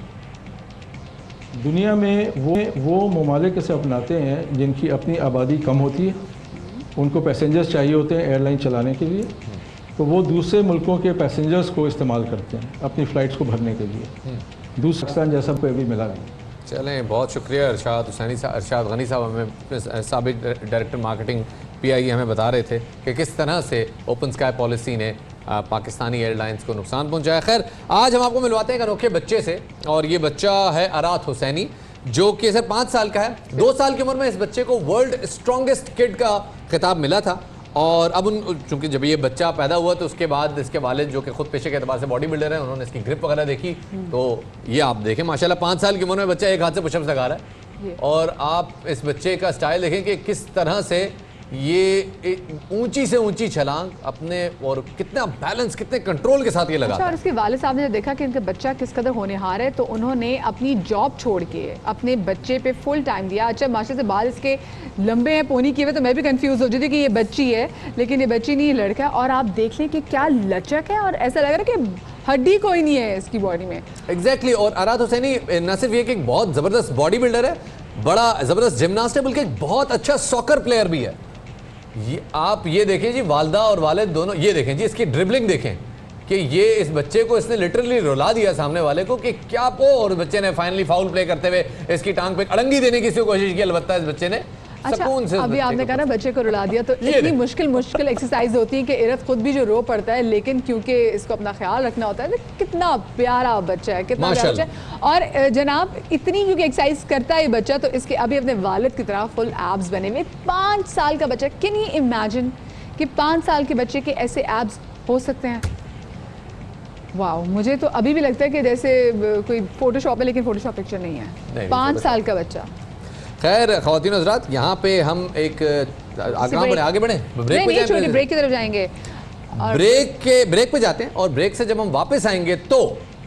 दुनिया में वो वो ममालिक इसे अपनाते हैं जिनकी अपनी आबादी कम होती है, उनको पैसेंजर्स चाहिए होते हैं एयरलाइन चलाने के लिए, तो वो दूसरे मुल्कों के पैसेंजर्स को इस्तेमाल करते हैं अपनी फ़्लाइट्स को भरने के लिए। दूसरा पाकिस्तान जैसा कोई अभी मिला नहीं। चलें, बहुत शुक्रिया इरशाद हुसैनी साहब, इरशाद गनी साहब हमें साबिक director marketing P I A हमें बता रहे थे कि किस तरह से ओपन स्काई पॉलिसी ने पाकिस्तानी एयरलाइंस को नुकसान पहुंचाया। खैर, आज हम आपको मिलवाते हैं एक अनोखे बच्चे से, और ये बच्चा है अरात हुसैनी, जो कि सिर्फ पाँच साल का है। दो साल की उम्र में इस बच्चे को वर्ल्ड स्ट्रॉन्गेस्ट किड का खिताब मिला था। और अब उन चूँकि जब ये बच्चा पैदा हुआ तो उसके बाद इसके वालिद जो कि खुद पेशे के एतबार से बॉडी बिल्डर हैं, उन्होंने इसकी ग्रिप वगैरह देखी, तो ये आप देखें माशाल्लाह पाँच साल की उम्र में बच्चा एक हाथ से पुशअप्स लगा रहा है। और आप इस बच्चे का स्टाइल देखें कि किस तरह से ये ऊंची से ऊंची छलांग अपने, और कितना बैलेंस, कितने कंट्रोल के साथ ये लगा। अच्छा, और इसके वालिद साहब ने देखा कि इनका बच्चा किस कदर होनहार है, तो उन्होंने अपनी जॉब छोड़ के अपने बच्चे पे फुल टाइम दिया। अच्छा, माशा से बाल इसके लंबे हैं, पोनी किए हुए, तो मैं भी कंफ्यूज हो जाती थी कि ये बच्ची है, लेकिन ये बच्ची नहीं, लड़का है। और आप देख लें कि क्या लचक है, और ऐसा लग रहा है कि हड्डी कोई नहीं है इसकी बॉडी में। एग्जैक्टली। और अरात हुसैनी न सिर्फ ये कि एक बहुत ज़बरदस्त बॉडी बिल्डर है, बड़ा ज़बरदस्त जिमनास्ट है, बल्कि एक बहुत अच्छा सॉकर प्लेयर भी है। ये आप ये देखें जी, वालदा और वालिद दोनों, ये देखें जी इसकी ड्रिबलिंग देखें कि ये इस बच्चे को इसने लिटरली रुला दिया सामने वाले को कि क्या पो, और बच्चे ने फाइनली फाउल प्ले करते हुए इसकी टांग पे अड़ंगी देने की कोशिश की, अलबत्ता इस बच्चे ने अच्छा, अभी आपने कहा ना बच्चे को रुला दिया, तो इतनी मुश्किल मुश्किल एक्सरसाइज होती है कि इरत खुद भी जो रो पड़ता है, लेकिन क्योंकि इसको अपना ख्याल रखना होता है। तो कितना प्यारा बच्चा है, कितना प्यारा बच्चा है। और जनाब इतनी क्योंकि एक्सरसाइज करता है ये बच्चा, तो इसके अभी अपने वालिद की तरह फुल एब्स बने हुए। पाँच साल का बच्चा, कैन यू इमेजिन कि पाँच साल के बच्चे के ऐसे एब्स हो सकते हैं? वाह, मुझे तो अभी भी लगता है कि जैसे कोई फोटोशॉप है, लेकिन फोटोशॉप पिक्चर नहीं है। पाँच साल का बच्चा। खैर ख़वातीन हज़रात, यहाँ पे हम एक आगे बढ़े आगे बढ़े ब्रेक पे जाएंगे, ब्रेक की तरफ जाएंगे। ब्रेक के ब्रेक पे जाते हैं, और ब्रेक से जब हम वापस आएंगे तो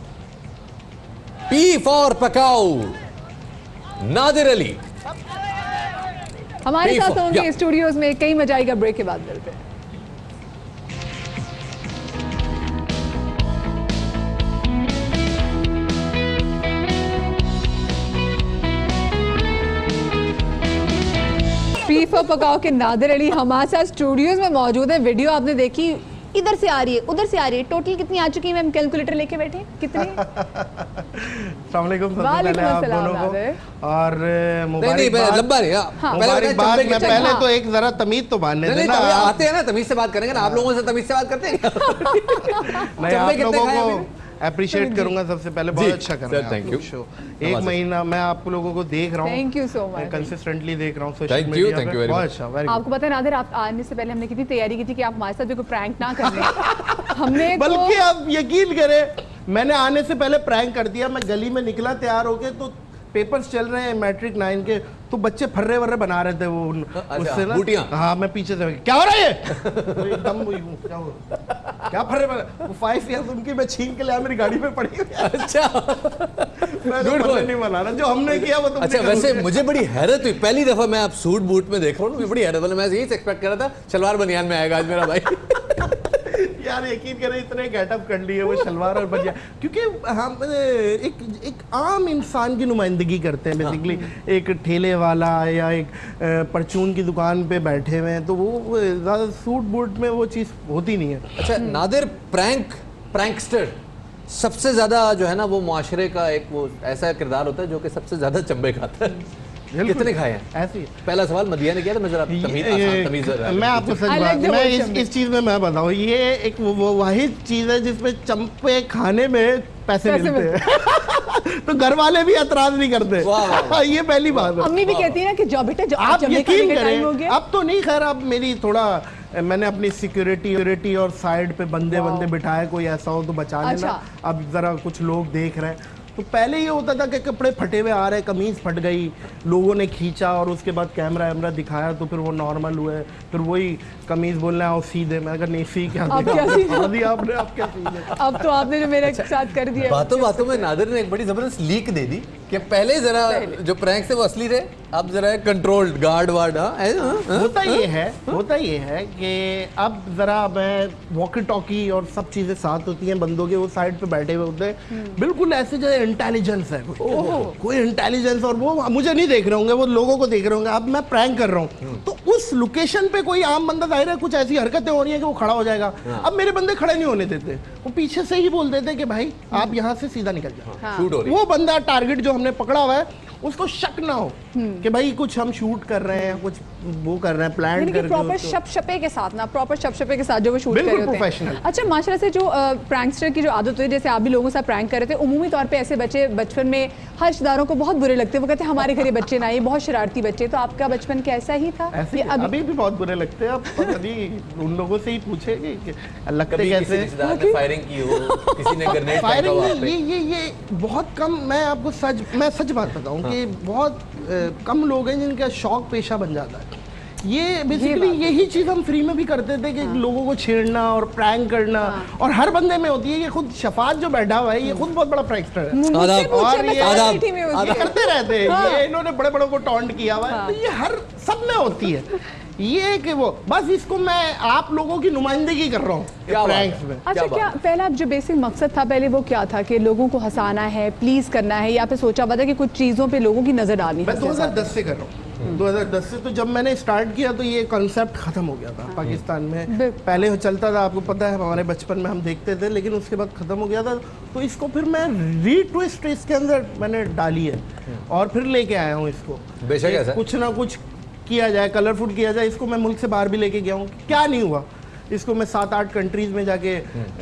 पी फॉर पकाऊ नादिर अली हमारे साथ होंगे स्टूडियोज में। कई मजा आएगा, ब्रेक के बाद मिलते हैं। पी वजीफा पकाओ के नादिर अली हमारे साथ स्टूडियोज में मौजूद है। वीडियो आपने देखी, इधर से आ रही है उधर से आ रही है, टोटल कितनी आ चुकी है? मैम कैलकुलेटर लेके बैठे कितनी? अस्सलाम वालेकुम आप दोनों को और मुबारकबाद। मैं पहले तो एक जरा तमीज तो बांधने देना, आते हैं ना तमीज से बात करेंगे ना, आप लोगों से तमीज से बात करते हैं। मैं आप लोगों को अप्रिशिएट करूंगा सबसे पहले, बहुत अच्छा कर रहे हैं थैंक यू। एक महीना मैं आप लोगों को देख रहा हूँ, thank you so much, consistently देख रहा हूँ सोशल मीडिया पे, बहुत अच्छा। आपको पता है नादिर, आप आने से पहले हमने कितनी तैयारी की थी कि आप हमारे साथ भी कोई प्रैंक ना कर लें। हमने बल्कि आप यकीन करें, मैंने आने से पहले प्रैंक कर दिया। मैं गली में निकला तैयार होके, तो पेपर्स चल रहे हैं मैट्रिक नाइन के, तो बच्चे फर्रे वर्रे बना रहे थे वो उससे ना। हाँ, मैं पीछे से क्या हो रहा है तो एकदम क्या हो क्या फर्रे वर्रे, वो फाइव ईयर्स उनकी मैं छीन के लिया, मेरी गाड़ी में पड़ी हुई। अच्छा, मैं तो फर्रे नहीं बना रहा, जो हमने किया वो तुमने। अच्छा, वैसे मुझे बड़ी हैरत हुई, पहली दफा मैं आप सूट बूट में देख रहा हूँ, बड़ी हैरत वाली। मैं यही एक्सपेक्ट कर रहा था शलवार बनियान में आएगा आज मेरा भाई। यार यकीन करें, इतने गेटअप कर लिए वो शलवार और बनियान, क्योंकि हम एक एक आम इंसान की नुमाइंदगी करते हैं बेसिकली। एक ठेले वाला या एक परचून की दुकान पे बैठे हुए हैं, तो वो ज़्यादा सूट बूट में वो चीज़ होती नहीं है। अच्छा नादिर, प्रैंक प्रैंकस्टर सबसे ज़्यादा जो है ना, वो मुआशरे का एक वो ऐसा किरदार होता है जो कि सबसे ज़्यादा चंबे खाता है। कितने खाए हैं? ऐसे ही पहला सवाल मदिया ने किया था, मैं जरा तमीज मैं आपको सच बात, मैं इस इस चीज़ में मैं बताऊँ, ये एक वो वाहिद चीज़ है जिसमें चंपे खाने में पैसे, पैसे मिलते हैं। तो घर वाले भी एतराज नहीं करते। ये पहली बात है। अम्मी भी कहती है ना कि जाओ बेटा जाओ, आप यकीन करें, अब तो नहीं, खैर अब मेरी थोड़ा, मैंने अपनी सिक्योरिटी और साइड पे बंदे बंदे बिठाए, कोई ऐसा हो तो बचा लेना। अच्छा। अब जरा कुछ लोग देख रहे हैं, तो पहले ये होता था कि कपड़े फटे हुए आ रहे, कमीज फट गई, लोगों ने खींचा और उसके बाद कैमरा वैमरा दिखाया तो फिर वो नॉर्मल हुए, फिर वही कमीज बोलना आओ सीधे। मैं अगर नहीं सी क्या आपने आप क्या अब तो आपने जो मेरे साथ कर दिया। बातों बातों में नादिर ने एक बड़ी जबरदस्त लीक दे दी कि पहले जरा जो प्रैंक थे वो असली थे, अब जरा कंट्रोल्ड गार्ड वार्ड। होता ये है होता ये है कि अब जरा मैं वॉकी टॉकी और सब चीजें साथ होती हैं बंदों के, वो साइड पे बैठे हुए होते हैं, बिल्कुल ऐसे जो इंटेलिजेंस है, कोई इंटेलिजेंस, और वो मुझे नहीं देख रहे होंगे, वो लोगों को देख रहे होंगे। अब मैं प्रैंक कर रहा हूँ, तो उस लोकेशन पे कोई आम बंदा जाहिर है कुछ ऐसी हरकतें हो रही है कि वो खड़ा हो जाएगा। अब मेरे बंदे खड़े नहीं होने देते, वो पीछे से ही बोल देते कि भाई आप यहाँ से सीधा निकल जाओ। वो बंदा टारगेट जो हमने पकड़ा हुआ है, उसको शक ना हो कि भाई कुछ हम शूट कर रहे हैं, कुछ वो कर रहे हैं, प्लान कर प्रॉपर शपशपे के साथ ना, प्रॉपर शपशपे के साथ जो वो शूट कर रहे होते हैं। अच्छा, माशाल्लाह से जो प्रैंकस्टर की जो आदत है, जैसे आप भी लोगों से प्रैंक कर रहे थे, उमूमी तौर पे ऐसे बच्चे बचपन में हर रिश्तेदारों को बहुत बुरे लगते हैं, वो कहते हैं हमारे घर ये बच्चे ना, ये बहुत शरारती बच्चे। तो आपका बचपन कैसा ही था? ऐसे ही, अभी भी बहुत बुरे लगते हैं। अब कभी उन लोगों से ही पूछेंगे कि लगते कैसे, फायरिंग की हो, किसी ने ग्रेनेड फेंका हो आप पे? ये ये ये बहुत कम, मैं आपको सच मैं सच बात बताऊं कि बहुत कम लोग हैं जिनका शौक पेशा बन जाता है। ये बेसिकली यही चीज हम फ्री में भी करते थे कि हाँ। लोगों को छेड़ना और प्रैंक करना, हाँ। और हर बंदे में होती है। ये खुद शफात जो बैठा हुआ है, ये खुद बहुत बड़ा प्रैंकस्टर है और ये, ये करते रहते हैं। हाँ। ये इन्होंने बड़े बड़ों को टॉन्ट किया हुआ है। हाँ। तो ये हर सब में होती है ये कि वो बस इसको मैं आप लोगों की नुमाइंदगी कर रहा हूँ प्रैंक्स में। अच्छा, क्या पहला जो बेसिक मकसद था पहले वो क्या था कि लोगों को हंसाना है, प्लीज करना है, या फिर सोचा हुआ था कि कुछ चीजों पे लोगों की नजर डालनी है? मैं दो हज़ार दस से कर रहा हूँ। दो हज़ार दस से तो जब मैंने स्टार्ट किया तो ये कॉन्सेप्ट खत्म हो गया था पाकिस्तान में। पहले चलता था, आपको पता है, हमारे बचपन में हम देखते थे, लेकिन उसके बाद खत्म हो गया था। तो इसको फिर मैं रीट्विस्ट इसके अंदर मैंने डाली है और फिर लेके आया हूँ इसको। बेशक कुछ ना कुछ किया जाए, कलरफुल किया जाए। इसको मैं मुल्क से बाहर भी लेके गया हूँ, क्या नहीं हुआ। इसको मैं सात आठ कंट्रीज में जाके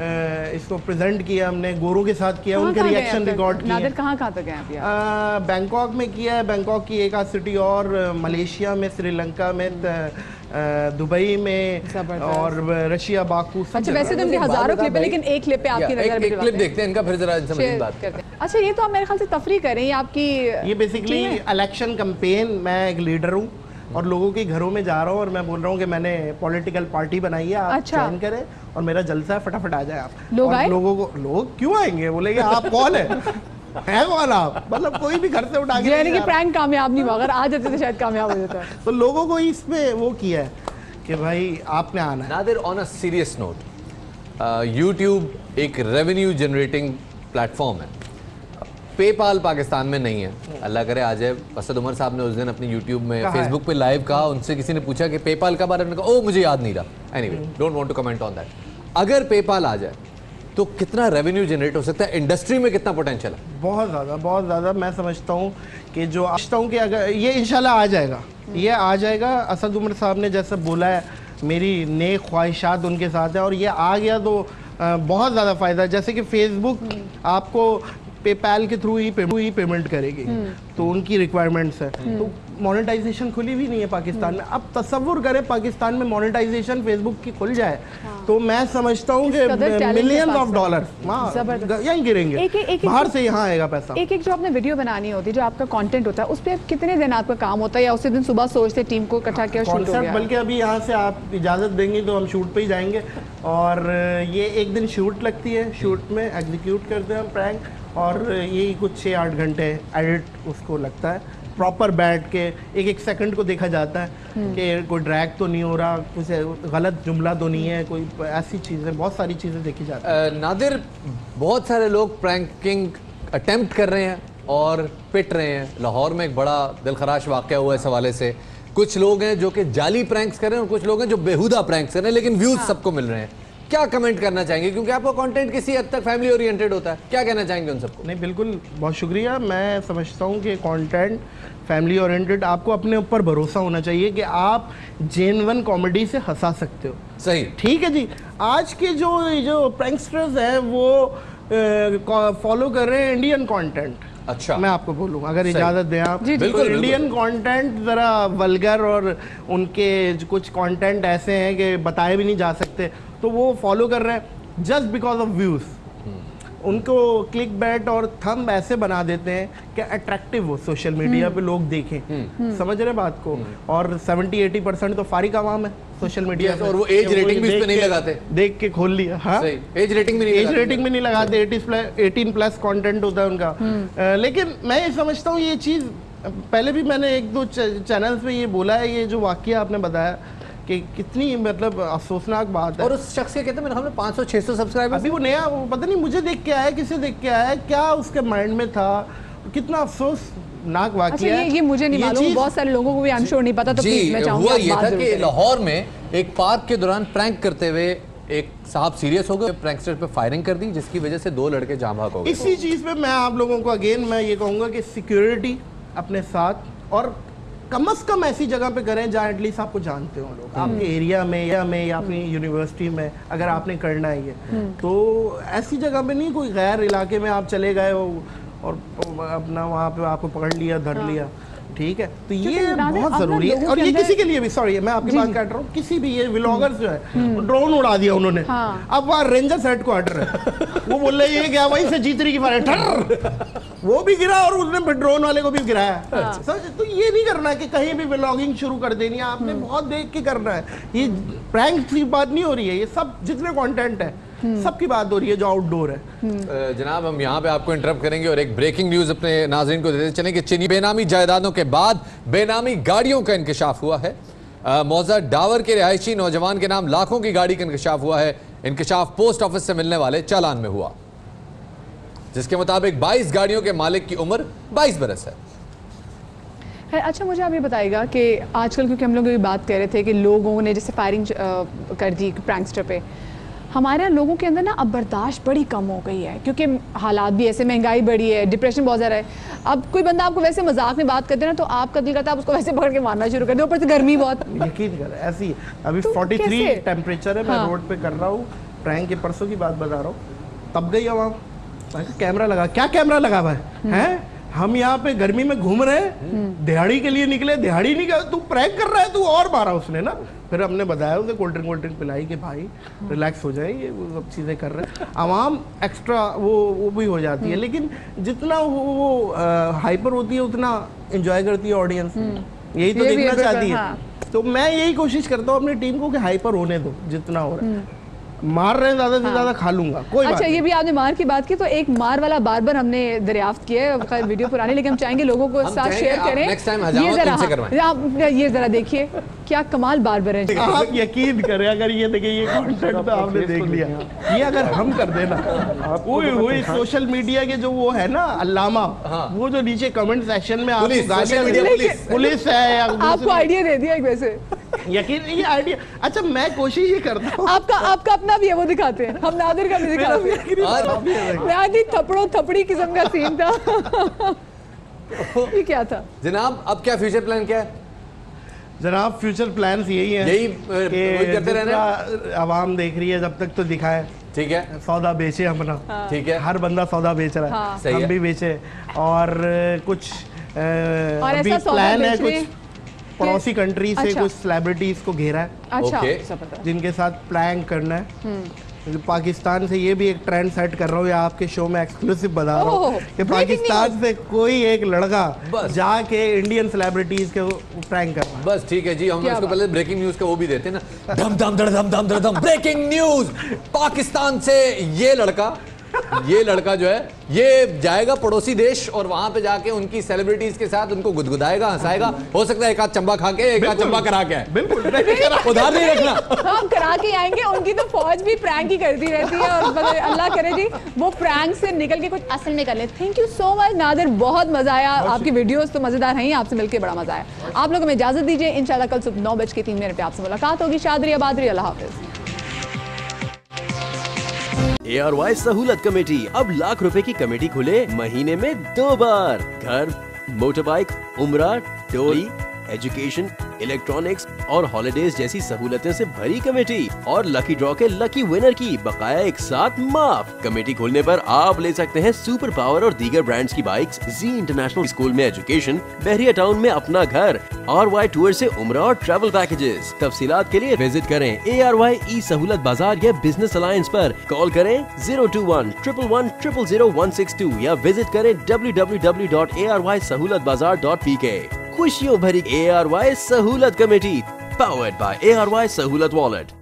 इसको प्रेजेंट किया, हमने गोरों के साथ किया, उनके रिएक्शन रिकॉर्ड किए। कहाँ कहाँ तक गए आप? बैंकॉक में किया है, बैंकॉक की एक आध सिटी, और मलेशिया में, श्रीलंका में, दुबई में, और रशिया, बाकू। अच्छा, वैसे तो इनके हज़ारों क्लिप है, लेकिन एक क्लिप पे आपकी नजर एक क्लिप देखते हैं इनका, फिर जरा इनसे मज़ीद बात करते हैं। अच्छा, ये तो आप मेरे ख्याल से तफरीह कर रहे हैं आपकी। ये बेसिकली इलेक्शन कैंपेन, मैं एक लीडर हूँ और लोगों के घरों में जा रहा हूँ और मैं बोल रहा हूँ कि मैंने पॉलिटिकल पार्टी बनाई है, आप अच्छा। ज्वाइन करें और मेरा जलसा है, फटाफट आ जाए आप। लोग आए? लोगों को, लोग क्यों आएंगे, बोलेंगे आप कौन है है कौन आप, मतलब कोई भी घर से उठा के, यानी कि प्रैंक कामयाब नहीं हुआ, अगर आ जाते तो शायद कामयाब हो जाता। तो लोगों को इसमें वो किया है कि भाई आपने आना है। Nadir, on a serious note, YouTube एक रेवेन्यू जनरेटिंग प्लेटफॉर्म है, पेपाल पाकिस्तान में नहीं है। अल्लाह करे आ जाए। असद उमर साहब ने उस दिन अपनी यूट्यूब में फेसबुक पे लाइव कहा, उनसे किसी ने पूछा कि पेपाल कब आ रहा है, उन्होंने कहा ओ मुझे याद नहीं रहा। Anyway don't want to comment on that. अगर पेपाल आ जाए तो कितना रेवेन्यू जनरेट हो सकता है, इंडस्ट्री में कितना पोटेंशियल है? बहुत ज़्यादा बहुत ज़्यादा। मैं समझता हूँ कि जो समझता हूँ कि अगर ये इंशाल्लाह आ जाएगा, ये आ जाएगा। असद उमर साहब ने जैसे बोला है, मेरी नेक ख्वाहिशात उनके साथ है और ये आ गया तो बहुत ज़्यादा फ़ायदा। जैसे कि फेसबुक आपको पेपैल के थ्रू ही पे, पेमेंट करेगी, तो उनकी रिक्वायरमेंट्स है। तो मोनेटाइजेशन खुली भी नहीं है पाकिस्तान में। अब तसव्वुर करें पाकिस्तान में मोनेटाइजेशन फेसबुक की खुल जाए, हाँ। तो मैं समझता हूँ कि मिलियंस ऑफ डॉलर यहीं गिरेंगे, बाहर से यहाँ आएगा पैसा। एक एक जो आपने वीडियो बनानी होती है, जो आपका कंटेंट होता है, उस पर कितने दिन आपका काम होता है, या उसी दिन सुबह सोचते टीम को इकट्ठा किया शूट हो गया? बल्कि अभी यहाँ से आप इजाज़त देंगे तो हम शूट पे ही जाएंगे, और ये एक दिन शूट लगती है, शूट में एग्जीक्यूट करते हैं हम प्रैंक, और यही कुछ छः आठ घंटे एडिट उसको लगता है। प्रॉपर बैठ के एक एक सेकंड को देखा जाता है कि कोई ड्रैग तो नहीं हो रहा, कुछ गलत जुमला तो नहीं है, कोई ऐसी चीज़ें, बहुत सारी चीज़ें देखी जाती हैं। नादिर, बहुत सारे लोग प्रैंकिंग अटेम्प्ट कर रहे हैं और पिट रहे हैं। लाहौर में एक बड़ा दिलखराश वाक़या हुआ इस हवाले से। कुछ लोग हैं जो कि जाली प्रैंक्स कर रहे हैं और कुछ लोग हैं जो बेहुदा प्रैंक्स कर रहे हैं, लेकिन व्यूज़ हाँ। सबको मिल रहे हैं। क्या कमेंट करना चाहेंगे, क्योंकि आपका कंटेंट किसी हद तक फैमिली ओरिएंटेड होता है, क्या कहना चाहेंगे उन सबको? नहीं, बिल्कुल, बहुत शुक्रिया। मैं समझता हूँ कि कंटेंट फैमिली ओरिएंटेड, आपको अपने ऊपर भरोसा होना चाहिए कि आप जेन्युइन कॉमेडी से हंसा सकते हो। सही, ठीक है जी। आज के जो जो प्रैंकस्टर्स हैं वो फॉलो कर रहे हैं इंडियन कंटेंट। अच्छा, मैं आपको बोलूँ, अगर इजाज़त दें आप, बिल्कुल, इंडियन कंटेंट ज़रा वल्गर और उनके कुछ कंटेंट ऐसे हैं कि बताए भी नहीं जा सकते, तो वो फॉलो कर रहे हैं जस्ट बिकॉज ऑफ व्यूज़। उनको क्लिक बैट और थंब ऐसे बना देते हैं कि अट्रैक्टिव हो, सोशल मीडिया पे लोग देखें। समझ रहे बात को? और सेवेंटी एटी परसेंट तो फारिग आवाम है सोशल मीडिया पे, और वो एज रेटिंग भी इस पे नहीं लगाते, देख के खोल लिया। हाँ, एज रेटिंग भी नहीं एज रेटिंग भी नहीं लगाते, एटीन प्लस कंटेंट होता है उनका। लेकिन मैं ये समझता हूँ ये चीज़, पहले भी मैंने एक दो चैनल्स पे ये बोला है, ये जो वाकया आपने बताया कि कितनी मतलब अफसोसनाक बात है। और उस शख्स के कहते हैं मेरे हमने पाँच सौ छह सौ सब्सक्राइबर, अभी वो नया, वो पता नहीं मुझे देख के आया, किसे देख के आया, क्या उसके माइंड में था, कितना अफसोसनाक वाकया। अच्छा, ये, ये मुझे नहीं मालूम, बहुत सारे लोगों को भी आई एम श्योर नहीं पता, तो प्लीज मैं चाहूंगी हुआ ये था कि लाहौर में एक पार्क के दौरान प्रैंक करते हुए एक साहब सीरियस हो गए, प्रैंकस्टर पे फायरिंग कर दी, जिसकी वजह से दो लड़के जाम भाग हो गए। इसी चीज़ पे मैं आप लोगों को अगेन मैं ये कहूँगा कि सिक्योरिटी अपने साथ, और कम अज कम ऐसी जगह पे करें जहाँ एटलीस्ट आपको जानते हो लोग, आपके एरिया में या में या अपनी यूनिवर्सिटी में अगर आपने करना है ये, तो ऐसी जगह पे नहीं, कोई गैर इलाके में आप चले गए हो और अपना वहाँ पे आपको पकड़ लिया, धर लिया, ठीक है, तो ये बहुत ज़रूरी है। और ये किसी के लिए भी, सॉरी मैं आपकी बात काट रहा हूँ, किसी भी ये व्लॉगर्स जो है ड्रोन उड़ा दिया उन्होंने, अब वहाँ रेंजर सेट को हट रहे, वो बोल रहे ये क्या, वहीं से जीतरी की फायर ठर, वो भी गिरा और उसने फिर ड्रोन वाले को भी गिराया। समझ? तो ये नहीं करना है कि कहीं भी व्लॉगिंग शुरू कर देनी है, आपने बहुत देख के करना है। ये प्रैंक की बात नहीं हो रही है, ये सब जितने कंटेंट है सबकी बात हो रही है जो आउटडोर है। जनाब, हम यहाँ पे आपको इंटरप्ट करेंगे और एक ब्रेकिंग न्यूज अपने नाज़रीन को देते चलें कि चीनी बेनामी जायदादों के बाद बेनामी गाड़ियों का इंकशाफ हुआ है। मौजा डावर के रिहायशी नौजवान के नाम लाखों की गाड़ी का इंकशाफ हुआ है। इंकशाफ पोस्ट ऑफिस से मिलने वाले चालान में हुआ, जिसके मुताबिक बाईस गाड़ियों के मालिक की उम्र बाईस बरस है। अच्छा, मुझे आप ये बताइएगा कि आजकल, क्योंकि हम लोग ये बात कर रहे थे कि लोगों ने जैसे फायरिंग कर दी प्रैंकस्टर पे, हमारे लोगों के अंदर ना अब बर्दाश्त बड़ी कम हो गई है, क्योंकि हालात भी ऐसे, महंगाई बढ़ी है, डिप्रेशन बहुत ज़्यादा है। अब कोई बंदा आपको वैसे मजाक में बात करते ना, तो आपका दिल करता है आप उसको वैसे पकड़ के मारना शुरू कर दो, ऊपर से गर्मी बहुत। यकीन कर, ऐसी अभी फोर्टी थ्री टेम्परेचर है, मैं हाँ। रोड पे कर रहा हूँ, प्रैंक के परसों की बात बता रहा हूँ, तब गई आवाम, कैमरा लगा, क्या कैमरा लगा हुआ है, हम यहाँ पे गर्मी में घूम रहे हैं, दिहाड़ी के लिए निकले, दिहाड़ी नहीं कर, तू प्रैंक कर रहा है, तू और मारा उसने ना। फिर हमने बताया उसे, कोल्ड ड्रिंक कोल्ड ड्रिंक पिलाई कि भाई रिलैक्स हो जाए, ये वो सब चीज़ें कर रहे हैं। आवाम एक्स्ट्रा वो वो भी हो जाती है, लेकिन जितना वो, वो हाइपर होती है उतना एंजॉय करती है ऑडियंस, यही तो देखना चाहती है। तो मैं यही कोशिश करता हूँ अपनी टीम को कि हाइपर होने दो जितना हो रहा है। मार रहे हैं ज्यादा से ज्यादा खा लूंगा, कोई अच्छा, बात ये भी आपने मार की बात की तो एक मार वाला बार्बर हमने दरियाफ्त किया है, खैर वीडियो पुरानी, लेकिन हम चाहेंगे लोगों को साथ शेयर करें। ये जरा आप ये जरा देखिए क्या कमाल बार्बर है। आप यकीन करें, अगर ये देखिए ये कंटेंट तो आपने देख लिया, ये अगर हम कर देना, कोई वही सोशल मीडिया के जो वो है ना अल्लामा, वो जो नीचे कमेंट सेक्शन में आपको गालियां, पुलिस है, आपको आइडिया दे दिया एक वैसे, यकीन ये आइडिया। अच्छा, मैं कोशिश ही करता हूँ, आपका आपका अपना भी है, वो दिखाते हैं, हम नादिर का भी दिखाते हैं। थपड़ो थपड़ी किस्म का सीन था। ये क्या था जनाब? अब क्या फ्यूचर प्लान क्या है जनाब? फ्यूचर प्लान्स यही है, यही करते रहना, आवाम देख रही है जब तक तो दिखाए, ठीक है, सौदा बेचे अपना, ठीक है, हर बंदा सौदा बेच रहा है, हाँ। हम भी बेचे, और कुछ और अभी ऐसा प्लान है कुछ पड़ोसी कंट्री से, अच्छा। कुछ सेलिब्रिटीज को घेरा है, अच्छा, okay। जिनके साथ प्लान करना है। पाकिस्तान से ये भी एक ट्रेंड सेट कर रहा हूँ, या आपके शो में एक्सक्लूसिव बता रहा हूँ कि पाकिस्तान से कोई एक लड़का जाके इंडियन सेलिब्रिटीज के प्रैंक कर रहा है। बस ठीक है जी, हम इसको पहले ब्रेकिंग न्यूज का वो भी देते हैं ना, धम धम धड़ धम धम धड़ धम। ब्रेकिंग न्यूज, पाकिस्तान से ये लड़का ये लड़का जो है ये जाएगा पड़ोसी देश और वहां पे जाके उनकी सेलिब्रिटीज के साथ उनको गुदगुदाएगा, हंसाएगा, हो सकता है एक आध चंबा खा के, एक आध चंबा करा के, बिल्कुल उधार नहीं रखना, हम करा के आएंगे। उनकी तो फौज भी प्रैंक ही करती रहती है, और अल्लाह करे जी वो प्रैंक से निकल के कुछ असल निकल ले। Thank you so much Nadir, बहुत मजा आया, आपकी वीडियोस तो मजेदार हैं, आपसे मिलकर बड़ा मजा आया। आप लोगों में इजाजत दीजिए, इंशाल्लाह कल सुबह नौ बज के तीन मिनट पे आपसे मुलाकात होगी। शादरी आबादरी, अल्लाह हाफिज। ए आर वाई सहूलत कमेटी, अब लाख रुपए की कमेटी खुले महीने में दो बार। घर, मोटर बाइक, उम्रा, टोली, एजुकेशन, इलेक्ट्रॉनिक्स और हॉलिडेज जैसी सहूलतें से भरी कमेटी, और लकी ड्रॉ के लकी विनर की बकाया एक साथ माफ। कमेटी खोलने पर आप ले सकते हैं सुपर पावर और दीगर ब्रांड्स की बाइक्स, जी इंटरनेशनल स्कूल में एजुकेशन, बहरिया टाउन में अपना घर, आर वाई टूर से उम्रा और ट्रैवल पैकेजेस। तफसीलात के लिए विजिट करें ए आर वाई ई सहूलत बाजार या बिजनेस अलायंस पर, कॉल करें zero two one triple one triple zero one six two या विजिट करें W W W dot A R Y सहूलत बाजार डॉट पी के। खुशियों भरी ए आर वाई सहूलत committee, powered by A R Y सहूलत wallet.